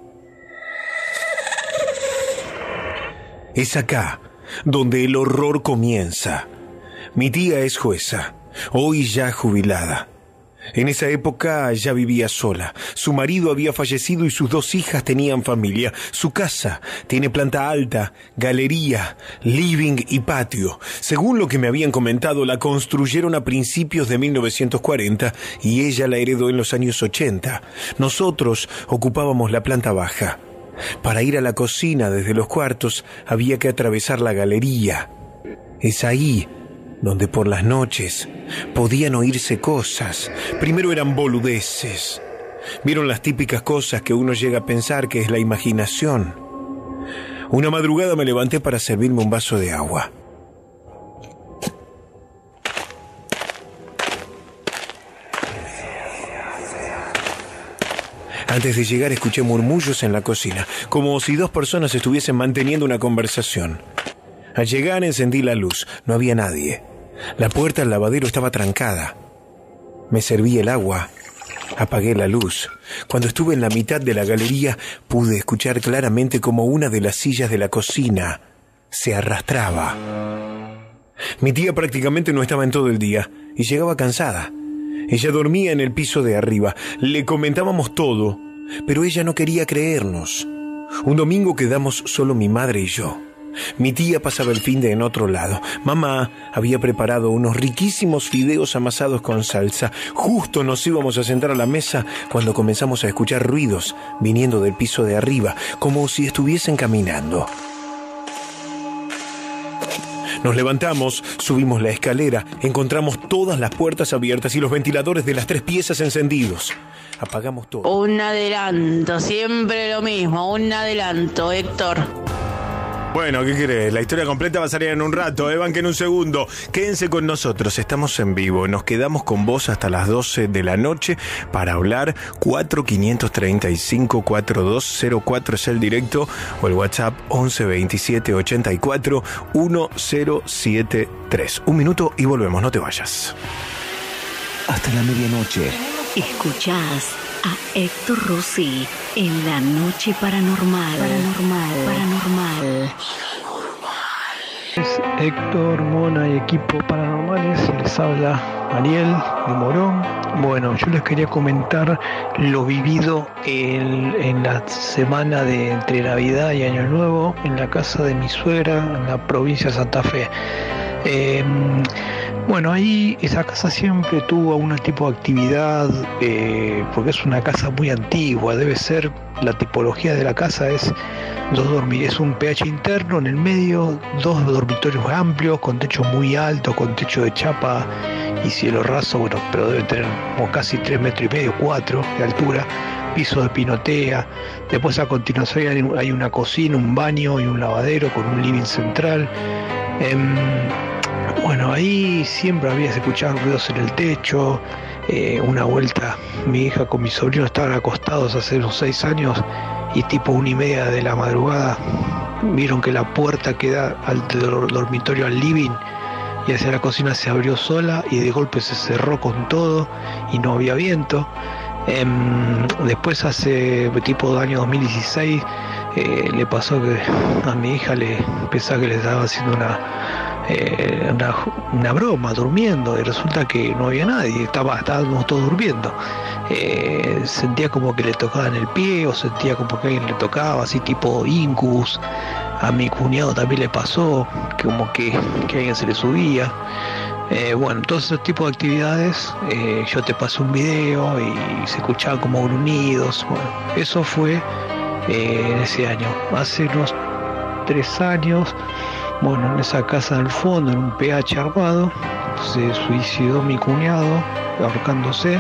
Es acá donde el horror comienza. Mi tía es jueza, hoy ya jubilada. En esa época ya vivía sola. Su marido había fallecido y sus 2 hijas tenían familia. Su casa tiene planta alta, galería, living y patio. Según lo que me habían comentado, la construyeron a principios de 1940 y ella la heredó en los años 80. Nosotros ocupábamos la planta baja. Para ir a la cocina desde los cuartos había que atravesar la galería. Es ahí donde por las noches podían oírse cosas. Primero eran boludeces. Vieron las típicas cosas que uno llega a pensar que es la imaginación. Una madrugada me levanté para servirme un vaso de agua. Antes de llegar escuché murmullos en la cocina, como si dos personas estuviesen manteniendo una conversación. Al llegar encendí la luz, no había nadie. La puerta del lavadero estaba trancada. Me serví el agua, apagué la luz. Cuando estuve en la mitad de la galería pude escuchar claramente como una de las sillas de la cocina se arrastraba. Mi tía prácticamente no estaba en todo el día y llegaba cansada. Ella dormía en el piso de arriba. Le comentábamos todo, pero ella no quería creernos. Un domingo quedamos solo mi madre y yo. Mi tía pasaba el fin de en otro lado. Mamá había preparado unos riquísimos fideos amasados con salsa. Justo nos íbamos a sentar a la mesa cuando comenzamos a escuchar ruidos viniendo del piso de arriba, como si estuviesen caminando. Nos levantamos, subimos la escalera, encontramos todas las puertas abiertas y los ventiladores de las 3 piezas encendidos. Apagamos todo. Un adelanto, siempre lo mismo, un adelanto, Héctor. Bueno, ¿qué querés? La historia completa va a salir en un rato, banquen un segundo. Quédense con nosotros, estamos en vivo. Nos quedamos con vos hasta las 12 de la noche para hablar. 4535-4204 es el directo, o el WhatsApp 11 27 84 1073. Un minuto y volvemos, no te vayas. Hasta la medianoche. Escuchás a Héctor Rossi en La Noche Paranormal. Paranormal. Es Héctor, Mona y equipo paranormales, les habla Ariel de Morón. Bueno, yo les quería comentar lo vivido en la semana de entre Navidad y Año Nuevo en la casa de mi suegra en la provincia de Santa Fe. Bueno, ahí esa casa siempre tuvo algún tipo de actividad, porque es una casa muy antigua, debe ser, la tipología de la casa es es un PH interno, en el medio 2 dormitorios amplios, con techo muy alto, con techo de chapa y cielo raso, bueno, pero debe tener como casi 3,5 metros, 4 de altura, piso de pinotea. Después a continuación hay una cocina, un baño y un lavadero con un living central. Bueno, ahí siempre había escuchado ruidos en el techo. Una vuelta mi hija con mi sobrino estaban acostados hace unos 6 años y tipo 1:30 de la madrugada vieron que la puerta que da al dormitorio al living y hacia la cocina se abrió sola y de golpe se cerró con todo y no había viento. Después hace tipo de año 2016 le pasó que a mi hija pensaba que le estaba haciendo una broma durmiendo y resulta que no había nadie, estábamos todos durmiendo. Sentía como que le tocaban el pie o sentía como que alguien le tocaba, así tipo incubus. A mi cuñado también le pasó, como que alguien se le subía. Bueno, todos esos tipos de actividades, yo te pasé un video y se escuchaban como gruñidos. Bueno, eso fue en ese año, hace unos 3 años. Bueno, en esa casa del fondo, en un PH armado, se suicidó mi cuñado ahorcándose,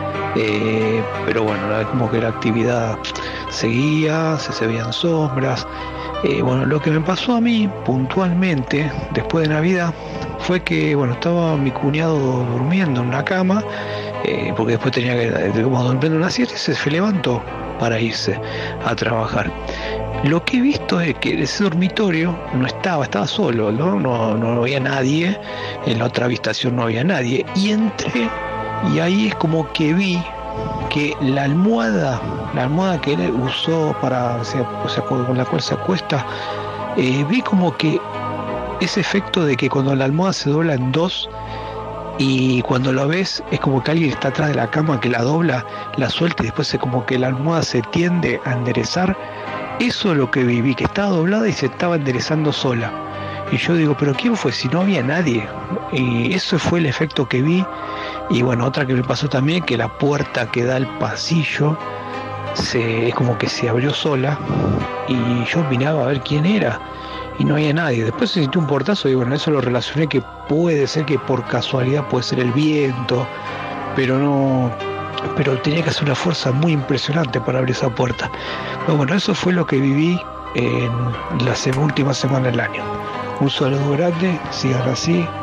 pero bueno, como que la actividad seguía, se veían sombras. Bueno, lo que me pasó a mí puntualmente después de Navidad fue que, bueno, estaba mi cuñado durmiendo en una cama, porque después tenía que, como durmiendo una siesta, se levantó para irse a trabajar. Lo que he visto es que ese dormitorio no estaba solo, no había nadie, en la otra habitación no había nadie, y entré, y ahí es como que vi que la almohada que él usó para, o sea, con la cual se acuesta, vi como que ese efecto de que cuando la almohada se dobla en 2 y cuando lo ves es como que alguien está atrás de la cama que la dobla, la suelta y después es como que la almohada se tiende a enderezar. Eso es lo que viví, que estaba doblada y se estaba enderezando sola. Y yo digo, ¿pero quién fue? Si no había nadie. Y eso fue el efecto que vi. Y bueno, otra que me pasó también, que la puerta que da al pasillo es como que se abrió sola. Y yo miraba a ver quién era. Y no había nadie. Después se sintió un portazo y bueno, eso lo relacioné que puede ser que por casualidad puede ser el viento. Pero tenía que hacer una fuerza muy impresionante para abrir esa puerta. Pero bueno, eso fue lo que viví en la última semana del año. Un saludo grande, sigan así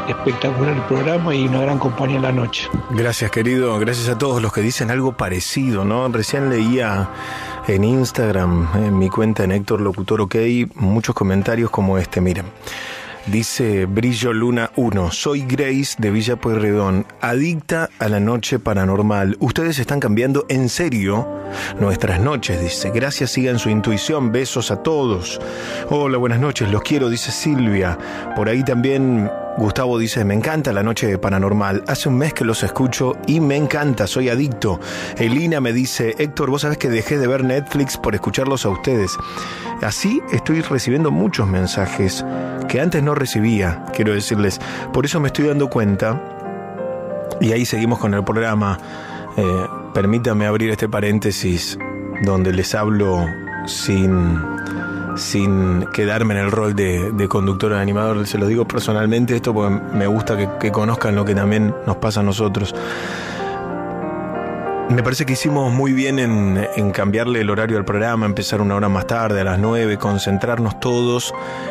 espectacular el programa y una gran compañía en la noche. Gracias, querido. Gracias a todos los que dicen algo parecido, ¿no? Recién leía en Instagram, en mi cuenta en Héctor Locutor OK, muchos comentarios como este, miren. Dice Brillo Luna 1, soy Grace de Villa Pueyrredón, adicta a la noche paranormal. Ustedes están cambiando en serio nuestras noches, dice. Gracias, sigan su intuición, besos a todos. Hola, buenas noches, los quiero, dice Silvia. Por ahí también Gustavo dice, me encanta la noche paranormal. Hace un mes que los escucho y me encanta, soy adicto. Elina me dice, Héctor, vos sabés que dejé de ver Netflix por escucharlos a ustedes. Así estoy recibiendo muchos mensajes que antes no recibía, quiero decirles. Por eso me estoy dando cuenta, y ahí seguimos con el programa. Permítame abrir este paréntesis donde les hablo sin quedarme en el rol de conductor o de animador. Se lo digo personalmente esto porque me gusta que conozcan lo que también nos pasa a nosotros. Me parece que hicimos muy bien en cambiarle el horario al programa, empezar una hora más tarde, a las 9, concentrarnos todos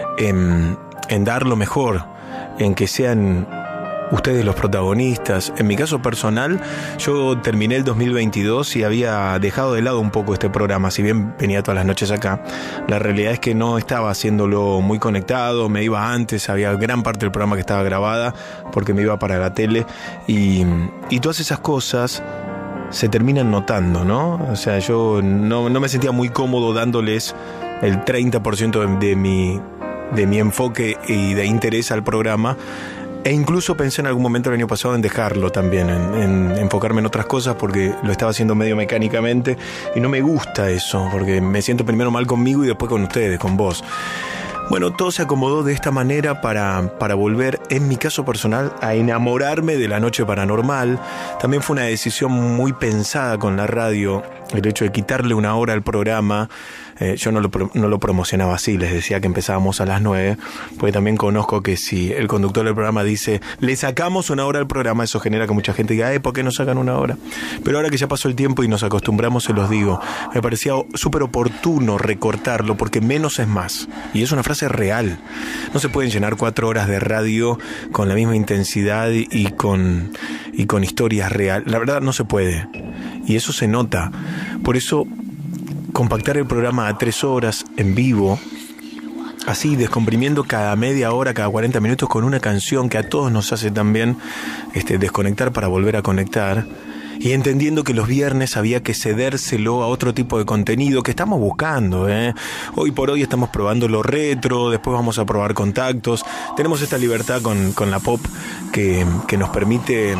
en dar lo mejor, en que sean ustedes los protagonistas. En mi caso personal, yo terminé el 2022 y había dejado de lado un poco este programa, si bien venía todas las noches acá. La realidad es que no estaba haciéndolo muy conectado, me iba antes, había gran parte del programa que estaba grabada porque me iba para la tele y todas esas cosas se terminan notando, ¿no? O sea, yo no me sentía muy cómodo dándoles el 30% de mi enfoque y de interés al programa. E incluso pensé en algún momento el año pasado en dejarlo también, en enfocarme en otras cosas porque lo estaba haciendo medio mecánicamente y no me gusta eso, porque me siento primero mal conmigo y después con ustedes, con vos. Bueno, todo se acomodó de esta manera para volver, en mi caso personal, a enamorarme de la noche paranormal. También fue una decisión muy pensada con la radio, el hecho de quitarle una hora al programa. Yo no lo promocionaba así, les decía que empezábamos a las 9, porque también conozco que si el conductor del programa dice, le sacamos una hora al programa, eso genera que mucha gente diga, ¿por qué no sacan una hora? Pero ahora que ya pasó el tiempo y nos acostumbramos, se los digo, me parecía súper oportuno recortarlo, porque menos es más. Y es una frase real. No se pueden llenar 4 horas de radio con la misma intensidad y con historias reales. La verdad no se puede. Y eso se nota. Por eso compactar el programa a 3 horas en vivo, así descomprimiendo cada media hora, cada 40 minutos con una canción que a todos nos hace también desconectar para volver a conectar, y entendiendo que los viernes había que cedérselo a otro tipo de contenido que estamos buscando. Hoy por hoy estamos probando lo retro, después vamos a probar contactos. Tenemos esta libertad con la pop que nos permite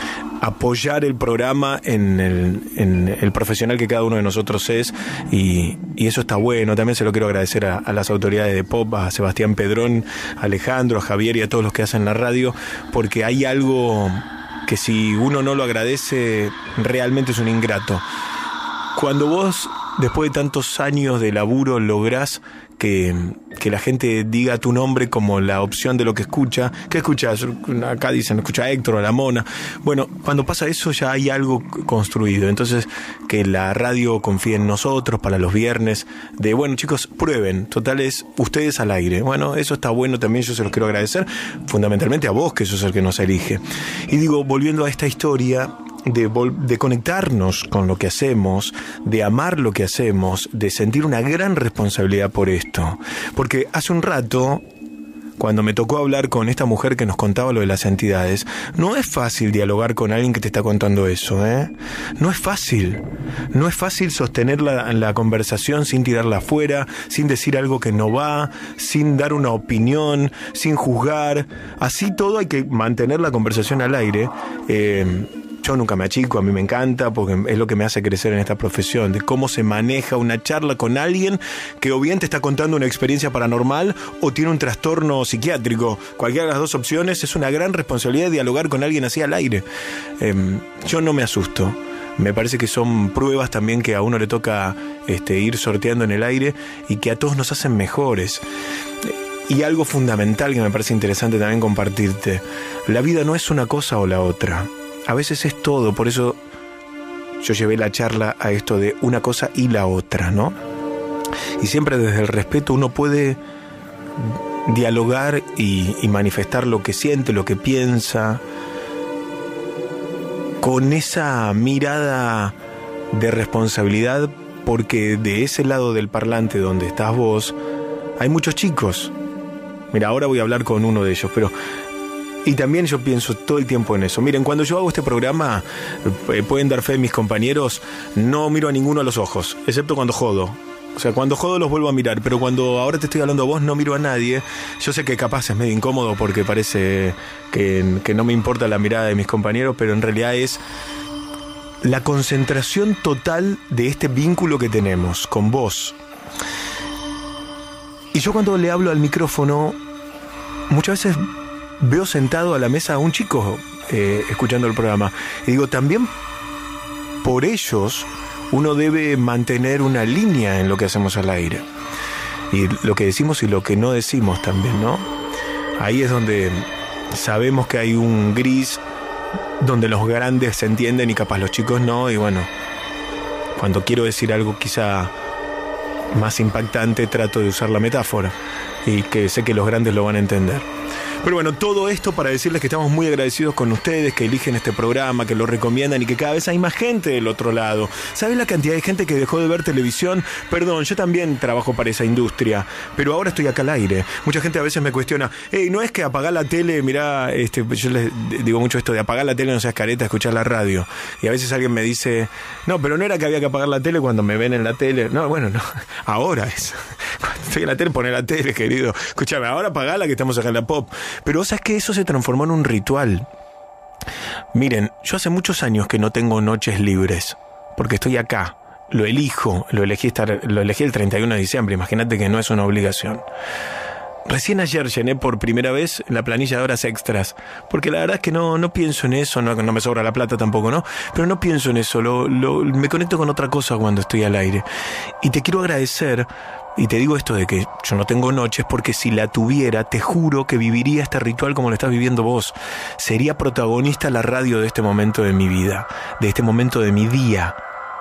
apoyar el programa en el profesional que cada uno de nosotros es, y eso está bueno. También se lo quiero agradecer a las autoridades de Pop, a Sebastián Pedrón, a Alejandro, a Javier y a todos los que hacen la radio, porque hay algo que si uno no lo agradece realmente es un ingrato. Cuando vos, después de tantos años de laburo, lográs que la gente diga tu nombre como la opción de lo que escucha. ¿Qué escuchas? Acá dicen, escucha a Héctor o a la Mona. Bueno, cuando pasa eso ya hay algo construido. Entonces, que la radio confíe en nosotros para los viernes, de bueno, chicos, prueben, total es ustedes al aire. Bueno, eso está bueno también, yo se los quiero agradecer, fundamentalmente a vos, que sos el que nos elige. Y digo, volviendo a esta historia, de conectarnos con lo que hacemos, de amar lo que hacemos, de sentir una gran responsabilidad por esto. Porque hace un rato, cuando me tocó hablar con esta mujer que nos contaba lo de las entidades, no es fácil dialogar con alguien que te está contando eso, No es fácil. No es fácil sostener la conversación sin tirarla afuera, sin decir algo que no va, sin dar una opinión, sin juzgar. Así todo hay que mantener la conversación al aire. Yo nunca me achico, a mí me encanta porque es lo que me hace crecer en esta profesión, de cómo se maneja una charla con alguien que o bien te está contando una experiencia paranormal o tiene un trastorno psiquiátrico. Cualquiera de las dos opciones, es una gran responsabilidad dialogar con alguien así al aire. Yo no me asusto. Me parece que son pruebas también que a uno le toca ir sorteando en el aire y que a todos nos hacen mejores. Y algo fundamental que me parece interesante también compartirte: la vida no es una cosa o la otra. A veces es todo, por eso yo llevé la charla a esto de una cosa y la otra, ¿no? Y siempre desde el respeto uno puede dialogar y manifestar lo que siente, lo que piensa, con esa mirada de responsabilidad, porque de ese lado del parlante donde estás vos hay muchos chicos. Mira, ahora voy a hablar con uno de ellos, pero... Y también yo pienso todo el tiempo en eso. Miren, cuando yo hago este programa, pueden dar fe mis compañeros, no miro a ninguno a los ojos, excepto cuando jodo. O sea, cuando jodo los vuelvo a mirar, pero cuando ahora te estoy hablando a vos no miro a nadie. Yo sé que capaz es medio incómodo porque parece que no me importa la mirada de mis compañeros, pero en realidad es la concentración total de este vínculo que tenemos con vos. Y yo cuando le hablo al micrófono, muchas veces veo sentado a la mesa a un chico escuchando el programa. Y digo, también por ellos uno debe mantener una línea en lo que hacemos al aire. Y lo que decimos y lo que no decimos también, ¿no? Ahí es donde sabemos que hay un gris, donde los grandes se entienden y capaz los chicos no. Y bueno, cuando quiero decir algo quizá más impactante, trato de usar la metáfora. Y que sé que los grandes lo van a entender. Pero bueno, todo esto para decirles que estamos muy agradecidos con ustedes, que eligen este programa, que lo recomiendan y que cada vez hay más gente del otro lado. ¿Sabes la cantidad de gente que dejó de ver televisión? Perdón, yo también trabajo para esa industria, pero ahora estoy acá al aire. Mucha gente a veces me cuestiona, no es que apagar la tele, mirá, yo les digo mucho esto de apagar la tele, no seas careta, escuchar la radio. Y a veces alguien me dice, no, pero no era que había que apagar la tele cuando me ven en la tele. No, bueno, no, ahora es. Cuando estoy en la tele, poné la tele, querido. Escúchame, ahora apagala que estamos acá en la pop. Pero sabes que eso se transformó en un ritual. Miren, yo hace muchos años que no tengo noches libres, porque estoy acá, lo elegí el 31 de diciembre, imagínate que no es una obligación. Recién ayer llené por primera vez la planilla de horas extras, porque la verdad es que no pienso en eso, no me sobra la plata tampoco, ¿no? Pero no pienso en eso, me conecto con otra cosa cuando estoy al aire. Y te quiero agradecer. Y te digo esto de que yo no tengo noches porque si la tuviera, te juro que viviría este ritual como lo estás viviendo vos. Sería protagonista la radio de este momento de mi vida, de este momento de mi día.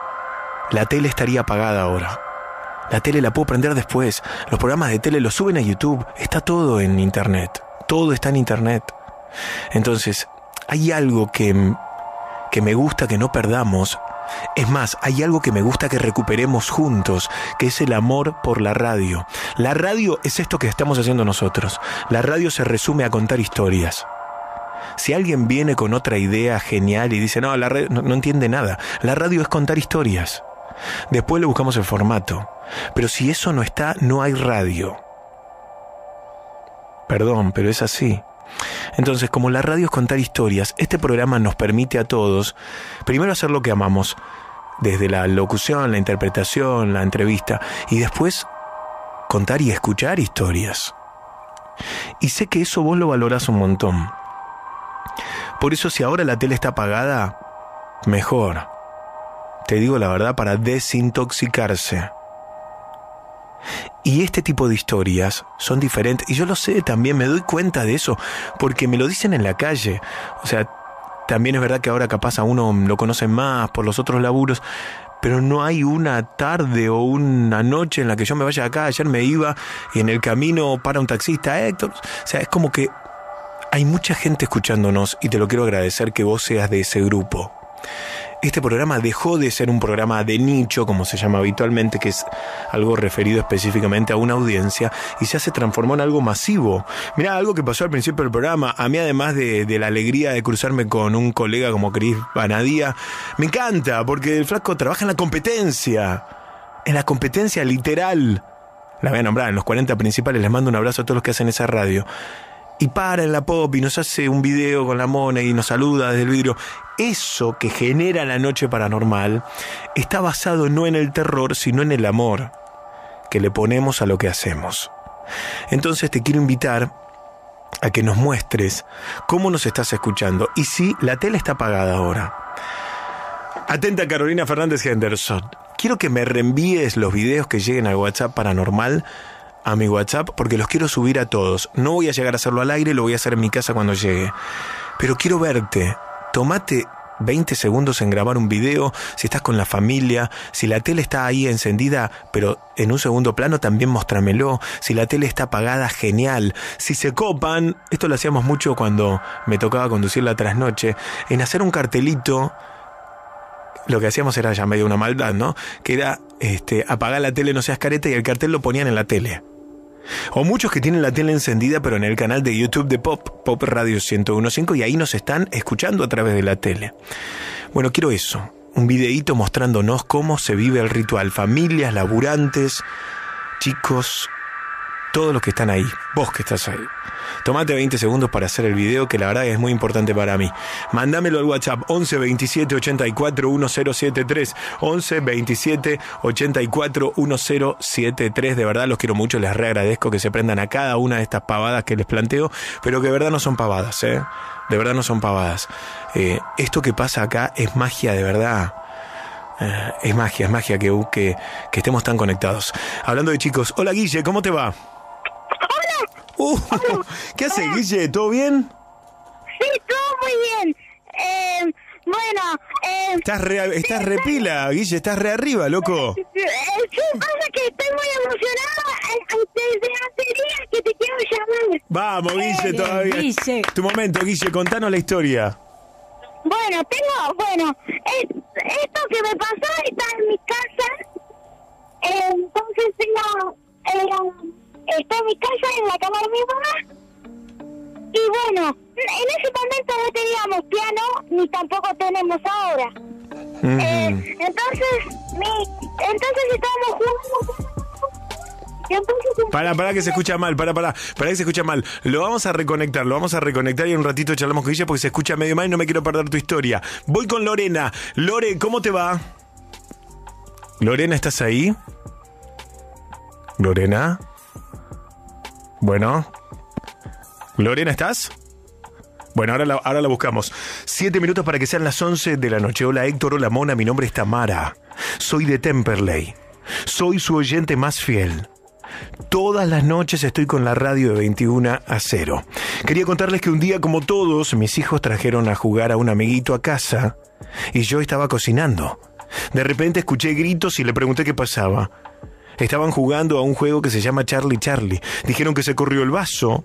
La tele estaría apagada ahora. La tele la puedo prender después. Los programas de tele los suben a YouTube. Está todo en internet. Todo está en internet. Entonces, hay algo que me gusta que no perdamos. Es más, hay algo que me gusta que recuperemos juntos, que es el amor por la radio. La radio es esto que estamos haciendo nosotros. La radio se resume a contar historias. Si alguien viene con otra idea genial y dice, no, la radio no entiende nada. La radio es contar historias. Después le buscamos el formato. Pero si eso no está, no hay radio. Perdón, pero es así. Entonces, como la radio es contar historias, este programa nos permite a todos, primero hacer lo que amamos, desde la locución, la interpretación, la entrevista, y después contar y escuchar historias. Y sé que eso vos lo valorás un montón. Por eso, si ahora la tele está apagada, mejor. Te digo la verdad, para desintoxicarse. Y este tipo de historias son diferentes. Y yo lo sé también, me doy cuenta de eso, porque me lo dicen en la calle. O sea, también es verdad que ahora capaz a uno lo conocen más por los otros laburos, pero no hay una tarde o una noche en la que yo me vaya acá. Ayer me iba y en el camino para un taxista, Héctor. O sea, es como que hay mucha gente escuchándonos y te lo quiero agradecer que vos seas de ese grupo. Este programa dejó de ser un programa de nicho, como se llama habitualmente, que es algo referido específicamente a una audiencia, y ya se transformó en algo masivo. Mirá, algo que pasó al principio del programa, a mí además de la alegría de cruzarme con un colega como Cris Banadía, me encanta, porque el flaco trabaja en la competencia literal. La voy a nombrar, en los 40 principales, les mando un abrazo a todos los que hacen esa radio. Y para en la pop y nos hace un video con la Mona y nos saluda desde el vidrio. Eso que genera la noche paranormal está basado no en el terror, sino en el amor que le ponemos a lo que hacemos. Entonces te quiero invitar a que nos muestres cómo nos estás escuchando y si la tele está apagada ahora. Atenta, Carolina Fernández Henderson. Quiero que me reenvíes los videos que lleguen al WhatsApp Paranormal, a mi WhatsApp, porque los quiero subir a todos. No voy a llegar a hacerlo al aire, lo voy a hacer en mi casa cuando llegue. Pero quiero verte. Tomate 20 segundos en grabar un video, si estás con la familia, si la tele está ahí encendida, pero en un segundo plano también mostrámelo, si la tele está apagada, genial, si se copan, esto lo hacíamos mucho cuando me tocaba conducir la trasnoche, en hacer un cartelito, lo que hacíamos era ya medio una maldad, ¿no? Que era, apagar la tele, no seas careta, y el cartel lo ponían en la tele. O muchos que tienen la tele encendida pero en el canal de YouTube de Pop Radio 101.5, y ahí nos están escuchando a través de la tele. Bueno, quiero eso, un videíto mostrándonos cómo se vive el ritual. Familias, laburantes, chicos, todos los que están ahí, vos que estás ahí. Tomate 20 segundos para hacer el video, que la verdad es muy importante para mí. Mándamelo al WhatsApp 11 27 84 1073. 11 27 84 1073. De verdad los quiero mucho, les reagradezco que se prendan a cada una de estas pavadas que les planteo, pero que de verdad no son pavadas, ¿eh? De verdad no son pavadas. Esto que pasa acá es magia, de verdad. Es magia que estemos tan conectados. Hablando de chicos, hola Guille, ¿cómo te va? ¿Qué haces, Guille? ¿Todo bien? Sí, todo muy bien. Estás re pila, Guille, estás re arriba, loco. Sí, pasa que estoy muy emocionada. Desde hace días que te quiero llamar. Vamos, Guille, todavía. Guille. Tu momento, Guille, contanos la historia. Bueno, esto que me pasó está en mi casa. Entonces está en mi casa, en la cama de mi mamá. Y bueno, en ese momento no teníamos piano, ni tampoco tenemos ahora. Entonces estábamos jugando. Para que se escucha mal, para que se escucha mal. Lo vamos a reconectar y en un ratito charlamos con ella porque se escucha medio mal y no me quiero perder tu historia. Voy con Lorena. Lore, ¿cómo te va? Lorena, ¿estás ahí? Lorena. Bueno. Lorena, ¿estás? Bueno, ahora la buscamos. 7 minutos para que sean las 11 de la noche. Hola Héctor, hola Mona, mi nombre es Tamara. Soy de Temperley. Soy su oyente más fiel. Todas las noches estoy con la radio de 21 a 0. Quería contarles que un día, como todos, mis hijos trajeron a jugar a un amiguito a casa y yo estaba cocinando. De repente escuché gritos y le pregunté qué pasaba. Estaban jugando a un juego que se llama Charlie Charlie. Dijeron que se corrió el vaso,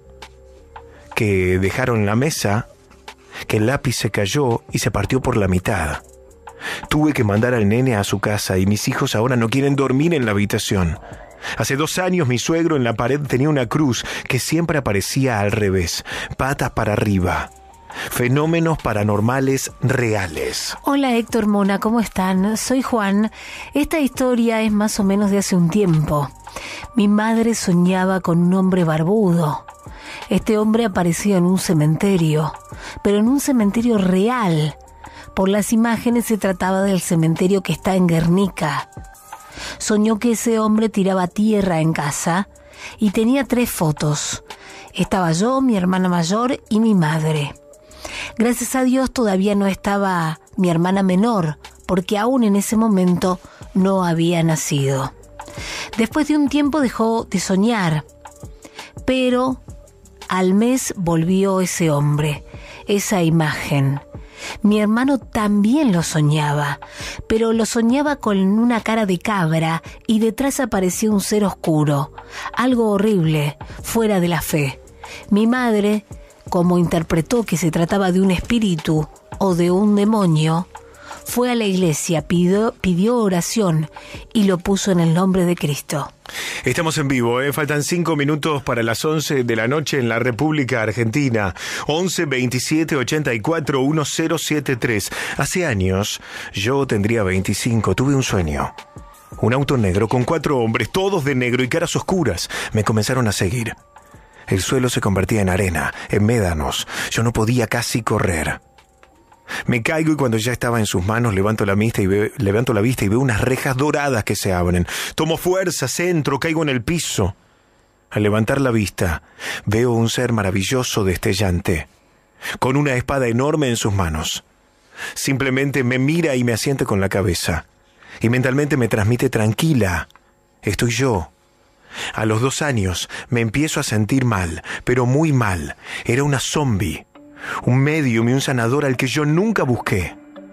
que dejaron la mesa, que el lápiz se cayó y se partió por la mitad. Tuve que mandar al nene a su casa y mis hijos ahora no quieren dormir en la habitación. Hace 2 años mi suegro en la pared tenía una cruz que siempre aparecía al revés, patas para arriba. Fenómenos paranormales reales. Hola Héctor, Mona, ¿cómo están? Soy Juan. Esta historia es más o menos de hace un tiempo. Mi madre soñaba con un hombre barbudo. Este hombre apareció en un cementerio, pero en un cementerio real. Por las imágenes se trataba del cementerio que está en Guernica. Soñó que ese hombre tiraba tierra en casa y tenía 3 fotos. Estaba yo, mi hermana mayor y mi madre. Gracias a Dios todavía no estaba mi hermana menor, porque aún en ese momento no había nacido. Después de un tiempo dejó de soñar, pero al mes volvió ese hombre, esa imagen. Mi hermano también lo soñaba, pero lo soñaba con una cara de cabra y detrás aparecía un ser oscuro, algo horrible, fuera de la fe. Mi madre, como interpretó que se trataba de un espíritu o de un demonio, fue a la iglesia, pidió oración y lo puso en el nombre de Cristo. Estamos en vivo, faltan 5 minutos para las 11 de la noche en la República Argentina. 11 27 84 1073. Hace años, yo tendría 25, tuve un sueño. Un auto negro con 4 hombres, todos de negro y caras oscuras, me comenzaron a seguir. El suelo se convertía en arena, en médanos. Yo no podía casi correr. Me caigo y cuando ya estaba en sus manos levanto la vista y veo unas rejas doradas que se abren. Tomo fuerza, entro, caigo en el piso. Al levantar la vista, veo un ser maravilloso destellante, con una espada enorme en sus manos. Simplemente me mira y me asiente con la cabeza. Y mentalmente me transmite: tranquila, estoy yo. A los 2 años me empiezo a sentir mal, pero muy mal. Era una zombie. Un médium y un sanador al que yo nunca busqué.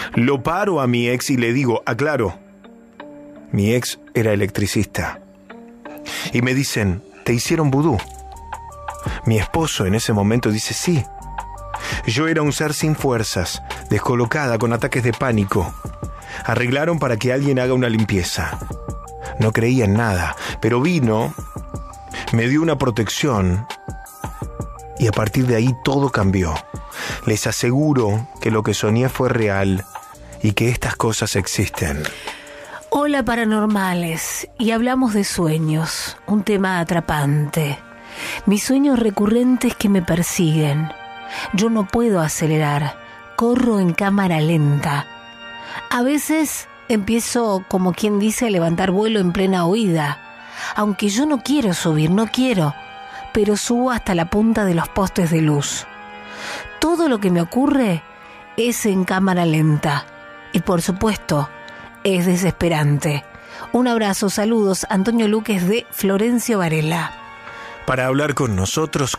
Lo paro a mi ex y le digo, aclaro, mi ex era electricista. Y me dicen, ¿te hicieron vudú? Mi esposo en ese momento dice, sí. Yo era un ser sin fuerzas, descolocada, con ataques de pánico. Arreglaron para que alguien haga una limpieza. No creía en nada, pero vino, me dio una protección y a partir de ahí todo cambió. Les aseguro que lo que soñé fue real y que estas cosas existen. Hola paranormales, y hablamos de sueños, un tema atrapante. Mis sueños recurrentes que me persiguen. Yo no puedo acelerar, corro en cámara lenta. A veces empiezo, como quien dice, a levantar vuelo en plena huida. Aunque yo no quiero subir, no quiero, pero subo hasta la punta de los postes de luz. Todo lo que me ocurre es en cámara lenta. Y por supuesto, es desesperante. Un abrazo, saludos, Antonio Luques de Florencio Varela. Para hablar con nosotros,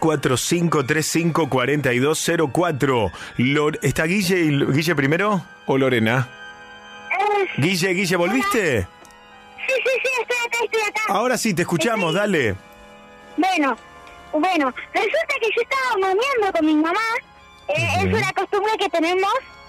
4535-4204. ¿Está Guille primero o Lorena? Guille, ¿volviste? Sí, estoy acá. Ahora sí, te escuchamos, dale. Bueno, resulta que yo estaba mameando con mi mamá. Es una costumbre que tenemos,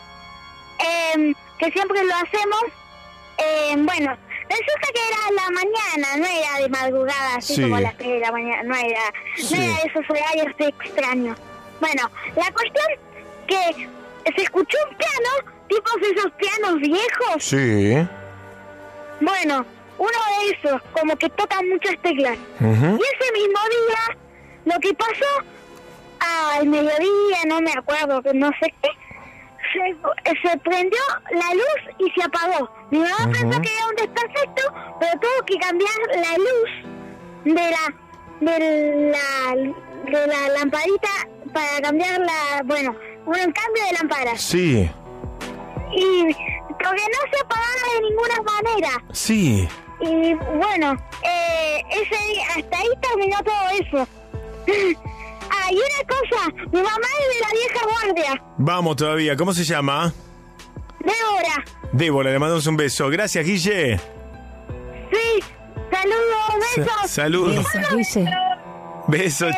que siempre lo hacemos. Bueno, resulta que era la mañana, no era de madrugada, así como las 3 de la mañana, no era de esos horarios extraños. Bueno, la cuestión que se escuchó un piano, tipo esos pianos viejos. Sí. Bueno, uno de esos, como que tocan muchas teclas. Y ese mismo día, lo que pasó al mediodía, no me acuerdo, no sé qué, se prendió la luz y se apagó. Mi mamá pensó que era un desperfecto, pero tuvo que cambiar la luz de la lamparita para cambiar un cambio de lámpara. Sí. Y porque no se apagaba de ninguna manera. Sí. Y bueno, hasta ahí terminó todo eso. Y una cosa, mi mamá es de la vieja guardia. Vamos todavía, ¿cómo se llama? Débora, le mandamos un beso. Gracias, Guille. Sí, saludos, besos. Saludos. Besos.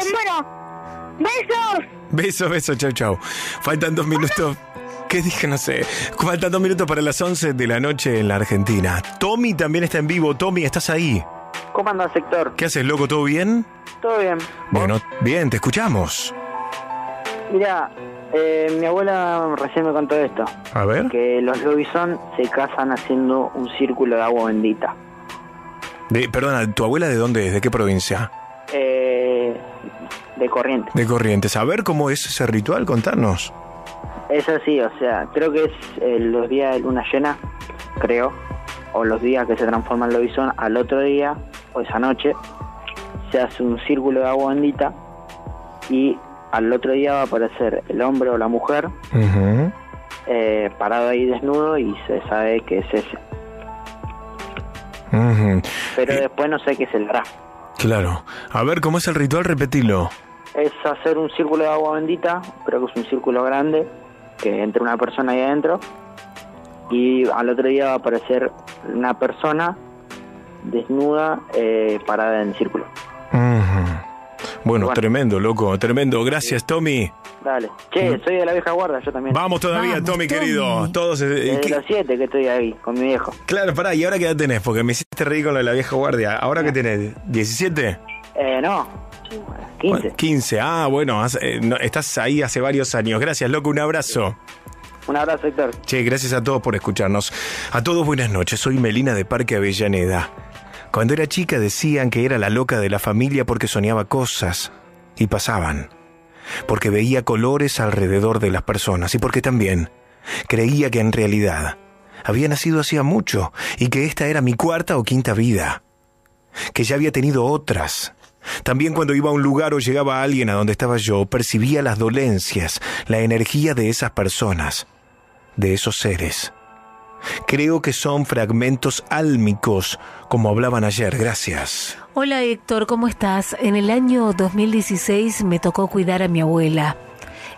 Besos, chau. Faltan 2 minutos. ¿Qué dije? No sé. Faltan 2 minutos para las 11 de la noche en la Argentina. Tommy también está en vivo. Tommy, ¿estás ahí? ¿Cómo andas, Héctor? ¿Qué haces, loco? ¿Todo bien? Todo bien. Bueno, bien, te escuchamos. Mira, mi abuela recién me contó esto. A ver. Que los lobizón se casan haciendo un círculo de agua bendita. Perdona, ¿tu abuela de dónde es? ¿De qué provincia? De Corrientes. De Corrientes. A ver cómo es ese ritual, contanos. Es así, o sea, creo que es los días de luna llena, creo, o los días que se transforma el lobizón. Al otro día, o esa noche, se hace un círculo de agua bendita y al otro día va a aparecer el hombre o la mujer parado ahí desnudo y se sabe que es ese. Pero después no sé qué se le hará. Claro. A ver, ¿cómo es el ritual? Repetilo. Es hacer un círculo de agua bendita, creo que es un círculo grande, que entre una persona ahí adentro, y al otro día va a aparecer una persona desnuda parada en círculo. Bueno, tremendo, loco, tremendo. Gracias, Tommy. Dale. Che, soy de la vieja guardia, yo también. Vamos todavía, Tommy, querido. Todos. Desde los 7 que estoy ahí, con mi viejo. Claro, pará, ¿y ahora qué edad tenés? Porque me hiciste reír con lo de la vieja guardia. ¿Ahora qué tenés? ¿17? No, 15. 15, bueno, estás ahí hace varios años. Gracias, loco, un abrazo. Un abrazo, Héctor. Che, gracias a todos por escucharnos. A todos buenas noches, soy Melina de Parque Avellaneda. Cuando era chica decían que era la loca de la familia porque soñaba cosas y pasaban. Porque veía colores alrededor de las personas y porque también creía que en realidad había nacido hacía mucho y que esta era mi 4ª o 5ª vida. Que ya había tenido otras. También cuando iba a un lugar o llegaba alguien a donde estaba yo, percibía las dolencias, la energía de esas personas, de esos seres. Creo que son fragmentos álmicos, como hablaban ayer. Gracias. Hola Héctor, ¿cómo estás? En el año 2016 me tocó cuidar a mi abuela.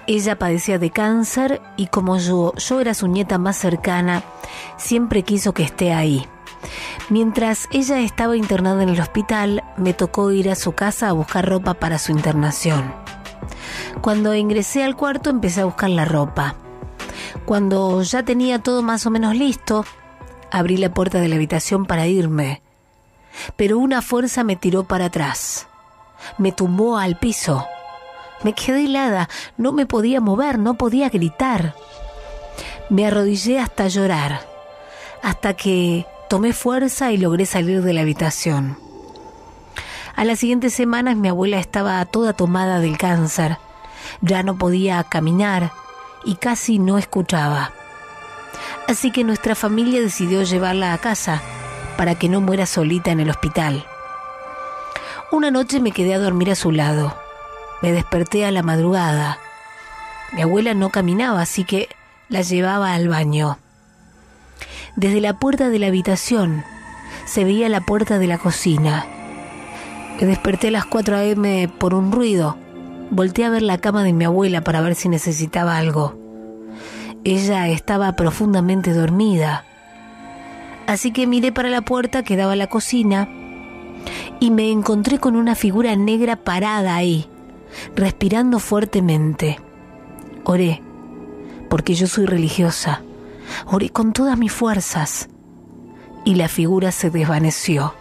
Ella padecía de cáncer y como yo era su nieta más cercana, siempre quiso que esté ahí. Mientras ella estaba internada en el hospital, me tocó ir a su casa a buscar ropa para su internación. Cuando ingresé al cuarto empecé a buscar la ropa. Cuando ya tenía todo más o menos listo, abrí la puerta de la habitación para irme, pero una fuerza me tiró para atrás. Me tumbó al piso. Me quedé helada, no me podía mover, no podía gritar. Me arrodillé hasta llorar, hasta que tomé fuerza y logré salir de la habitación. A las siguientes semanas mi abuela estaba toda tomada del cáncer. Ya no podía caminar y casi no escuchaba. Así que nuestra familia decidió llevarla a casa para que no muera solita en el hospital. Una noche me quedé a dormir a su lado. Me desperté a la madrugada. Mi abuela no caminaba, así que la llevaba al baño. Desde la puerta de la habitación se veía la puerta de la cocina. Me desperté a las 4 a.m. por un ruido. Volteé a ver la cama de mi abuela para ver si necesitaba algo. Ella estaba profundamente dormida. Así que miré para la puerta que daba a la cocina y me encontré con una figura negra parada ahí, respirando fuertemente. Oré, porque yo soy religiosa. Oré con todas mis fuerzas y la figura se desvaneció.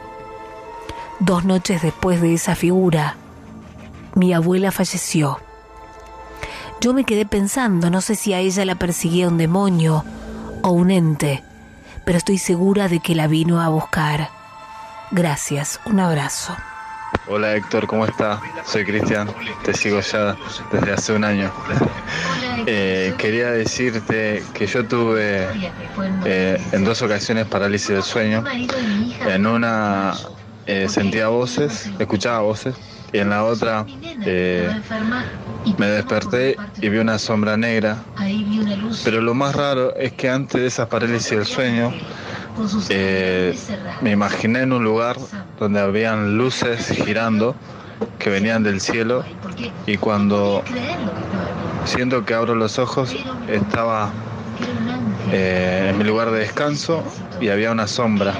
2 noches después de esa figura, mi abuela falleció. Yo me quedé pensando, no sé si a ella la perseguía un demonio o un ente, pero estoy segura de que la vino a buscar. Gracias, un abrazo. Hola Héctor, ¿cómo estás? Soy Cristian, te sigo ya desde hace un año. Quería decirte que yo tuve en 2 ocasiones parálisis del sueño. En una sentía voces, escuchaba voces, y en la otra me desperté y vi una sombra negra. Pero lo más raro es que antes de esa parálisis del sueño me imaginé en un lugar donde habían luces girando que venían del cielo, y cuando siento que abro los ojos estaba en mi lugar de descanso y había una sombra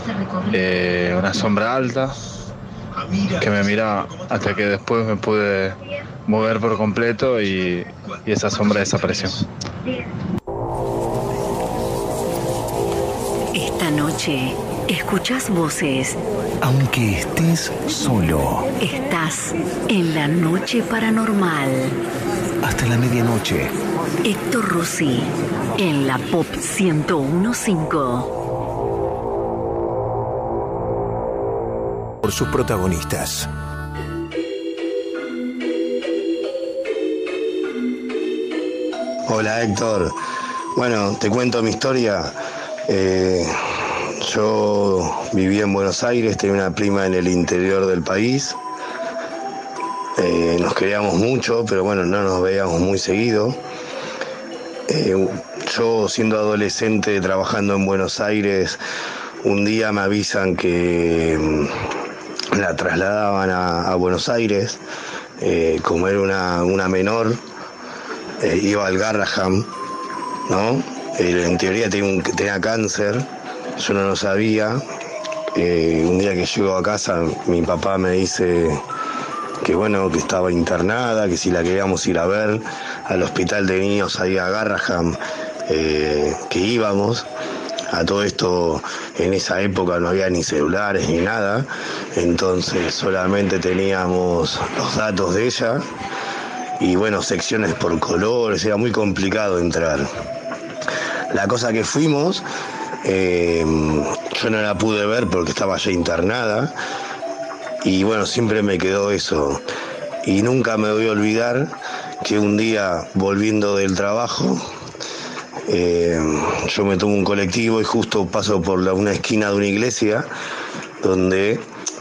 alta que me miraba, hasta que después me pude mover por completo y esa sombra desapareció. Esta noche escuchás voces. Aunque estés solo. Estás en la noche paranormal. Hasta la medianoche. Héctor Rossi en la Pop 101.5. Por sus protagonistas. Hola Héctor, bueno, te cuento mi historia. Yo viví en Buenos Aires, tenía una prima en el interior del país. Nos queríamos mucho, pero bueno, no nos veíamos muy seguido. Yo, siendo adolescente, trabajando en Buenos Aires, un día me avisan que la trasladaban a Buenos Aires. Como era una menor, iba al Garraham, ¿no? En teoría tenía cáncer, yo no lo sabía. Un día que llego a casa, mi papá me dice que bueno, que estaba internada, que si la queríamos ir a ver al hospital de niños ahí a Garraham, que íbamos. A todo esto, en esa época no había ni celulares ni nada, entonces solamente teníamos los datos de ella y bueno, secciones por colores, era muy complicado entrar. La cosa que fuimos, yo no la pude ver porque estaba ya internada, y bueno, siempre me quedó eso. Y nunca me voy a olvidar que un día, volviendo del trabajo, yo me tomo un colectivo y justo paso por una esquina de una iglesia donde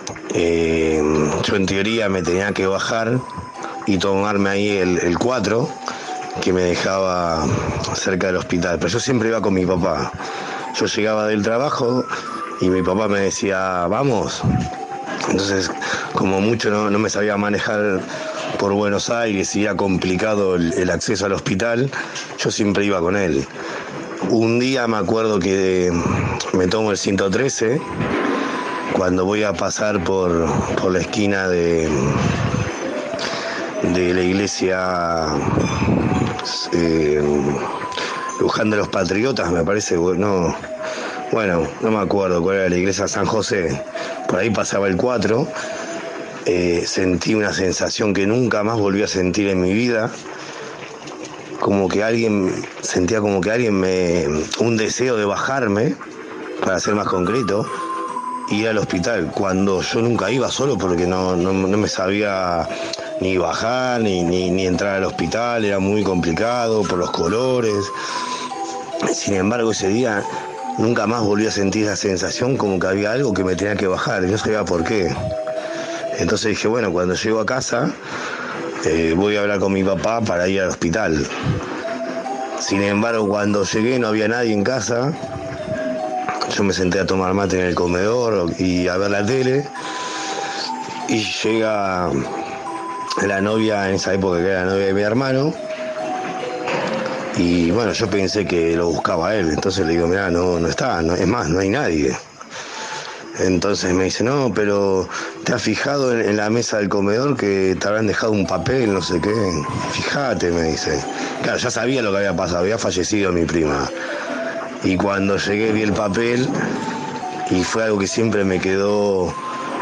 yo en teoría me tenía que bajar y tomarme ahí el 4 que me dejaba cerca del hospital, pero yo siempre iba con mi papá. Yo llegaba del trabajo y mi papá me decía, vamos. Entonces, como mucho no me sabía manejar por Buenos Aires y era complicado el acceso al hospital, yo siempre iba con él. Un día me acuerdo que me tomo el 113 cuando voy a pasar por la esquina de la iglesia Luján de los Patriotas, me parece, no me acuerdo cuál era la iglesia, San José, por ahí pasaba el 4, sentí una sensación que nunca más volví a sentir en mi vida, sentía como que alguien un deseo de bajarme, para ser más concreto, y ir al hospital, cuando yo nunca iba solo porque no me sabía ni bajar, ni entrar al hospital, era muy complicado por los colores. Sin embargo, ese día nunca más volví a sentir esa sensación como que había algo que me tenía que bajar, y no sabía por qué. Entonces dije, bueno, cuando llego a casa, voy a hablar con mi papá para ir al hospital. Sin embargo, cuando llegué no había nadie en casa. Yo me senté a tomar mate en el comedor y a ver la tele, y llega la novia, en esa época que era la novia de mi hermano, y bueno, yo pensé que lo buscaba a él. Entonces le digo, mirá, no está, es más, no hay nadie. Entonces me dice, no, pero ¿te has fijado en la mesa del comedor que te habrán dejado un papel, no sé qué? Fíjate, me dice. Claro, ya sabía lo que había pasado, había fallecido mi prima. Y cuando llegué vi el papel, y fue algo que siempre me quedó,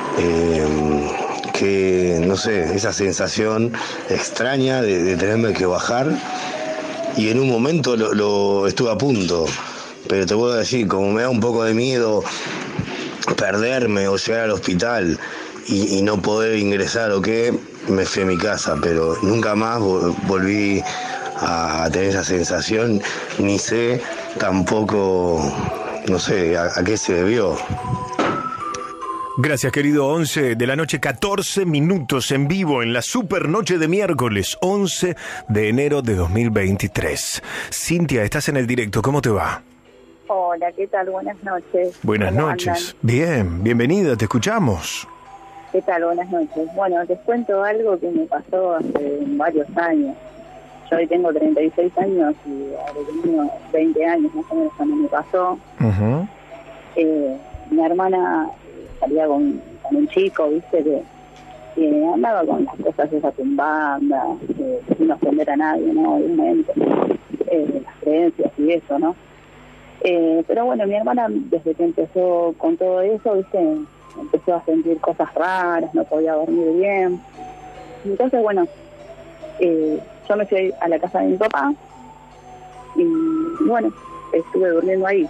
que no sé, esa sensación extraña de tenerme que bajar. Y en un momento lo estuve a punto, pero te puedo decir, como me da un poco de miedo perderme o llegar al hospital y no poder ingresar o qué, me fui a mi casa, pero nunca más volví a tener esa sensación, ni sé tampoco, no sé, a qué se debió. Gracias, querido. 11 de la noche, 14 minutos en vivo en la super noche de miércoles, 11 de enero de 2023. Cintia, estás en el directo, ¿cómo te va? Hola, ¿qué tal? Buenas noches. Buenas noches. Bien, bienvenida, te escuchamos. ¿Qué tal? Buenas noches. Bueno, les cuento algo que me pasó hace varios años. Yo hoy tengo 36 años y habré tenido 20 años más o menos cuando me pasó. Uh-huh. Mi hermana salía con un chico, viste, que andaba con las cosas esas en banda, sin ofender a nadie, ¿no? Obviamente, las creencias y eso, ¿no? Pero bueno, mi hermana, desde que empezó con todo eso, viste, empezó a sentir cosas raras, no podía dormir bien. Entonces, bueno, yo me fui a la casa de mi papá y bueno, estuve durmiendo ahí.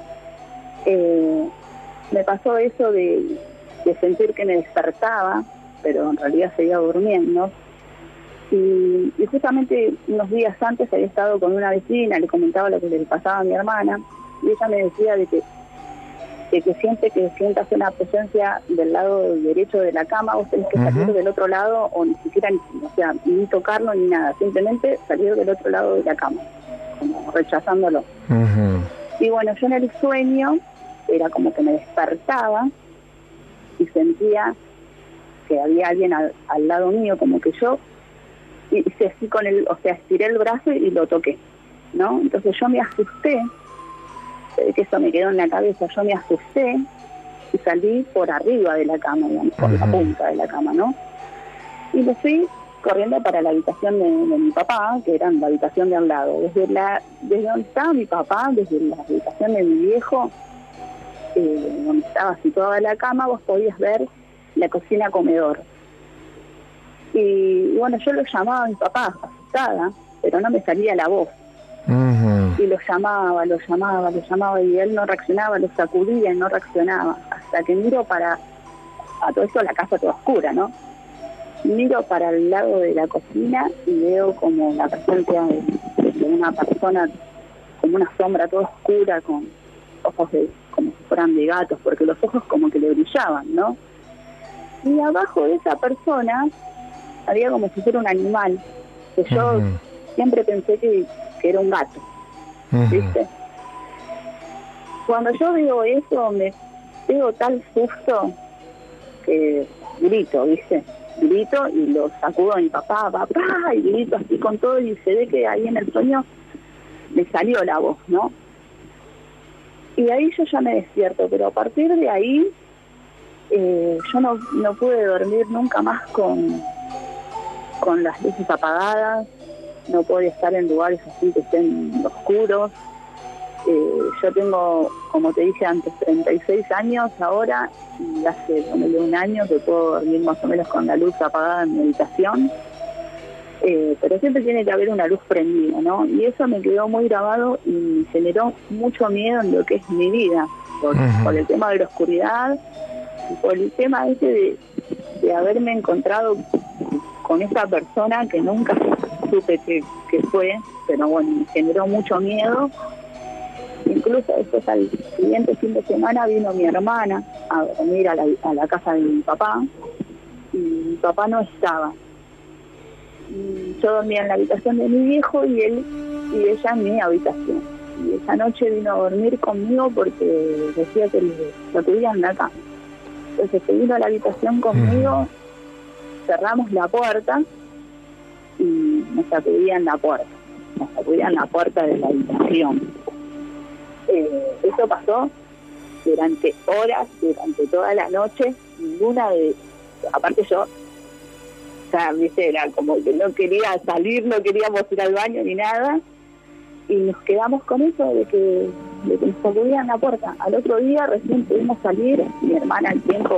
Me pasó eso de sentir que me despertaba, pero en realidad seguía durmiendo. Y justamente unos días antes había estado con una vecina, le comentaba lo que le pasaba a mi hermana, y ella me decía de que siempre que sientas una presencia del lado derecho de la cama, vos tenés que salir del otro lado, o ni siquiera, ni tocarlo ni nada, simplemente salir del otro lado de la cama, como rechazándolo. Y bueno, yo en el sueño era como que me despertaba y sentía que había alguien al lado mío, como que yo hice así estiré el brazo y lo toqué, ¿no? Entonces yo me asusté, que eso me quedó en la cabeza, yo me asusté y salí por arriba de la cama, digamos, por la punta de la cama, ¿no? Y me fui corriendo para la habitación de mi papá, que era la habitación de al lado. Desde donde estaba mi papá, desde la habitación de mi viejo, donde estaba situada la cama, vos podías ver la cocina comedor. Y bueno, yo lo llamaba a mi papá, asustada, pero no me salía la voz. Y lo llamaba, y él no reaccionaba, lo sacudía y no reaccionaba. Hasta que miro a todo esto, la casa toda oscura, ¿no? Miro para el lado de la cocina y veo como la presencia de una persona, como una sombra toda oscura, con ojos como si fueran de gatos, porque los ojos como que le brillaban, ¿no? Y abajo de esa persona había como si fuera un animal, que yo siempre pensé que era un gato, ¿viste? Cuando yo veo eso, me pego tal susto que grito, ¿viste? grito y lo sacudo a mi papá, y grito así con todo, y se ve que ahí en el sueño me salió la voz, ¿no? Y ahí yo ya me despierto, pero a partir de ahí yo no pude dormir nunca más con las luces apagadas, no podía estar en lugares así que estén oscuros. Yo tengo, como te dije antes, 36 años ahora, y hace un año que puedo dormir más o menos con la luz apagada en mi habitación, pero siempre tiene que haber una luz prendida, ¿no? Y eso me quedó muy grabado y me generó mucho miedo en lo que es mi vida, por el tema de la oscuridad y por el tema de haberme encontrado con esa persona que nunca supe que fue, pero bueno, me generó mucho miedo. Incluso después al siguiente fin de semana vino mi hermana a dormir a la casa de mi papá, y mi papá no estaba. Y yo dormía en la habitación de mi viejo y él y ella en mi habitación. Y esa noche vino a dormir conmigo porque decía que lo querían en la cama. Entonces se vino a la habitación conmigo, cerramos la puerta y nos sacudían la puerta de la habitación. Eso pasó durante horas, durante toda la noche. Aparte yo, o sea, viste, era como que no quería salir, no queríamos ir al baño ni nada, y nos quedamos con eso de que nos sacudían la puerta. Al otro día recién pudimos salir, mi hermana al tiempo,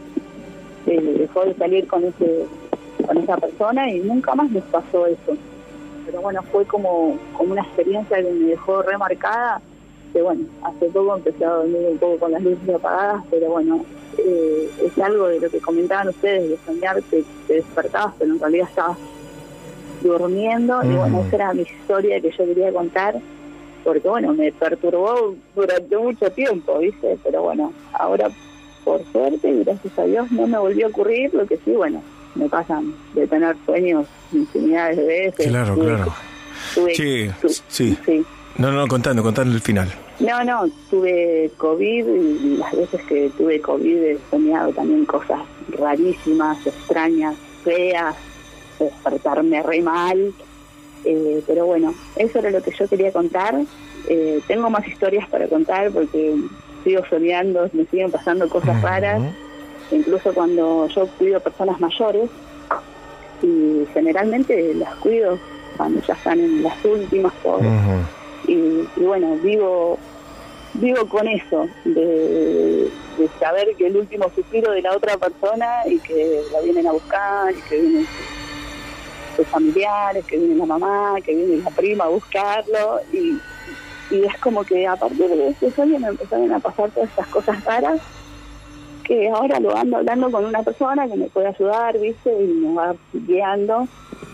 dejó de salir con esa persona y nunca más nos pasó eso. Pero bueno, fue como una experiencia que me dejó remarcada. Que bueno, hace poco empecé a dormir un poco con las luces apagadas, pero bueno, es algo de lo que comentaban ustedes, de soñar que te despertabas, pero en realidad estabas durmiendo. Y bueno, esa era mi historia que yo quería contar, porque bueno, me perturbó durante mucho tiempo, ¿viste? Pero bueno, ahora por suerte y gracias a Dios no me volvió a ocurrir. Lo que sí, bueno, me pasan de tener sueños infinidades de veces. Claro. Sí. No, contando el final. No, tuve COVID y las veces que tuve COVID he soñado también cosas rarísimas, extrañas, feas, despertarme re mal. Pero bueno, eso era lo que yo quería contar. Tengo más historias para contar porque sigo soñando, me siguen pasando cosas raras. Incluso cuando yo cuido personas mayores, y generalmente las cuido cuando ya están en las últimas, pobres. Y bueno, vivo con eso, de saber que el último suspiro de la otra persona y que la vienen a buscar, y que vienen sus familiares, que viene la mamá, que viene la prima a buscarlo, y es como que a partir de ese sueño me empezaron a pasar todas estas cosas raras, que ahora lo ando hablando con una persona que me puede ayudar, ¿viste? Y me va guiando,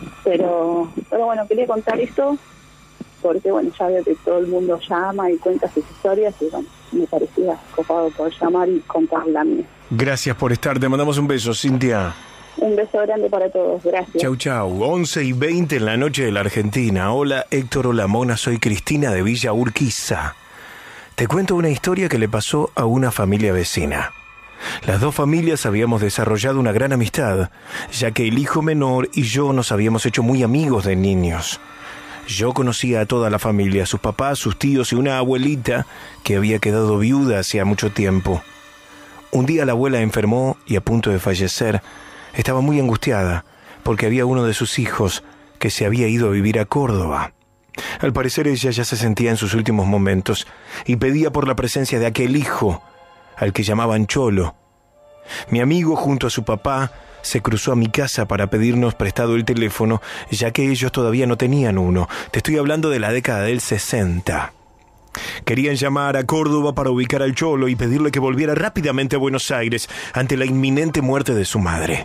pero bueno, quería contar esto porque bueno, ya veo que todo el mundo llama y cuenta sus historias, y bueno, me parecía copado poder llamar y contar la mía. Gracias por estar, te mandamos un beso, Cintia. Un beso grande para todos, gracias. Chau. 11:20 en la noche de la Argentina. Hola Héctor, hola Mona, soy Cristina de Villa Urquiza. Te cuento una historia que le pasó a una familia vecina. Las dos familias habíamos desarrollado una gran amistad, ya que el hijo menor y yo nos habíamos hecho muy amigos de niños. Yo conocía a toda la familia, sus papás, sus tíos y una abuelita que había quedado viuda hacía mucho tiempo. Un día la abuela enfermó y a punto de fallecer. Estaba muy angustiada porque había uno de sus hijos que se había ido a vivir a Córdoba. Al parecer ella ya se sentía en sus últimos momentos y pedía por la presencia de aquel hijo, al que llamaban Cholo. Mi amigo junto a su papá se cruzó a mi casa para pedirnos prestado el teléfono, ya que ellos todavía no tenían uno. Te estoy hablando de la década del 60. Querían llamar a Córdoba para ubicar al Cholo y pedirle que volviera rápidamente a Buenos Aires ante la inminente muerte de su madre.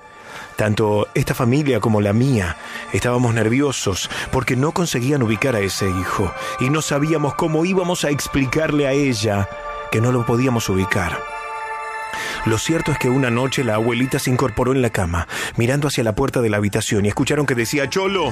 Tanto esta familia como la mía estábamos nerviosos porque no conseguían ubicar a ese hijo y no sabíamos cómo íbamos a explicarle a ella que no lo podíamos ubicar. Lo cierto es que una noche la abuelita se incorporó en la cama, mirando hacia la puerta de la habitación, y escucharon que decía: Cholo,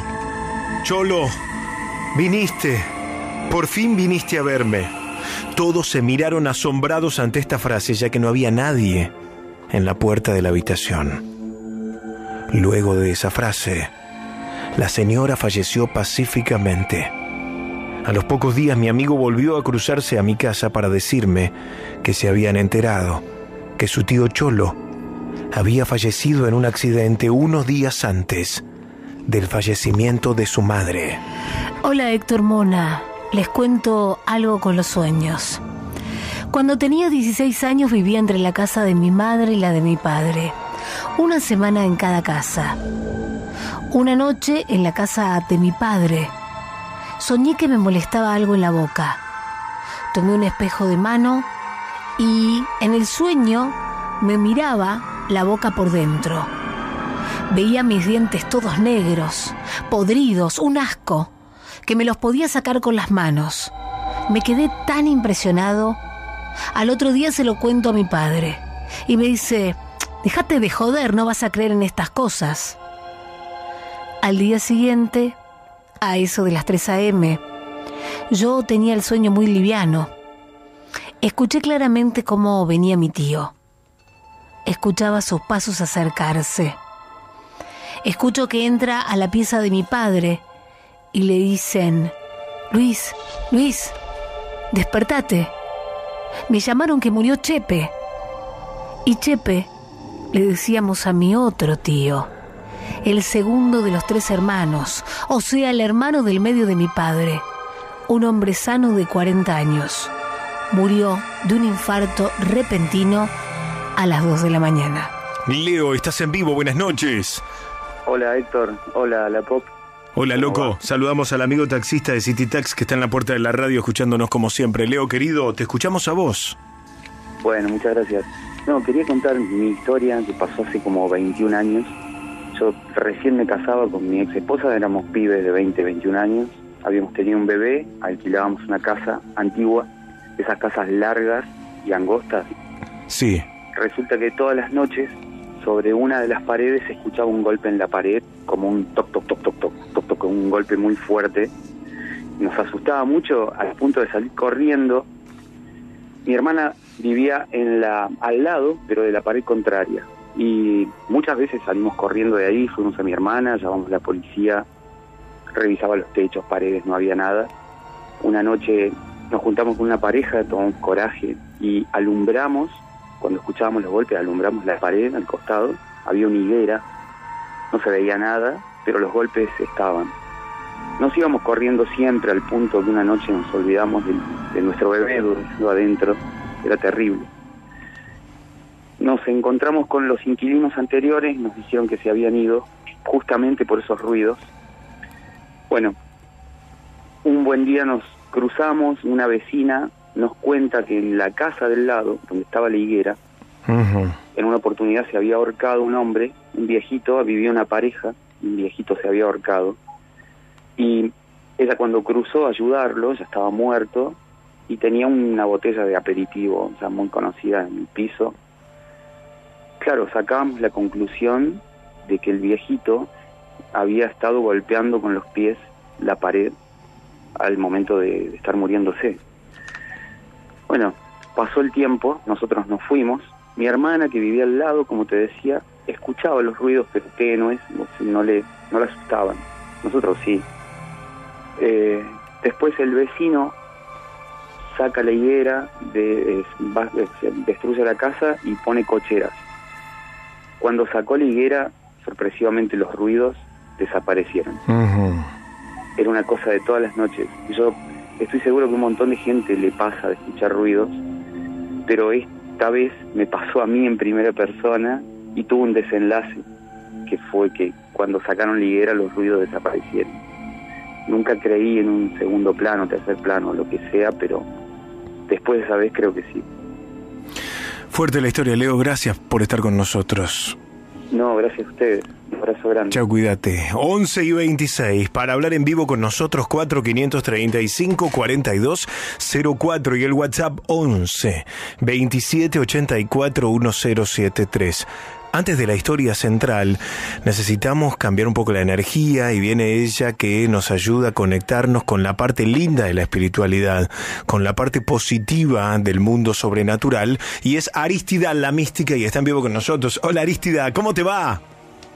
viniste, por fin viniste a verme. Todos se miraron asombrados ante esta frase, ya que no había nadie en la puerta de la habitación. Luego de esa frase, la señora falleció pacíficamente. A los pocos días mi amigo volvió a cruzarse a mi casa para decirme que se habían enterado que su tío Cholo había fallecido en un accidente unos días antes del fallecimiento de su madre. Hola Héctor Mona, les cuento algo con los sueños. Cuando tenía 16 años vivía entre la casa de mi madre y la de mi padre. Una semana en cada casa. Una noche en la casa de mi padre. Soñé que me molestaba algo en la boca. Tomé un espejo de mano y en el sueño me miraba la boca por dentro. Veía mis dientes todos negros, podridos, un asco, que me los podía sacar con las manos. Me quedé tan impresionado. Al otro día se lo cuento a mi padre y me dice: déjate de joder, no vas a creer en estas cosas. Al día siguiente, a eso de las 3 a.m., yo tenía el sueño muy liviano. Escuché claramente cómo venía mi tío. Escuchaba sus pasos acercarse. Escucho que entra a la pieza de mi padre y le dicen: Luis, despertate. Me llamaron que murió Chepe. Y Chepe le decíamos a mi otro tío, el segundo de los 3 hermanos, o sea, el hermano del medio de mi padre, un hombre sano de 40 años. Murió de un infarto repentino a las 2 de la mañana. Leo, estás en vivo, buenas noches. Hola Héctor, hola La Pop. Hola loco, saludamos al amigo taxista de City Tax que está en la puerta de la radio escuchándonos como siempre. Leo querido, te escuchamos a vos. Bueno, muchas gracias. No, quería contar mi historia que pasó hace como 21 años. Yo recién me casaba con mi ex esposa, éramos pibes de 20, 21 años. Habíamos tenido un bebé, alquilábamos una casa antigua, esas casas largas y angostas. Sí. Resulta que todas las noches, sobre una de las paredes, se escuchaba un golpe en la pared, como un toc, toc, toc, toc, toc, toc, toc, un golpe muy fuerte. Nos asustaba mucho al punto de salir corriendo. Mi hermana vivía al lado, pero de la pared contraria. Y muchas veces salimos corriendo de ahí, fuimos a mi hermana, llamamos a la policía, revisaba los techos, paredes, no había nada. Una noche nos juntamos con una pareja, tomamos coraje y alumbramos. Cuando escuchábamos los golpes, alumbramos la pared al costado. Había una higuera, no se veía nada, pero los golpes estaban. Nos íbamos corriendo siempre al punto que una noche nos olvidamos de nuestro bebé durmiendo adentro. Era terrible. Nos encontramos con los inquilinos anteriores, nos dijeron que se habían ido justamente por esos ruidos. Bueno, un buen día nos cruzamos, una vecina nos cuenta que en la casa del lado, donde estaba la higuera, en una oportunidad se había ahorcado un hombre, un viejito, vivía una pareja, un viejito se había ahorcado, y ella cuando cruzó a ayudarlo, ya estaba muerto, y tenía una botella de aperitivo, ya muy conocida, en el piso. Claro, sacábamos la conclusión de que el viejito había estado golpeando con los pies la pared al momento de estar muriéndose. Bueno, pasó el tiempo, nosotros nos fuimos. Mi hermana, que vivía al lado, como te decía, escuchaba los ruidos, pero tenues, no la asustaban. Nosotros sí. Después el vecino saca la higuera, destruye la casa y pone cocheras. Cuando sacó la higuera, sorpresivamente los ruidos desaparecieron. Era una cosa de todas las noches. Yo estoy seguro que un montón de gente le pasa de escuchar ruidos, pero esta vez me pasó a mí en primera persona y tuvo un desenlace, que fue que cuando sacaron la higuera los ruidos desaparecieron. Nunca creí en un segundo plano, tercer plano, lo que sea, pero después de esa vez creo que sí. Fuerte la historia, Leo, gracias por estar con nosotros. No, gracias a ustedes. Un abrazo grande. Chao, cuídate. 11:26, para hablar en vivo con nosotros, 4535-4204 y el WhatsApp 11-2784-1073. Antes de la historia central, necesitamos cambiar un poco la energía y viene ella que nos ayuda a conectarnos con la parte linda de la espiritualidad, con la parte positiva del mundo sobrenatural, y es Arístida, la mística, y está en vivo con nosotros. Hola Arístida, ¿cómo te va?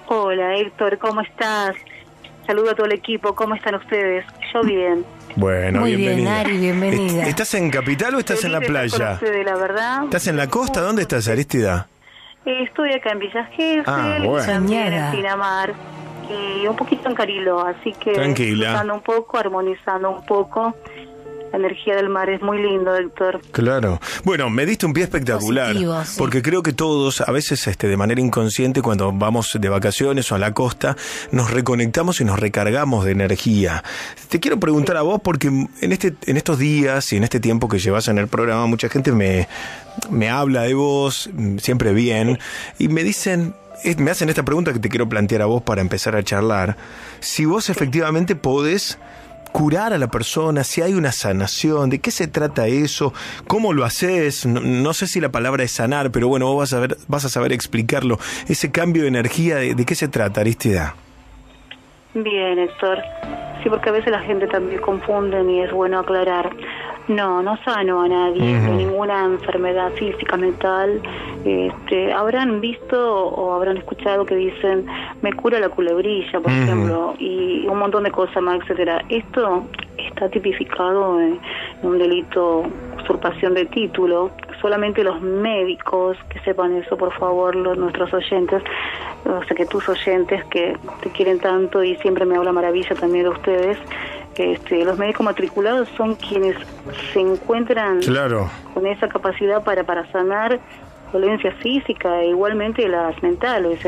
Hola Héctor, ¿cómo estás? Saludo a todo el equipo, ¿cómo están ustedes? Yo bien. Bueno, muy bienvenida. Bien, Ari, bienvenida. ¿Estás en Capital o estás en la playa? Ustedes, la verdad. ¿Estás en la costa? ¿Dónde estás, Arístida? Estoy acá en Villa Gesell, bueno. también en Pinamar y un poquito en Cariló, así que tranquila, disfrutando un poco, armonizando un poco. La energía del mar es muy lindo, Héctor. Claro. Bueno, me diste un pie espectacular. Positivo, sí. Porque creo que todos, a veces de manera inconsciente, cuando vamos de vacaciones o a la costa, nos reconectamos y nos recargamos de energía. Te quiero preguntar a vos, porque en estos días y en este tiempo que llevas en el programa, mucha gente me habla de vos, siempre bien, y me dicen... Me hacen esta pregunta que te quiero plantear a vos para empezar a charlar. Si vos efectivamente podés curar a la persona, si hay una sanación, ¿de qué se trata eso? ¿Cómo lo haces? No sé si la palabra es sanar, pero bueno, vos vas a saber explicarlo. Ese cambio de energía, ¿de qué se trata, Arístida? Bien, Héctor. Sí, porque a veces la gente también confunde y es bueno aclarar. No sano a nadie de ninguna enfermedad física, mental. Habrán visto o habrán escuchado que dicen, me cura la culebrilla, por ejemplo, y un montón de cosas más, etcétera. Esto está tipificado en un delito, usurpación de título. Solamente los médicos que sepan eso, por favor, nuestros oyentes, o sea, que tus oyentes que te quieren tanto y siempre me habla maravilla también de ustedes. Los médicos matriculados son quienes se encuentran con esa capacidad para sanar violencia física e igualmente las mentales.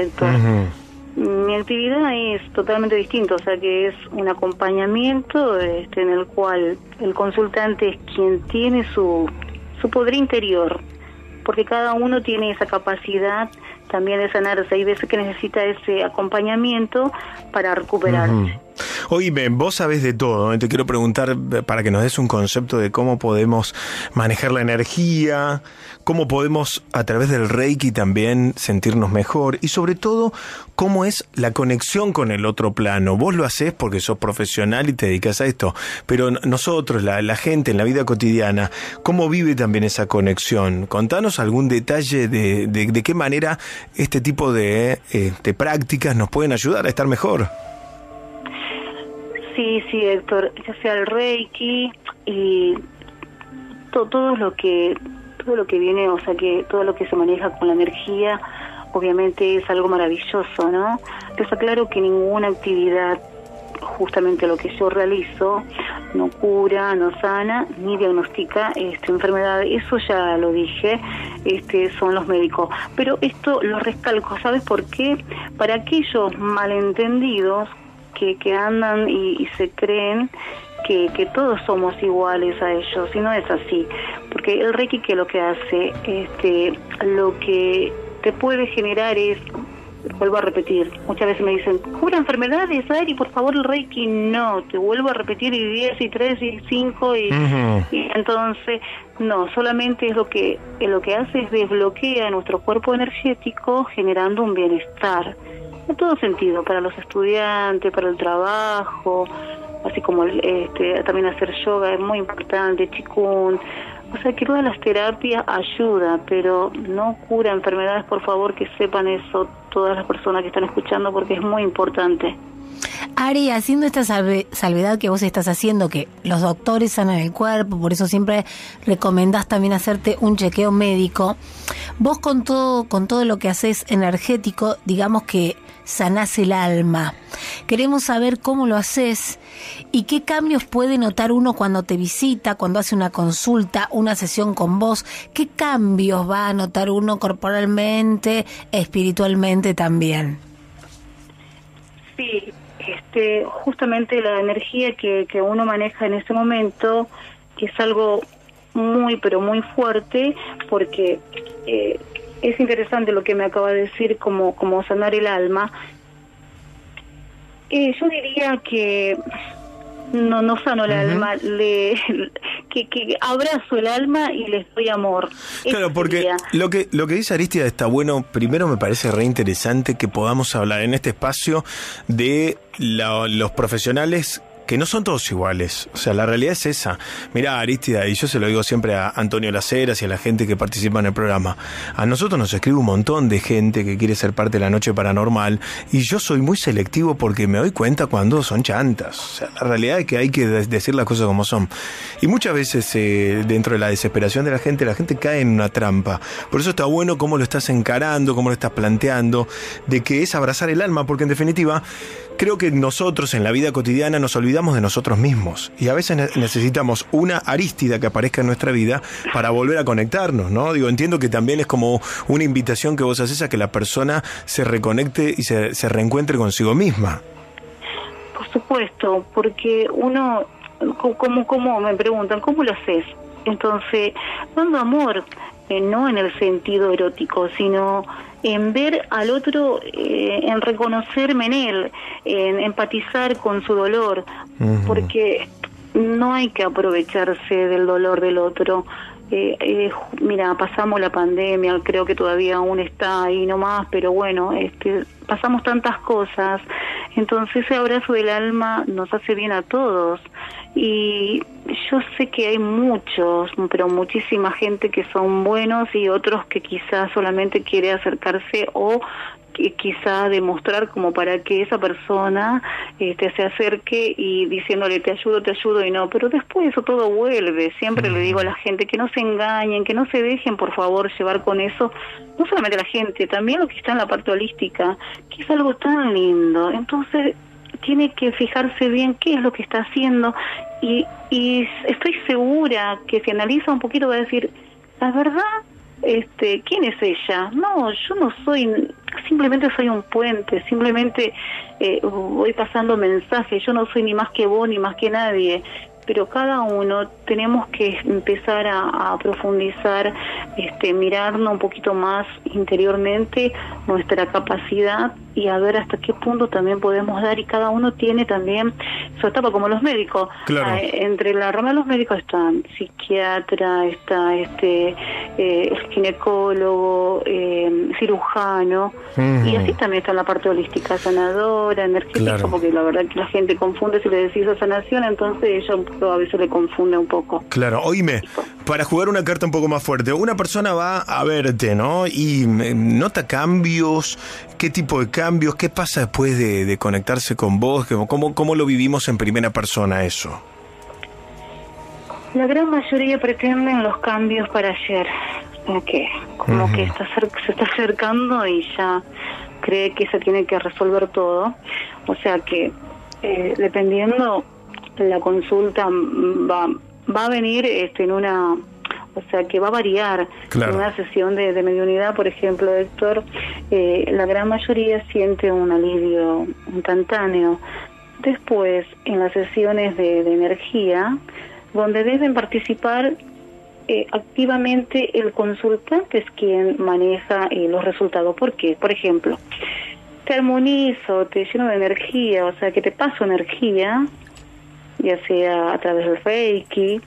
Mi actividad es totalmente distinta, o sea que es un acompañamiento en el cual el consultante es quien tiene su poder interior, porque cada uno tiene esa capacidad también de sanarse. Hay veces que necesita ese acompañamiento para recuperarse. Oíme, vos sabés de todo, ¿eh? Te quiero preguntar para que nos des un concepto de cómo podemos manejar la energía, cómo podemos a través del Reiki también sentirnos mejor y sobre todo cómo es la conexión con el otro plano. Vos lo hacés porque sos profesional y te dedicas a esto, pero nosotros, la gente en la vida cotidiana, ¿cómo vive también esa conexión? Contanos algún detalle de qué manera este tipo de prácticas nos pueden ayudar a estar mejor. Sí, Héctor, ya sea el Reiki y todo lo que viene, o sea que todo lo que se maneja con la energía, obviamente es algo maravilloso, ¿no? Les aclaro que ninguna actividad, justamente lo que yo realizo, no cura, no sana, ni diagnostica enfermedad. Eso ya lo dije, son los médicos. Pero esto lo recalco, ¿sabes por qué? Para aquellos malentendidos que andan y se creen que todos somos iguales a ellos, y no es así, porque el Reiki, que lo que hace, lo que te puede generar es, vuelvo a repetir, muchas veces me dicen, ¿cura enfermedades, Ari? Por favor, el Reiki no, te vuelvo a repetir, y 10, y 3, y 5, y entonces, no, solamente es lo que hace es desbloquea nuestro cuerpo energético, generando un bienestar, en todo sentido, para los estudiantes, para el trabajo, así como también hacer yoga es muy importante, Qigong. O sea que todas las terapias ayudan, pero no cura enfermedades. Por favor, que sepan eso todas las personas que están escuchando, porque es muy importante. Ari, haciendo esta salvedad que vos estás haciendo, que los doctores sanan el cuerpo, por eso siempre recomendás también hacerte un chequeo médico. Vos con todo lo que haces energético, digamos que sanás el alma. Queremos saber cómo lo haces y qué cambios puede notar uno cuando te visita, cuando hace una consulta, una sesión con vos. ¿Qué cambios va a notar uno corporalmente, espiritualmente también? Sí, justamente la energía que uno maneja en ese momento es algo muy, pero muy fuerte, porque es interesante lo que me acaba de decir, como sanar el alma. Yo diría que no sano el alma, que abrazo el alma y les doy amor. Claro, porque lo que dice Arístida está bueno. Primero, me parece re interesante que podamos hablar en este espacio de los profesionales que no son todos iguales. O sea, la realidad es esa. Mirá, Arístida, y yo se lo digo siempre a Antonio Las Heras y a la gente que participa en el programa, a nosotros nos escribe un montón de gente que quiere ser parte de la Noche Paranormal, y yo soy muy selectivo porque me doy cuenta cuando son chantas. O sea, la realidad es que hay que decir las cosas como son. Y muchas veces dentro de la desesperación de la gente cae en una trampa. Por eso está bueno cómo lo estás encarando, cómo lo estás planteando, de que es abrazar el alma, porque en definitiva creo que nosotros en la vida cotidiana nos olvidamos de nosotros mismos y a veces necesitamos una Arístida que aparezca en nuestra vida para volver a conectarnos, ¿no? Digo, entiendo que también es como una invitación que vos haces a que la persona se reconecte y se reencuentre consigo misma. Por supuesto, porque uno, como me preguntan, ¿cómo lo haces? Entonces, dando amor, no en el sentido erótico, sino en ver al otro, en reconocerme en él, en empatizar con su dolor, porque no hay que aprovecharse del dolor del otro. Mira, pasamos la pandemia, creo que todavía aún está ahí nomás, pero bueno, pasamos tantas cosas, entonces ese abrazo del alma nos hace bien a todos. Y yo sé que hay muchos, pero muchísima gente que son buenos y otros que quizás solamente quiere acercarse o quizá demostrar como para que esa persona se acerque y diciéndole te ayudo y no, pero después eso todo vuelve. Siempre le digo a la gente que no se engañen, que no se dejen por favor llevar con eso, no solamente la gente, también lo que está en la parte holística, que es algo tan lindo. Entonces tiene que fijarse bien qué es lo que está haciendo y estoy segura que si analiza un poquito va a decir, la verdad, ¿quién es ella? No, yo no soy, simplemente soy un puente, simplemente voy pasando mensajes, yo no soy ni más que vos ni más que nadie, pero cada uno tenemos que empezar a profundizar, mirarnos un poquito más interiormente nuestra capacidad y a ver hasta qué punto también podemos dar, y cada uno tiene también su etapa, como los médicos. Claro. Entre la rama de los médicos están psiquiatra, está el ginecólogo, cirujano, y así también está la parte holística, sanadora, energética, Claro. porque la verdad que la gente confunde si le decís sanación, entonces ella a veces le confunde un poco. Claro, oíme, para jugar una carta un poco más fuerte, una persona va a verte, ¿no? Y nota cambios, ¿qué tipo de cambios? ¿Qué pasa después de conectarse con vos? ¿Cómo lo vivimos en primera persona eso? La gran mayoría pretenden los cambios para ayer, que como que se está acercando y ya cree que se tiene que resolver todo, o sea que dependiendo la consulta va a venir en una, o sea que va a variar. Claro. En una sesión de mediunidad, por ejemplo, Héctor, la gran mayoría siente un alivio instantáneo. Después, en las sesiones de energía, donde deben participar activamente el consultante, es quien maneja los resultados. ¿Por qué? Por ejemplo, te armonizo, te lleno de energía, o sea que te paso energía, ya sea a través del Reiki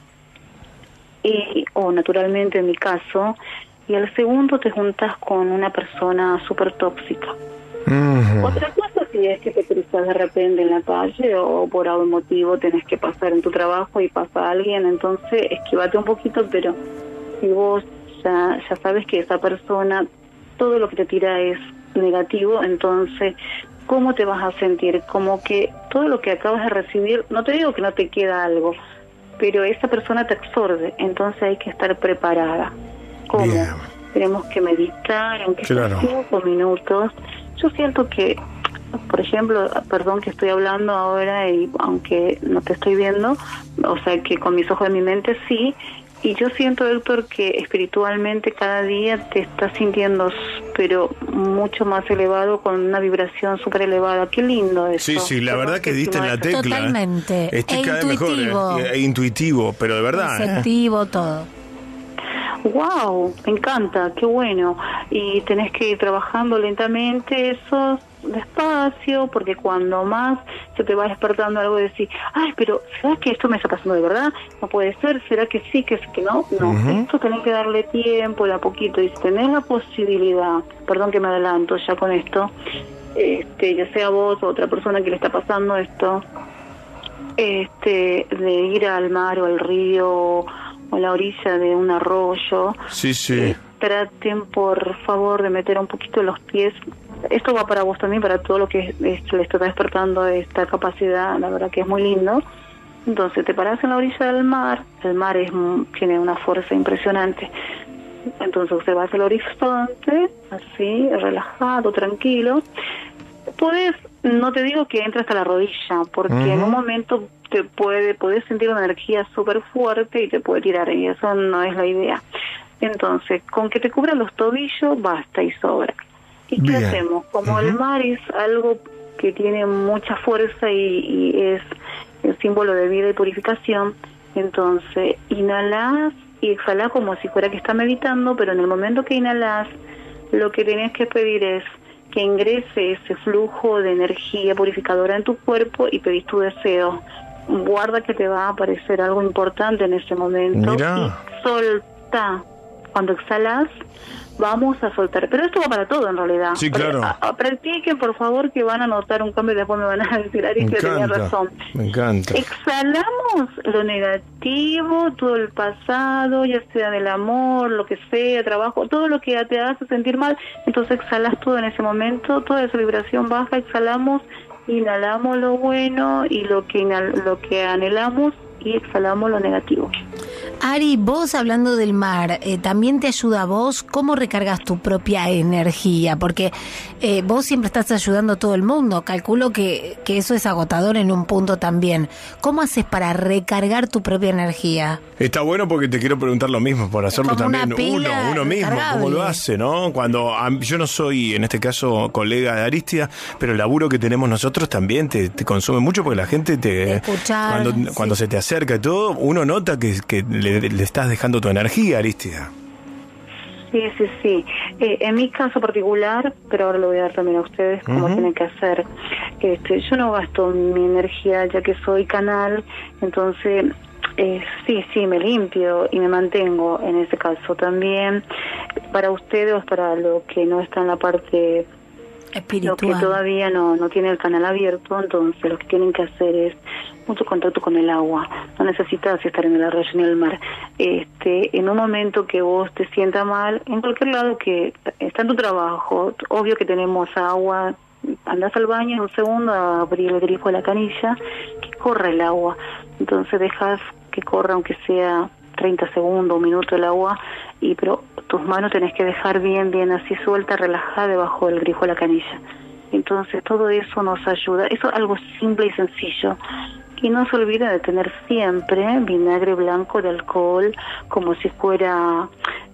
o naturalmente en mi caso, y al segundo te juntas con una persona súper tóxica. Otra cosa si es que te cruzas de repente en la calle o por algún motivo tenés que pasar en tu trabajo y pasa alguien, entonces esquivate un poquito, pero si vos ya sabes que esa persona todo lo que te tira es negativo, entonces ¿cómo te vas a sentir? Como que todo lo que acabas de recibir, no te digo que no te queda algo, pero esa persona te absorbe, entonces hay que estar preparada. ¿Cómo? Bien. Tenemos que meditar, aunque sea 5 minutos. Yo siento que, por ejemplo, perdón que estoy hablando ahora y aunque no te estoy viendo, o sea que con mis ojos de mi mente sí, y yo siento, Héctor, que espiritualmente cada día te estás sintiendo, pero mucho más elevado, con una vibración súper elevada. Qué lindo eso. Sí, la verdad que diste en la tecla. Totalmente. Cada vez mejor, intuitivo, pero de verdad. Receptivo, todo. Wow, me encanta, qué bueno. Y tenés que ir trabajando lentamente eso, despacio, porque cuando más se te va despertando algo de decir, ay, pero ¿será que esto me está pasando de verdad? No puede ser, ¿será que sí, que no? No, esto tenés que darle tiempo, de a poquito, y si tenés la posibilidad, perdón que me adelanto ya con esto, ya sea vos o otra persona que le está pasando esto, de ir al mar o al río o a la orilla de un arroyo. Sí, sí. Traten, por favor, de meter un poquito los pies. Esto va para vos también, para todo lo que le está despertando esta capacidad, la verdad que es muy lindo. Entonces te parás en la orilla del mar, el mar tiene una fuerza impresionante. Entonces observas el horizonte, así, relajado, tranquilo. No te digo que entre hasta la rodilla, porque en un momento podés sentir una energía súper fuerte y te puede tirar, y eso no es la idea. Entonces, con que te cubran los tobillos, basta y sobra. ¿Y qué hacemos? Como el mar es algo que tiene mucha fuerza y es el símbolo de vida y purificación, entonces inhalás y exhalás como si fuera que está meditando, pero en el momento que inhalás, lo que tenés que pedir es que ingrese ese flujo de energía purificadora en tu cuerpo y pedís tu deseo. Guarda que te va a aparecer algo importante en ese momento. Mirá. Y soltá. Cuando exhalas, vamos a soltar. Pero esto va para todo, en realidad. Sí, claro. Practiquen, por favor, que van a notar un cambio y después me van a decir, Ari, que tenía razón. Me encanta. Exhalamos lo negativo, todo el pasado, ya sea del amor, lo que sea, trabajo, todo lo que te hace sentir mal. Entonces exhalas todo en ese momento, toda esa vibración baja, exhalamos, inhalamos lo bueno y lo que anhelamos, y exhalamos lo negativo. Ari, vos hablando del mar, ¿también te ayuda a vos? ¿Cómo recargas tu propia energía? Porque vos siempre estás ayudando a todo el mundo. Calculo que eso es agotador en un punto también. ¿Cómo haces para recargar tu propia energía? Está bueno porque te quiero preguntar lo mismo, por hacerlo también uno mismo, cómo lo hace, ¿no? Cuando yo no soy, en este caso, colega de Arístida, pero el laburo que tenemos nosotros también te consume mucho porque la gente cuando se te acerca y todo, uno nota que le estás dejando tu energía, Arístida. Sí. En mi caso particular, pero ahora lo voy a dar también a ustedes cómo tienen que hacer. Yo no gasto mi energía ya que soy canal, entonces sí, me limpio y me mantengo en ese caso también. Para ustedes, para lo que no está en la parte espiritual, lo que todavía no tiene el canal abierto, entonces lo que tienen que hacer es mucho contacto con el agua. No necesitas estar en el arroyo ni en el mar. En un momento que vos te sientas mal, en cualquier lado que está en tu trabajo, obvio que tenemos agua, andás al baño en un segundo a abrir el grifo de la canilla, que corra el agua. Entonces dejas que corra aunque sea 30 segundos, un minuto el agua, pero tus manos tenés que dejar bien así suelta, relajada debajo del grifo de la canilla. Entonces todo eso nos ayuda. Eso es algo simple y sencillo. Y no se olvide de tener siempre vinagre blanco de alcohol, como si fuera,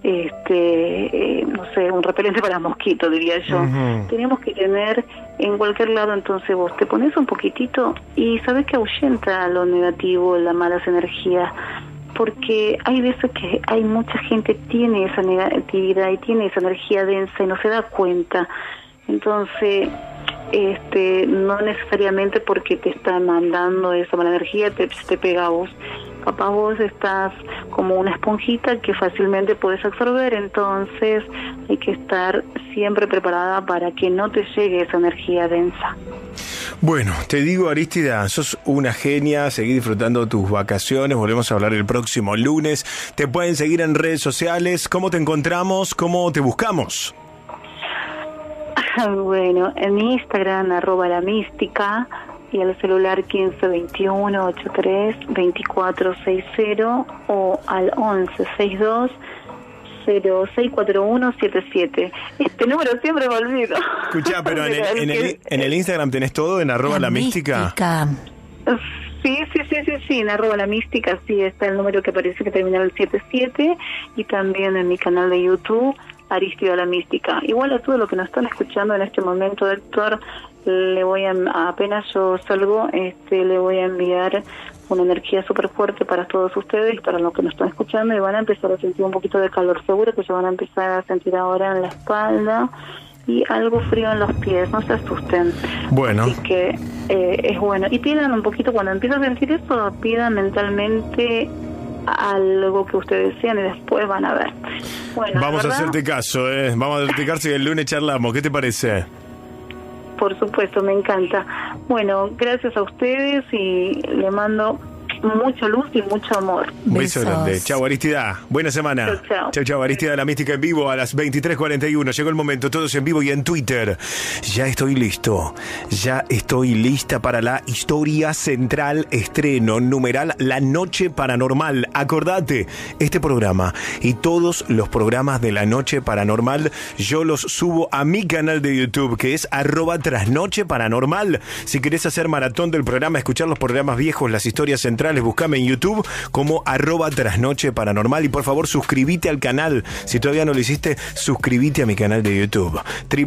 no sé, un repelente para mosquitos, diría yo. Tenemos que tener en cualquier lado, entonces vos te pones un poquitito y sabes que ahuyenta lo negativo, las malas energías. Porque hay veces que hay mucha gente que tiene esa negatividad y tiene esa energía densa y no se da cuenta. Entonces, no necesariamente porque te está mandando esa mala energía te pega a vos. Capaz vos estás como una esponjita que fácilmente puedes absorber, entonces hay que estar siempre preparada para que no te llegue esa energía densa. Bueno, te digo, Arístida, sos una genia, seguí disfrutando tus vacaciones, volvemos a hablar el próximo lunes. Te pueden seguir en redes sociales, ¿cómo te encontramos? ¿Cómo te buscamos? Bueno, en mi Instagram, @lamística, y el celular 1521-83-2460 o al 1162-064177. Este número siempre me olvido. Escuchá, pero en el Instagram tenés todo en @lamística. Sí, en @lamística, sí, está el número que aparece que termina en el 77, y también en mi canal de YouTube, Arístida la Mística. Igual a todos los que nos están escuchando en este momento, Héctor, le voy apenas yo salgo, le voy a enviar una energía súper fuerte para todos ustedes, para los que nos están escuchando, y van a empezar a sentir un poquito de calor. Seguro que se van a empezar a sentir ahora en la espalda y algo frío en los pies, no se asusten. Bueno. Así que es bueno. Y pidan un poquito, cuando empiezan a sentir eso, pidan mentalmente algo que ustedes desean y después van a ver. Bueno, vamos a hacerte caso, vamos a hacerte caso y el lunes charlamos. ¿Qué te parece? Por supuesto, me encanta. Bueno, gracias a ustedes y le mando mucha luz y mucho amor. Un beso grande. Chau, Aristida. Buena semana. Chau, Aristida, la mística en vivo a las 23:41. Llegó el momento, todos en vivo y en Twitter. Ya estoy listo. Ya estoy lista para la historia central estreno, numeral La Noche Paranormal. Acordate, este programa y todos los programas de La Noche Paranormal yo los subo a mi canal de YouTube, que es @trasnocheparanormal. Si querés hacer maratón del programa, escuchar los programas viejos, las historias centrales, buscame en YouTube como @trasnocheparanormal y por favor suscríbete al canal. Si todavía no lo hiciste, suscríbete a mi canal de YouTube,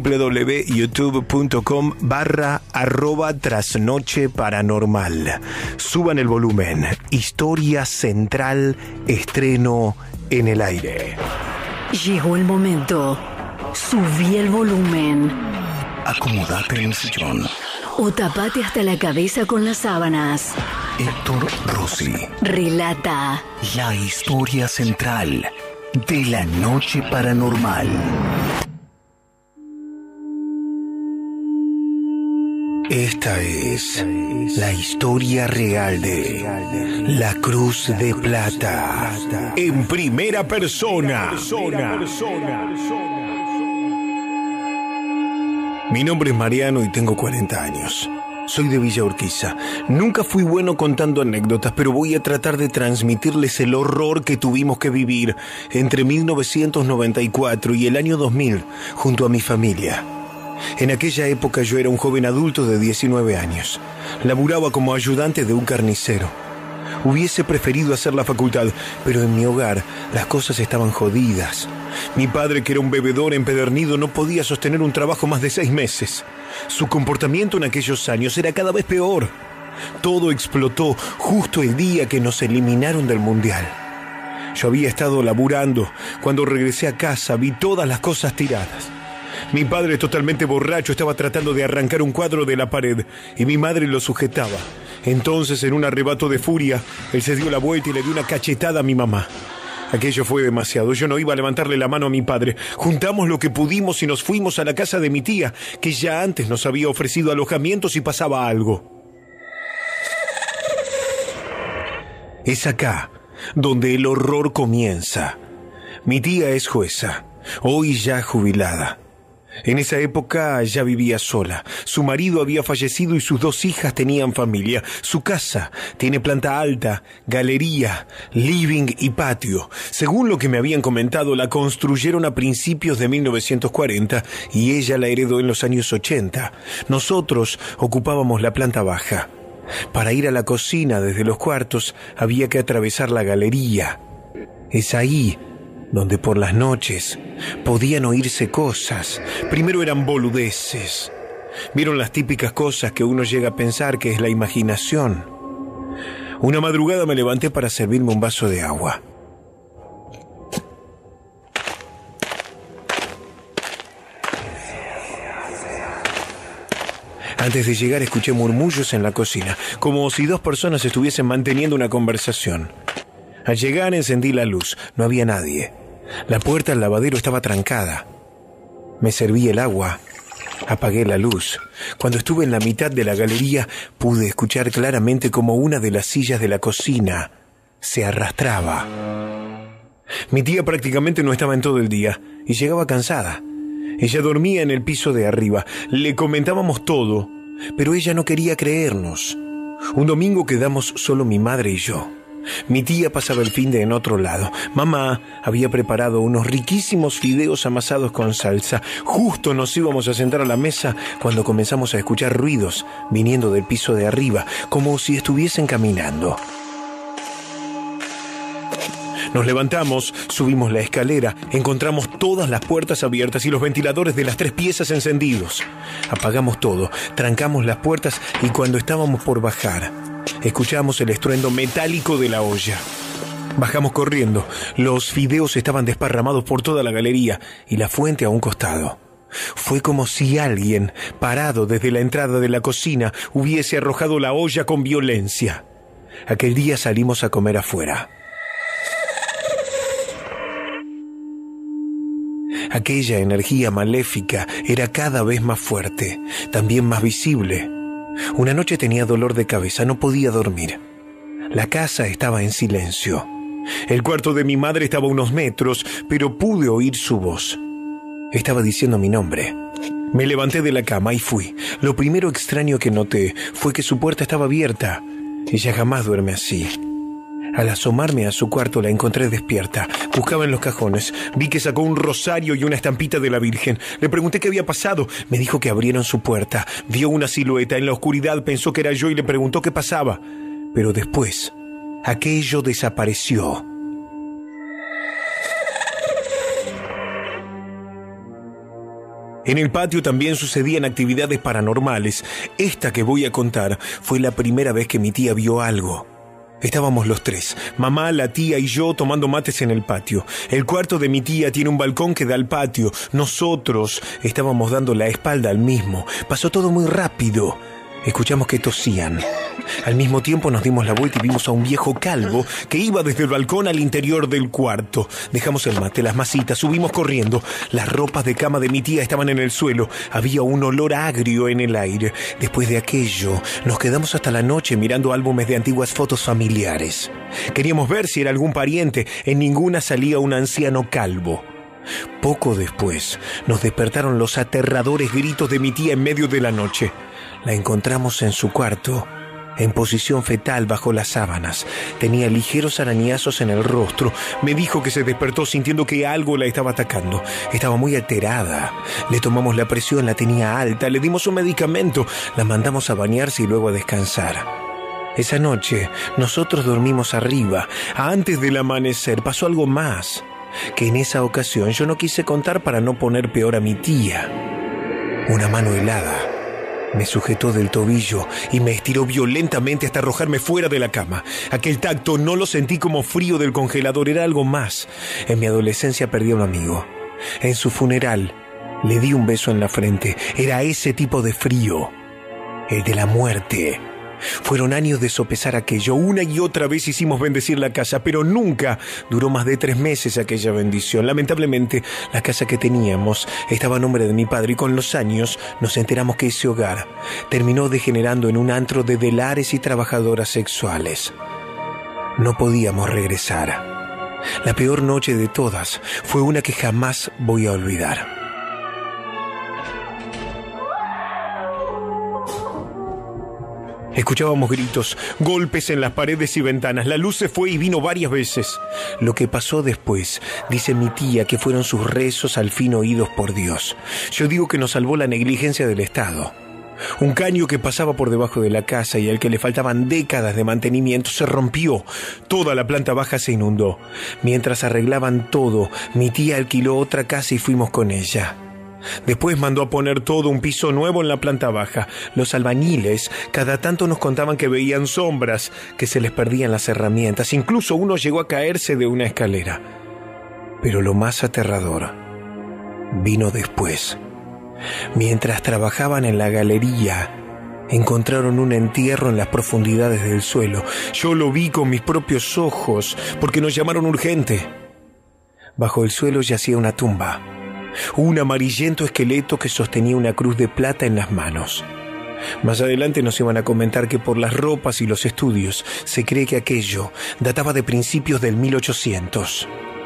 www.youtube.com/@trasnocheparanormal. Suban el volumen. Historia central estreno en el aire. Llegó el momento. Subí el volumen. Acomodate en el sillón. O tapate hasta la cabeza con las sábanas. Héctor Rossi relata la historia central de La Noche Paranormal. Esta es la historia real de la Cruz de Plata en primera persona. Mi nombre es Mariano y tengo 40 años. Soy de Villa Urquiza. Nunca fui bueno contando anécdotas, pero voy a tratar de transmitirles el horror que tuvimos que vivir entre 1994 y el año 2000 junto a mi familia. En aquella época yo era un joven adulto de 19 años. Laburaba como ayudante de un carnicero. Hubiese preferido hacer la facultad, pero en mi hogar las cosas estaban jodidas. Mi padre, que era un bebedor empedernido, no podía sostener un trabajo más de 6 meses. Su comportamiento en aquellos años era cada vez peor. Todo explotó justo el día que nos eliminaron del Mundial. Yo había estado laburando. Cuando regresé a casa vi todas las cosas tiradas. Mi padre, totalmente borracho, estaba tratando de arrancar un cuadro de la pared y mi madre lo sujetaba. Entonces, en un arrebato de furia, él se dio la vuelta y le dio una cachetada a mi mamá. Aquello fue demasiado. Yo no iba a levantarle la mano a mi padre. Juntamos lo que pudimos y nos fuimos a la casa de mi tía, que ya antes nos había ofrecido alojamiento si pasaba algo. Es acá donde el horror comienza. Mi tía es jueza, hoy ya jubilada. En esa época ya vivía sola. Su marido había fallecido y sus 2 hijas tenían familia. Su casa tiene planta alta, galería, living y patio. Según lo que me habían comentado, la construyeron a principios de 1940 y ella la heredó en los años 80. Nosotros ocupábamos la planta baja. Para ir a la cocina desde los cuartos había que atravesar la galería. Es ahí donde por las noches podían oírse cosas. Primero eran boludeces. Vieron las típicas cosas que uno llega a pensar que es la imaginación. Una madrugada me levanté para servirme un vaso de agua. Antes de llegar escuché murmullos en la cocina, como si 2 personas estuviesen manteniendo una conversación. Al llegar encendí la luz. No había nadie. La puerta al lavadero estaba trancada. Me serví el agua. Apagué la luz. Cuando estuve en la mitad de la galería, pude escuchar claramente cómo una de las sillas de la cocina se arrastraba. Mi tía prácticamente no estaba en todo el día y llegaba cansada. Ella dormía en el piso de arriba. Le comentábamos todo, pero ella no quería creernos. Un domingo quedamos solo mi madre y yo. Mi tía pasaba el fin de en otro lado. Mamá había preparado unos riquísimos fideos amasados con salsa. Justo nos íbamos a sentar a la mesa cuando comenzamos a escuchar ruidos viniendo del piso de arriba, como si estuviesen caminando. Nos levantamos, subimos la escalera, encontramos todas las puertas abiertas y los ventiladores de las 3 piezas encendidos. Apagamos todo, trancamos las puertas y cuando estábamos por bajar, escuchamos el estruendo metálico de la olla. Bajamos corriendo. Los fideos estaban desparramados por toda la galería y la fuente a un costado. Fue como si alguien, parado desde la entrada de la cocina, hubiese arrojado la olla con violencia. Aquel día salimos a comer afuera. Aquella energía maléfica era cada vez más fuerte, también más visible. Una noche tenía dolor de cabeza, no podía dormir. La casa estaba en silencio. El cuarto de mi madre estaba a unos metros, pero pude oír su voz. Estaba diciendo mi nombre. Me levanté de la cama y fui. Lo primero extraño que noté fue que su puerta estaba abierta. Ella jamás duerme así. Al asomarme a su cuarto la encontré despierta. Buscaba en los cajones. Vi que sacó un rosario y una estampita de la Virgen. Le pregunté qué había pasado. Me dijo que abrieron su puerta. Vio una silueta en la oscuridad, pensó que era yo y le preguntó qué pasaba. Pero después, aquello desapareció. En el patio también sucedían actividades paranormales. Esta que voy a contar fue la primera vez que mi tía vio algo. Estábamos los tres, mamá, la tía y yo tomando mates en el patio. El cuarto de mi tía tiene un balcón que da al patio. Nosotros estábamos dando la espalda al mismo. Pasó todo muy rápido. Escuchamos que tosían. Al mismo tiempo nos dimos la vuelta y vimos a un viejo calvo que iba desde el balcón al interior del cuarto. Dejamos el mate, las masitas, subimos corriendo. Las ropas de cama de mi tía estaban en el suelo. Había un olor agrio en el aire. Después de aquello, nos quedamos hasta la noche mirando álbumes de antiguas fotos familiares. Queríamos ver si era algún pariente. En ninguna salía un anciano calvo. Poco después, nos despertaron los aterradores gritos de mi tía en medio de la noche. La encontramos en su cuarto, en posición fetal bajo las sábanas. Tenía ligeros arañazos en el rostro. Me dijo que se despertó sintiendo que algo la estaba atacando. Estaba muy alterada. Le tomamos la presión, la tenía alta. Le dimos un medicamento. La mandamos a bañarse y luego a descansar. Esa noche, nosotros dormimos arriba. Antes del amanecer pasó algo más, que en esa ocasión yo no quise contar para no poner peor a mi tía. Una mano helada me sujetó del tobillo y me estiró violentamente hasta arrojarme fuera de la cama. Aquel tacto no lo sentí como frío del congelador, era algo más. En mi adolescencia perdí a un amigo. En su funeral le di un beso en la frente. Era ese tipo de frío, el de la muerte. Fueron años de sopesar aquello. Una y otra vez hicimos bendecir la casa, pero nunca duró más de 3 meses aquella bendición. Lamentablemente, la casa que teníamos estaba a nombre de mi padre y con los años nos enteramos que ese hogar terminó degenerando en un antro de delares y trabajadoras sexuales. No podíamos regresar. La peor noche de todas fue una que jamás voy a olvidar. Escuchábamos gritos, golpes en las paredes y ventanas. La luz se fue y vino varias veces. Lo que pasó después, dice mi tía, que fueron sus rezos al fin oídos por Dios. Yo digo que nos salvó la negligencia del Estado. Un caño que pasaba por debajo de la casa y al que le faltaban décadas de mantenimiento se rompió. Toda la planta baja se inundó. Mientras arreglaban todo, mi tía alquiló otra casa y fuimos con ella. Después mandó a poner todo un piso nuevo en la planta baja. Los albañiles cada tanto nos contaban que veían sombras, que se les perdían las herramientas. Incluso uno llegó a caerse de una escalera. Pero lo más aterrador vino después. Mientras trabajaban en la galería, encontraron un entierro en las profundidades del suelo. Yo lo vi con mis propios ojos porque nos llamaron urgente. Bajo el suelo yacía una tumba. Un amarillento esqueleto que sostenía una cruz de plata en las manos. Más adelante nos iban a comentar que por las ropas y los estudios se cree que aquello databa de principios del 1800.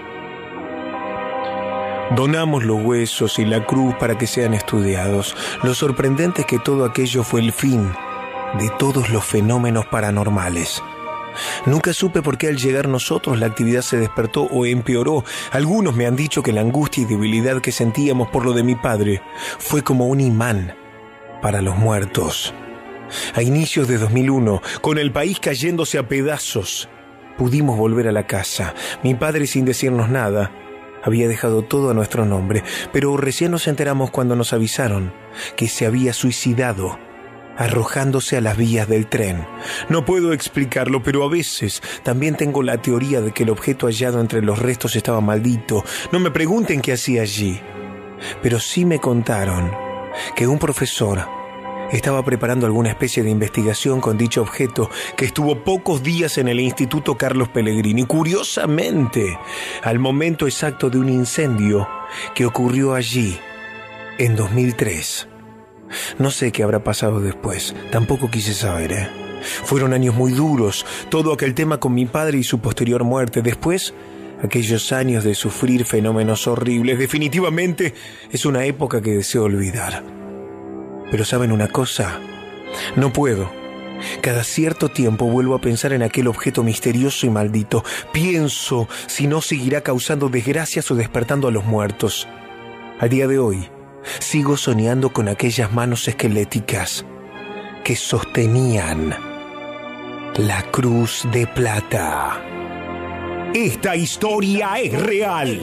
Donamos los huesos y la cruz para que sean estudiados. Lo sorprendente es que todo aquello fue el fin de todos los fenómenos paranormales. Nunca supe por qué al llegar nosotros la actividad se despertó o empeoró. Algunos me han dicho que la angustia y debilidad que sentíamos por lo de mi padre fue como un imán para los muertos. A inicios de 2001, con el país cayéndose a pedazos, pudimos volver a la casa. Mi padre, sin decirnos nada, había dejado todo a nuestro nombre, pero recién nos enteramos cuando nos avisaron que se había suicidado arrojándose a las vías del tren. No puedo explicarlo, pero a veces también tengo la teoría de que el objeto hallado entre los restos estaba maldito. No me pregunten qué hacía allí, pero sí me contaron que un profesor estaba preparando alguna especie de investigación con dicho objeto, que estuvo pocos días en el Instituto Carlos Pellegrini. Curiosamente, al momento exacto de un incendio, que ocurrió allí, en 2003. No sé qué habrá pasado después, tampoco quise saber, Fueron años muy duros, todo aquel tema con mi padre y su posterior muerte. Después, aquellos años de sufrir fenómenos horribles. Definitivamente es una época que deseo olvidar. Pero ¿saben una cosa? No puedo. Cada cierto tiempo vuelvo a pensar en aquel objeto misterioso y maldito. Pienso si no seguirá causando desgracias o despertando a los muertos. A día de hoy, sigo soñando con aquellas manos esqueléticas que sostenían la cruz de plata. Esta historia es real.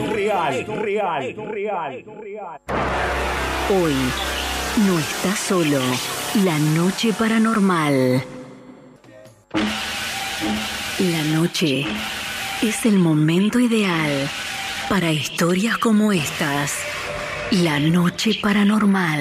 Hoy no está solo. La noche paranormal. La noche es el momento ideal para historias como estas. La noche paranormal.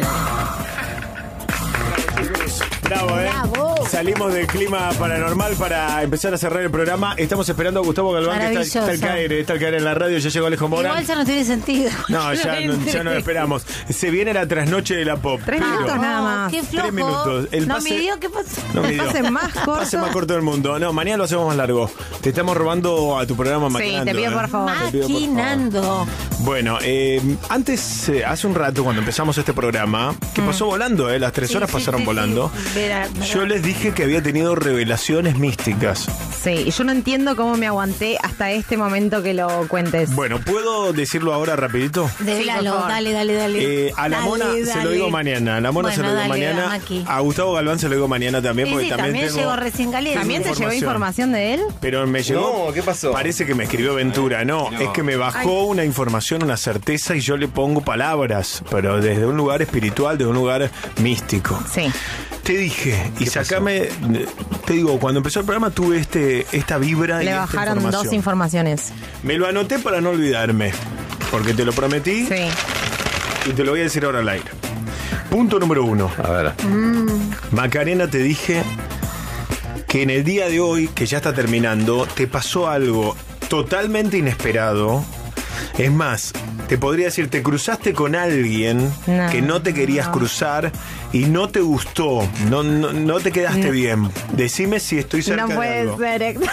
Bravo, Bravo. Salimos del clima paranormal para empezar a cerrar el programa. Estamos esperando a Gustavo Galván, que está al caer en la radio. Ya llegó Alejo Mora. Igual ya no tiene sentido. No, ya no esperamos. Se viene la trasnoche de la pop. 3 minutos nada más. Qué flojo. 3 minutos. El no pase, midió, ¿qué pasó? No midió. Pase más corto. Pase más corto del mundo. No, mañana lo hacemos más largo. Te estamos robando a tu programa maquinando. Sí, te pido por favor. Maquinando. Bueno, antes, hace un rato, cuando empezamos este programa, que pasó volando, las 3 horas pasaron volando. Verá. Yo les dije que había tenido revelaciones místicas. Sí, y yo no entiendo cómo me aguanté hasta este momento que lo cuentes. Bueno, ¿puedo decirlo ahora rapidito? Déjalo, dale. A la Mona se lo digo mañana. A la Mona se lo digo mañana. A Gustavo Galván se lo digo mañana también. Sí, porque también tengo llegó recién caliente. ¿También te llegó información de él? Pero me llegó. No, ¿qué pasó? Parece que me escribió Ventura. No, es que me bajó una información, una certeza, y yo le pongo palabras, pero desde un lugar espiritual, de un lugar místico. Sí. Te dije, y sacame, te digo, cuando empezó el programa tuve esta vibra. Le bajaron información. 2 informaciones. Me lo anoté para no olvidarme, porque te lo prometí. Sí. Y te lo voy a decir ahora al aire. Punto número 1. A ver. Macarena, te dije que en el día de hoy, que ya está terminando, te pasó algo totalmente inesperado. Es más, te podría decir, te cruzaste con alguien que no te querías cruzar y no te gustó, no te quedaste bien. Decime si estoy cerca No de algo. puede ser, Héctor.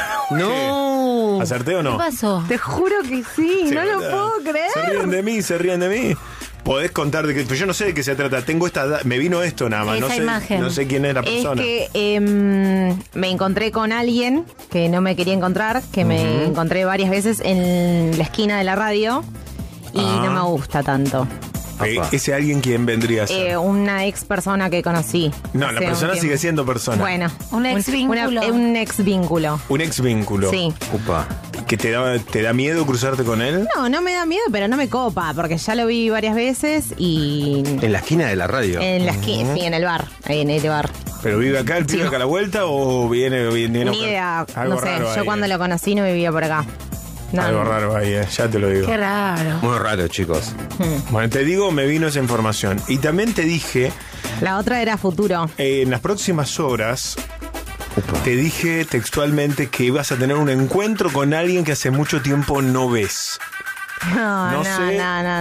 No. ¿Acerté o no? ¿Qué pasó? Te juro que sí, no lo ¿verdad? puedo creer. Se ríen de mí. Podés contar de que, pues yo no sé de qué se trata. Me vino esto nada más. Esa imagen. No sé quién es la persona. Es que me encontré con alguien que no me quería encontrar, que me encontré varias veces en la esquina de la radio y no me gusta tanto. ¿Ese alguien quién vendría a ser? Una ex persona que conocí. No, la persona sigue siendo persona. Bueno, un ex vínculo. Un ex vínculo. Un ex vínculo. Sí. Upa. ¿Que te da miedo cruzarte con él? No me da miedo, pero no me copa, porque ya lo vi varias veces y... En la esquina de la radio. En la esquina, sí, en el bar, ahí en este bar. ¿Pero vive acá, el pibe acá a la vuelta o viene Ni idea, algo no sé, raro yo ahí, cuando lo conocí no vivía por acá. No, algo raro ahí, ya te lo digo. Qué raro. Muy raro, chicos. Bueno, te digo, me vino esa información. Y también te dije... La otra era futuro. En las próximas horas... Te dije textualmente que ibas a tener un encuentro con alguien que hace mucho tiempo no ves. No, sé.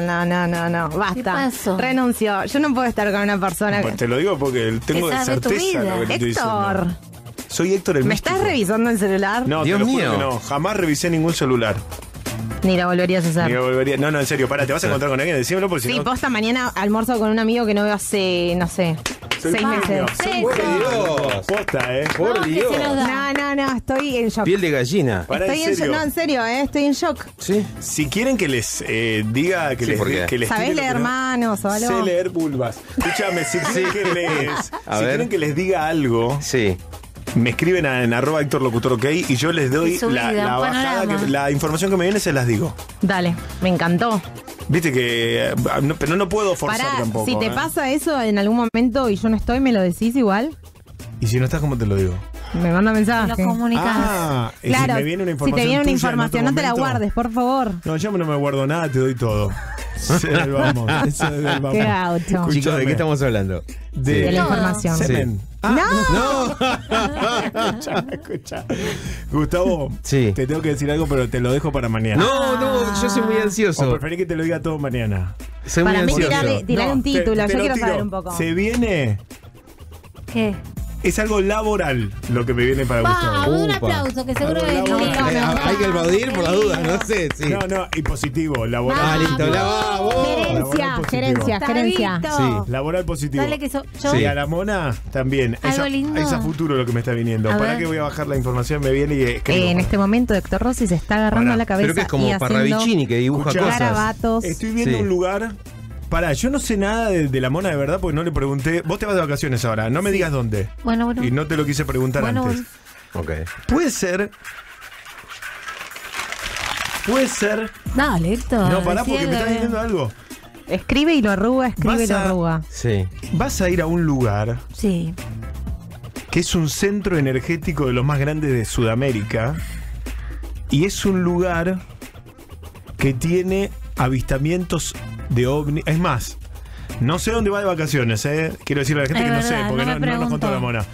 No. Basta. ¿Qué pasó? Renuncio. Yo no puedo estar con una persona Pues te lo digo porque tengo de Que sabe tu certeza vida. lo que te estoy Héctor, diciendo. Soy Héctor el ¿me místico. estás revisando el celular? No, Dios te lo juro mío. que no. Jamás revisé ningún celular. Ni la volverías a hacer. Ni me volvería. No, en serio, para, te vas a encontrar con alguien, decímelo porque si Sí, no. posta, mañana almuerzo con un amigo que no veo hace, no sé, Soy 6 un meses. genio, soy un genio. Dios. Posta, Por No, que Dios. se nos da. No, estoy en shock. Piel de gallina. Para, Estoy en serio. No, en serio, estoy en shock. Sí. Si quieren que les diga, que Sí, les ¿por qué? que les ¿Sabés tire lo leer que no- manos o algo? Sé leer vulvas. Escúchame, si quieren que les, A si ver. quieren que les diga algo, Sí. me escriben en @HéctorLocutorOK y yo les doy Y su vida, la un bajada, panorama. la información que me viene se las digo. Dale, me encantó. Viste que pero no puedo forzar Pará, tampoco. si te pasa eso en algún momento y yo no estoy, ¿me lo decís igual? Y si no estás, ¿cómo te lo digo? Me manda mensaje. Lo comunicas. Ah, y Claro, si me viene una si información te viene una tuya en información, otro no te la momento- guardes, por favor. No, yo no me guardo nada, te doy todo. Sí, vamos. Eso es del vamos. Qué gaucho. Chicos, ¿de qué estamos hablando? De la información. Semen. ¡No! Escucha. Gustavo, sí. Te tengo que decir algo, pero te lo dejo para mañana. No, yo soy muy ansioso. O preferí que te lo diga todo mañana. Soy para muy mí ansioso. tirar un título, te yo lo quiero tiro. saber un poco. Se viene... ¿Qué? Es algo laboral lo que me viene para Gustavo. Un aplauso, que seguro es lindo. Hay que aplaudir por la duda, no sé. Sí. No, y positivo, laboral. Ah, listo, Gerencia. Sí, laboral positivo. Dale que yo. Sí, a la Mona también. Algo lindo. Es a futuro lo que me está viniendo. A Para ver. que voy a bajar la información, me viene y escribo. En este momento Héctor Rossi se está agarrando la cabeza. Pero que es como y Parravicini que dibuja Escuchá, cosas. garabatos. Estoy viendo un lugar. Pará, yo no sé nada de la Mona de verdad porque no le pregunté. Vos te vas de vacaciones ahora, no me digas dónde. Bueno. Y no te lo quise preguntar antes. Ok. Puede ser. Dale, Héctor. No, pará, porque me estás diciendo algo. Escribe y lo arruga, Sí. Vas a ir a un lugar. Sí. Que es un centro energético de los más grandes de Sudamérica. Y es un lugar que tiene avistamientos de ovni. Es más, no sé dónde va de vacaciones, Quiero decirle a la gente que no sé, porque no nos contó la Mona.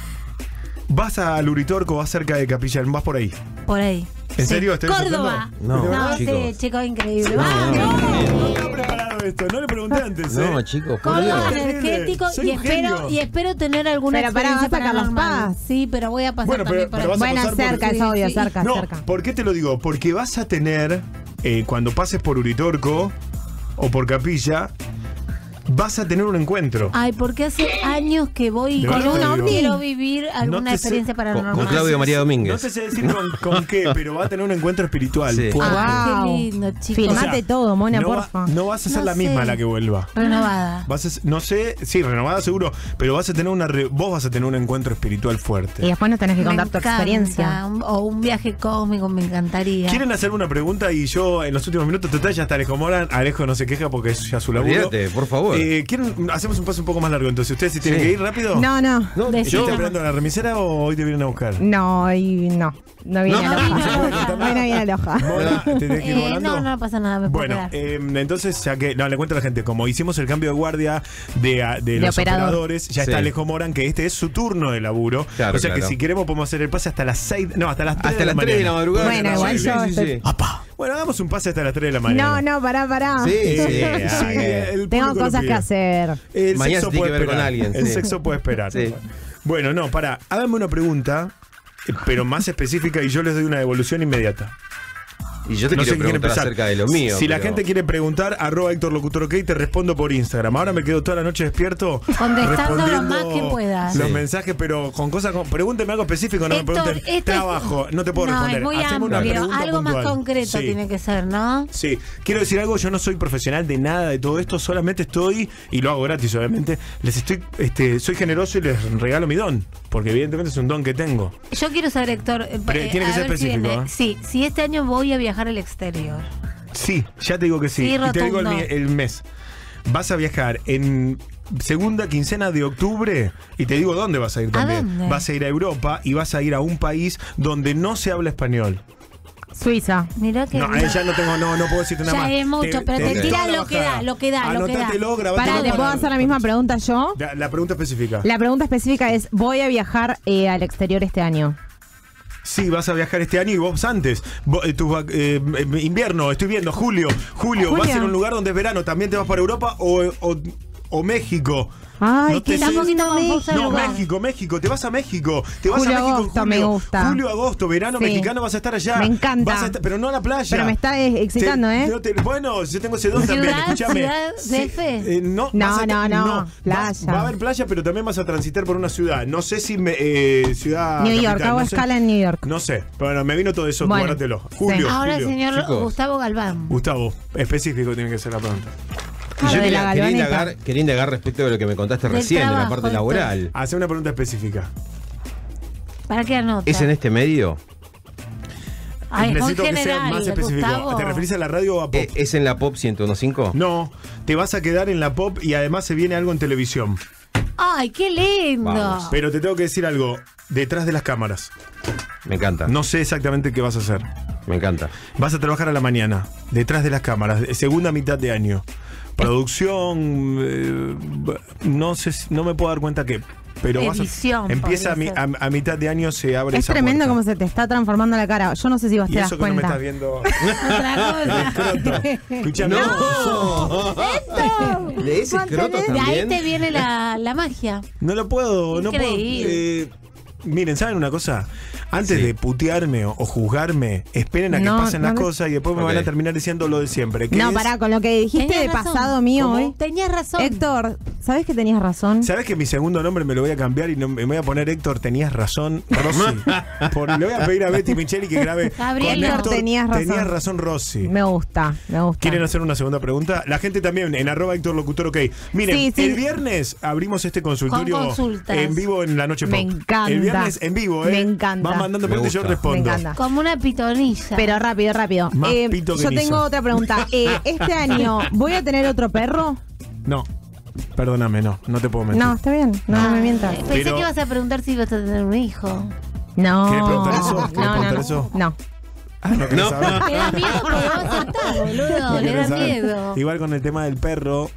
Vas a Luritorco, vas cerca de Capilla, vas por ahí. Por ahí. ¿En serio? ¿Estás Córdoba. No, sí, chicos, increíble. No he preparado esto, no le pregunté antes. No, chicos, por Córdoba Dios. energético y espero tener alguna Pero pará, experiencia vas a sacar las paranormal. paz. Sí, pero voy a pasar Bueno, también pero por vas a ahí. pasar cerca, por... es obvio, Sí. cerca. No, ¿por qué te lo digo? Porque vas a tener, cuando pases por Uritorco o por Capilla, vas a tener un encuentro. Ay, porque hace años que voy De con verdad un te digo. ovni. Quiero vivir alguna No te sé- experiencia paranormal. Con Claudio María Domínguez. No te sé decir con qué, pero va a tener un encuentro espiritual. Sí. fuerte. Ah, Wow. qué lindo, chicos. Filmate todo, Mona, no porfa. No vas a ser No la misma sé. la que vuelva. Renovada. No sé, sí, renovada seguro, pero vas a tener vos vas a tener un encuentro espiritual fuerte. Y después nos tenés que contar tu encanta. experiencia. O un viaje cósmico, me encantaría. ¿Quieren hacerme una pregunta? Y yo en los últimos minutos, total, ya está Alejo Mora. Alejo no se queja porque es ya su laburo. Olvídate, por favor. Hacemos un paso un poco más largo, entonces. ¿Ustedes sí tienen que ir rápido? No. ¿Yo estoy esperando a la remisera o hoy te vienen a buscar? No, no viene a la hoja. Hoy no viene a la hoja. Mona, ¿te tenés que ir volando? No pasa nada, me puedo Bueno, quedar. entonces, ya que. No, le cuento a la gente. Como hicimos el cambio de guardia de los operador. operadores, ya está Alejo Moran, que este es su turno de laburo. Claro, o sea que claro. si queremos, podemos hacer el pase hasta las 6. No, hasta las 3 Hasta las 3 de la madrugada. Bueno, igual yo estoy- Bueno, hagamos un pase hasta las 3 de la mañana. No, pará. Sí, el Tengo público lo cosas pide. que hacer. El Mañana sexo se tiene puede que ver con esperar. alguien, El sí. sexo puede esperar. Sí. Bueno, no, háganme una pregunta, pero más específica y yo les doy una devolución inmediata. Y yo te No sé quiero quién quiere preguntar empezar. acerca de lo mío. Si la pero- gente quiere preguntar, @HéctorLocutorOK, te respondo por Instagram. Ahora me quedo toda la noche despierto Contestando lo respondiendo más que puedas. los Sí. mensajes, pero con cosas. Pregúnteme algo específico, no Héctor, me pregunten esto es- trabajo. No te puedo no, responder. es muy Haceme una amplio. pregunta Algo más puntual. concreto Sí. tiene que ser, ¿no? Sí, quiero decir algo, yo no soy profesional de nada de todo esto, solamente estoy, y lo hago gratis obviamente, soy generoso y les regalo mi don, porque evidentemente es un don que tengo. Yo quiero saber, Héctor. Pero tiene que a ser ver si específico, viene. ¿eh? Sí, si este año voy a viajar al exterior. Sí, ya te digo que sí. Sí, Y te digo rotundo. el mes. Vas a viajar en segunda quincena de octubre y te digo dónde vas a ir también. dónde? Vas a ir a Europa y vas a ir a un país donde no se habla español. Suiza. Mirá que. No, ahí ya no puedo decirte nada Ya más. es mucho, pero te tira lo que da, lo que da. Anótatelo, grabátelo. Pará, ¿te puedo hacer la misma pregunta yo? La pregunta específica. La pregunta específica es, voy a viajar al exterior este año. Sí, vas a viajar este año y vos antes. Invierno, estoy viendo, julio, vas a ir a un lugar donde es verano. ¿También te vas para Europa o México? Ay, No qué te sé- lindo México. No, México, te vas a México. Te vas Julio, a México en agosto, julio. me gusta. Julio, agosto, verano Sí. mexicano, vas a estar allá. Me encanta. Vas a pero no a la playa. Pero me está excitando, bueno, yo tengo ese don también, escúchame. DF? No, No, vas a- no, playa. Va a haber playa, pero también vas a transitar por una ciudad. No sé si ciudad New York, capital, hago no sé. escala en New York. No sé, pero me vino todo eso, Bueno, guárdatelo. Julio. Ahora, Julio. señor Chicos. Gustavo Galván. Gustavo, específico tiene que ser la pregunta. Y yo de quería, la quería galvaneta. indagar respecto de lo que me contaste Del recién, de la trabajo, parte del laboral. Hace una pregunta específica. ¿Para qué anota? ¿Es en este medio? Ay, muy Necesito que sea general, más específico. Gustavo. ¿Te referís a la radio o a pop? ¿Es en la Pop 101.5? No, te vas a quedar en la pop y además se viene algo en televisión. Ay, qué lindo. Vamos. Pero te tengo que decir algo, detrás de las cámaras. Me encanta. No sé exactamente qué vas a hacer. Me encanta. Vas a trabajar a la mañana, detrás de las cámaras, segunda mitad de año. Producción, no sé, no me puedo dar cuenta que... Pero edición, empieza a mitad de año, se abre Es esa tremendo puerta. cómo se te está transformando la cara. Yo no sé si vos Y te das eso que no me cuenta. estás viendo. Otra cosa. Escuchame. Héctor, ¿De ese escroto de ahí también? te viene la magia. No lo puedo, no puedo. Increíble. Miren, ¿saben una cosa? Antes de putearme o juzgarme, esperen a que No, pasen las no. cosas y después me van a terminar diciendo lo de siempre. que No, es- pará, con lo que dijiste Tenías de razón. pasado mío ¿Cómo? hoy. Tenías razón. Héctor, ¿sabés que tenías razón? ¿Sabes que mi segundo nombre me lo voy a cambiar y me voy a poner Héctor, tenías razón, Rossi? Le voy a pedir a Betty Micheli que grabe. Gabriel, con Héctor, tenías razón. Tenías razón, Rossi. Me gusta, me gusta. ¿Quieren hacer una segunda pregunta? La gente también, en @HéctorLocutor, ok. Miren, Sí, sí. el viernes abrimos este consultorio Con consultas. en vivo en La Noche Pop. Me encanta. El viernes en vivo, ¿eh? Me encanta. Van mandando Me preguntas y yo gusta. respondo. Me encanta. Como una pitonilla. Pero rápido. Más pito que Yo Niso. tengo otra pregunta. ¿Este año voy a tener otro perro? No, perdóname, no te puedo mentir. No, está bien. No me mientas. Pensé Pero- que ibas a preguntar si ibas a tener un hijo. No. ¿Querés preguntar eso? ¿Querés preguntar no. eso? No. ¿No querés saber? Le da miedo porque va a acertar, boludo. ¿No Le querés da saber? miedo. Igual con el tema del perro,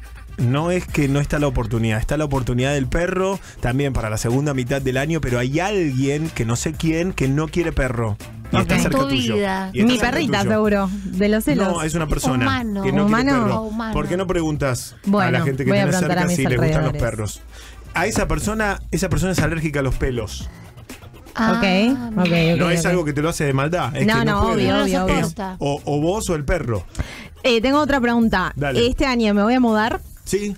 no es que no está la oportunidad, está la oportunidad del perro también para la segunda mitad del año, pero hay alguien, que no sé quién, que no quiere perro. Y está En cerca tu tuyo. vida. Y está Mi cerca perrita, tuyo. seguro. De los celos. No, es una persona Humano. que no ¿Humano? quiere perro. O humano. ¿Por qué no preguntas a Bueno, la gente que voy a tiene preguntar a cerca mis si les gustan los alrededores. perros? A esa persona es alérgica a los pelos. Ok. No es algo que te lo hace de maldad. Es No, que no, puede. obvio. Es o vos o el perro. Tengo otra pregunta. Dale. ¿Este año me voy a mudar? Sí.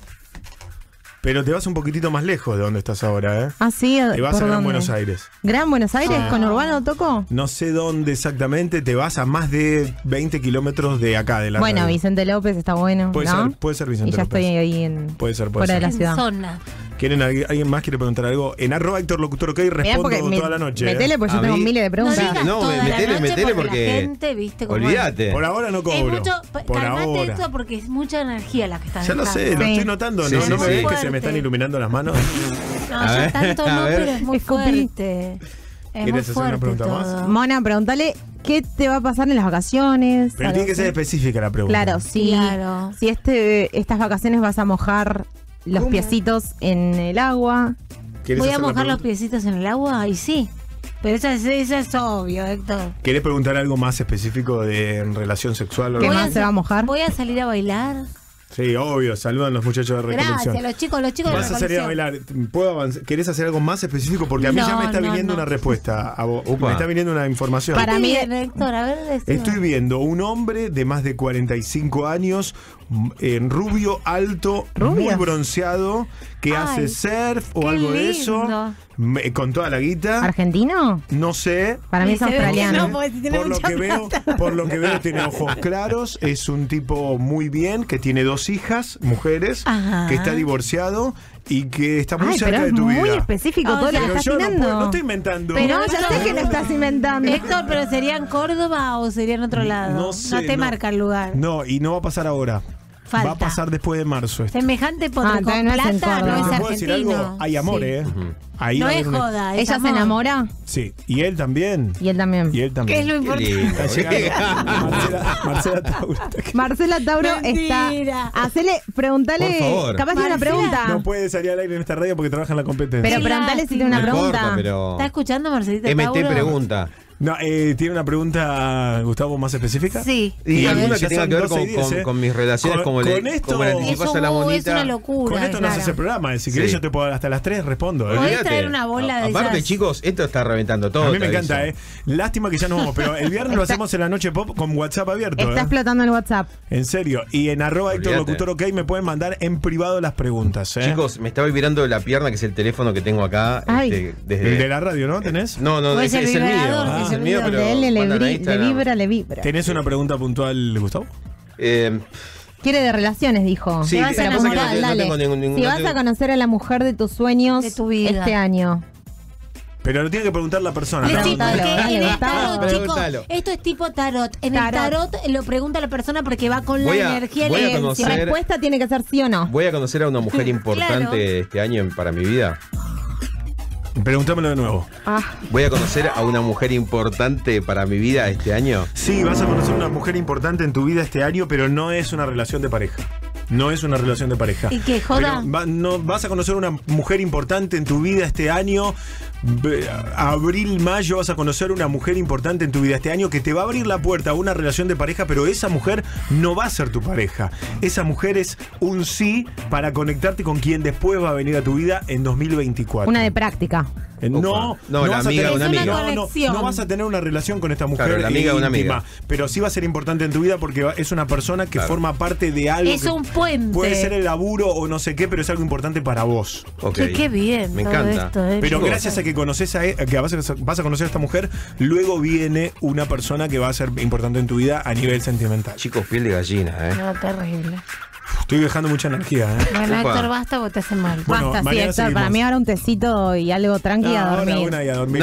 Pero te vas un poquitito más lejos de donde estás ahora, ¿eh? Ah, sí. Te vas a ¿por Gran dónde? Buenos Aires. ¿Gran Buenos Aires? ¿Con Urbano toco? No sé dónde exactamente, te vas a más de 20 kilómetros de acá, de la Bueno, radio. Vicente López está bueno. Puede ¿no? ser Vicente Y ya López. estoy ahí en. Puede ser. fuera de la En ciudad. zona. ¿Quieren alguien más quiere preguntar algo? En @HéctorLocutor, ok, Mirá, respondo porque toda la noche. Metele, porque yo A tengo mí- miles de preguntas. digas No, toda la metele noche porque. la gente, viste cómo Olvídate. Por ahora no es cobro. mucho, Por calmate ahora. esto porque es mucha energía la que estás Ya lo sé, dejando. lo Sí. estoy notando. Sí, ¿No, sí, no me sí. ves que se Fuerte. me están iluminando las manos? No, A ya ver, tanto a no, ver. pero es muy Escupí. fuerte. Es muy ¿Quieres hacer una fuerte pregunta más? todo. Mona, pregúntale qué te va a pasar en las vacaciones. Pero algo tiene que ser así. específica la pregunta. Claro, sí. Claro. Si estas vacaciones vas a mojar los piecitos en el agua. ¿Querés ¿Voy a hacer la mojar los pregunta? piecitos en el agua? Y sí. Pero eso es obvio, Héctor. ¿Querés preguntar algo más específico en relación sexual? o ¿Qué algo más así? se va a mojar? ¿Voy a salir a bailar? Sí, obvio. Saludan los muchachos de Recolección. Gracias, los chicos de Vas a salir a Recolección. bailar. ¿Puedo avanzar? ¿Querés hacer algo más específico? Porque a mí ya No, me está no, viniendo no. una respuesta. A vos. Upa. Me está viniendo una información. Para mí- Bien, Héctor, a ver, decime. Estoy viendo un hombre de más de 45 años, en rubio, alto, ¿Rubio? muy bronceado, que Ay, hace surf o qué algo de lindo. eso, con toda la guita. ¿Argentino? No sé. Para mí Y es se ve que australiano. no, porque si tiene Por lo, mucha que veo, plata. por lo que veo tiene ojos claros, es un tipo muy bien, que tiene 2 hijas, mujeres, Ajá. que está divorciado y que está muy Ay, cerca pero de es tu muy vida. específico todo lo que Pero estás yo no, tirando. puedo, no estoy inventando. Pero No, ya sé que lo estás inventando. Héctor, pero ¿sería en Córdoba o sería en otro lado? No sé, te no. marca el lugar. No, y no va a pasar ahora. Falta. Va a pasar después de marzo esto. Semejante potro con todavía no es en plata Córdoba. no ¿Te es puedo decir algo? argentino. Hay amor, Sí. ¿eh? Ahí No va a es haber una- joda, es ¿Ella amor. se enamora? Sí, y él también. Y él también. Y él ¿Qué también. es lo importante? Está llegando Marcela Tauro. Marcela Tauro Mentira. está. Pregúntale. Por favor. Capaz tiene una Marcela. pregunta. No puede salir al aire en esta radio porque trabaja en la competencia. Pero Qué pregúntale si tiene una No pregunta. importa, pero. ¿Está escuchando Marcelita MT Tauro? pregunta. No, ¿tiene una pregunta, Gustavo, más específica? Sí. Y A ver, alguna ya que tenga son que ver 12 y 10, con mis relaciones, Con- como, con le, esto- como le Es anticipas Eso a la es bonita. una locura. Con esto no se hace programa. Si querés Sí. yo te puedo dar hasta las 3, respondo. Podés Olvídate. traer una bola de Aparte, esas. chicos, esto está reventando todo. A mí me te encanta, aviso. Lástima que ya nos vamos, pero el viernes lo hacemos en la noche pop con WhatsApp abierto. Está explotando el WhatsApp. En serio. Y en Olvídate. @HéctorLocutor, ok, me pueden mandar en privado las preguntas. Chicos, me estaba vibrando la pierna, que es el teléfono que tengo acá. Ay. Desde... El de la radio, ¿no? ¿Tenés? No, no, O es el mío. vibrador, Ah, Es el mío, pero. De él le mandan a Instagram. vibra. ¿Tenés una pregunta puntual, Gustavo? Quiere de relaciones, dijo. Sí, Te vas lo que a pasa es que enamorar, no dale. tengo ningún- Si no vas tengo- a conocer a la mujer de tus sueños De tu vida. este año. Pero lo tiene que preguntar la persona. Sí, Pregúntalo, porque dale, en el Gustavo. tarot, chicos, Pregúntalo. esto es tipo tarot. En el Tarot. tarot lo pregunta la persona porque va con Voy la a- energía y voy la a Si conocer- la respuesta tiene que ser sí o no. Voy a conocer a una mujer importante Claro. este año para mi vida. Pregúntamelo de nuevo. ¿Voy a conocer a una mujer importante para mi vida este año? Sí, vas a conocer a una mujer importante en tu vida este año, pero no es una relación de pareja. No es una relación de pareja. ¿Y qué, joda? No, vas a conocer una mujer importante en tu vida este año. Abril, mayo vas a conocer una mujer importante en tu vida este año que te va a abrir la puerta a una relación de pareja, pero esa mujer no va a ser tu pareja. Esa mujer es un sí para conectarte con quien después va a venir a tu vida en 2024. Una de práctica. No, la amiga, una amiga. No vas a tener una relación con esta mujer, claro, la amiga, una amiga, pero sí va a ser importante en tu vida porque es una persona que forma parte de algo. Es un puente. Puede ser el laburo o no sé qué, pero es algo importante para vos. Okay. Qué bien. Me encanta. Esto, pero gracias a que conoces que vas a conocer a esta mujer, luego viene una persona que va a ser importante en tu vida a nivel sentimental. Chicos, piel de gallina, No, terrible. Estoy dejando mucha energía, Bueno, Héctor, basta o te hace mal. Bueno, basta, sí, Héctor. Seguimos. Para mí ahora un tecito y algo tranqui a dormir. Una y a dormir.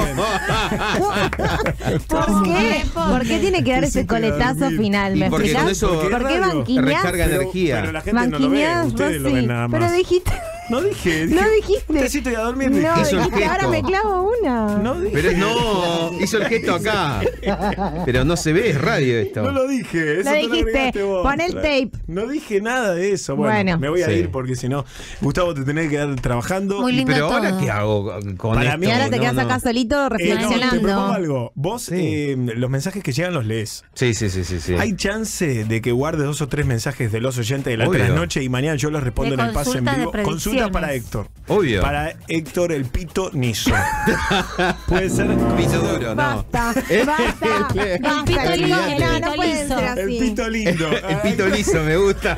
¿Por qué? ¿Por qué tiene que dar ese coletazo final? ¿Me porque explicás? con eso ¿Por qué banquiñás? recarga energía. Pero la gente no lo ve, ustedes lo ven nada más. Pero dijiste... No dije. No dijiste. Un tecito y a dormir. No, hizo el gesto. Ahora me clavo una. No dije. Pero no, hizo el gesto acá. Pero no se ve, es radio esto. No lo dije. Eso lo dijiste. Pon el tape. No dije nada de eso. Bueno. Me voy a ir porque si no, Gustavo, te tenés que quedar trabajando. Muy lindo. Pero todo. ahora, ¿qué hago con Para esto? mí, y ahora te quedas acá solito reflexionando. Te propongo algo. Vos, los mensajes que llegan los lees. Sí. ¿Hay chance de que guardes 2 o 3 mensajes de los oyentes de la trasnoche y mañana yo les respondo en el pase en vivo? Consulta para Héctor. Obvio. Para Héctor el Pito Niso. Puede ser Pito duro, no. Basta. El pito lindo. No puede ser así. El Pito lindo. El Pito liso, me gusta.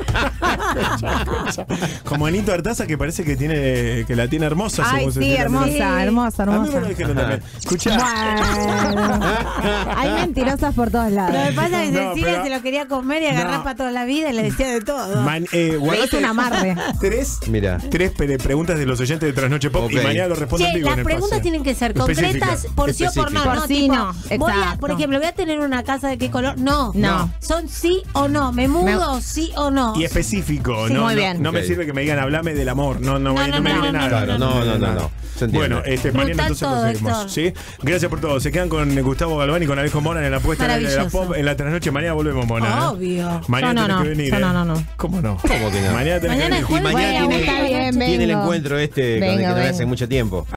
Como Anito Artaza, que parece que la tiene hermosa. Ay, sí, hermosa. A mí me lo dijeron también. Escuchá. Bueno. Hay mentirosas por todos lados. Lo que pasa es que Cecilia se lo quería comer y agarrar para toda la vida y le decía de todo. Es un amarre. 3 preguntas de los oyentes de Trasnoche Pop y mañana lo responden vivo. Las preguntas tienen que ser concretas por sí o por no. Por sí, no. Por ejemplo, voy a tener una casa de qué color. No. Son sí o no. Me mudo, sí o no. Y específico. Sí, muy bien. No me sirve que me digan hablame del amor. No me viene nada. Claro, no. Bueno, mañana entonces lo seguimos. ¿Sí? Gracias por todo. Se quedan con Gustavo Galván y con Alejo Mora en la puesta de la Pop en la Trasnoche. Mañana volvemos, Mona. Obvio. Mañana tenés que venir. No. ¿Cómo no? ¿Cómo que no? Mañana tenés que venir. Y mañana tiene el encuentro con el que no hace mucho tiempo.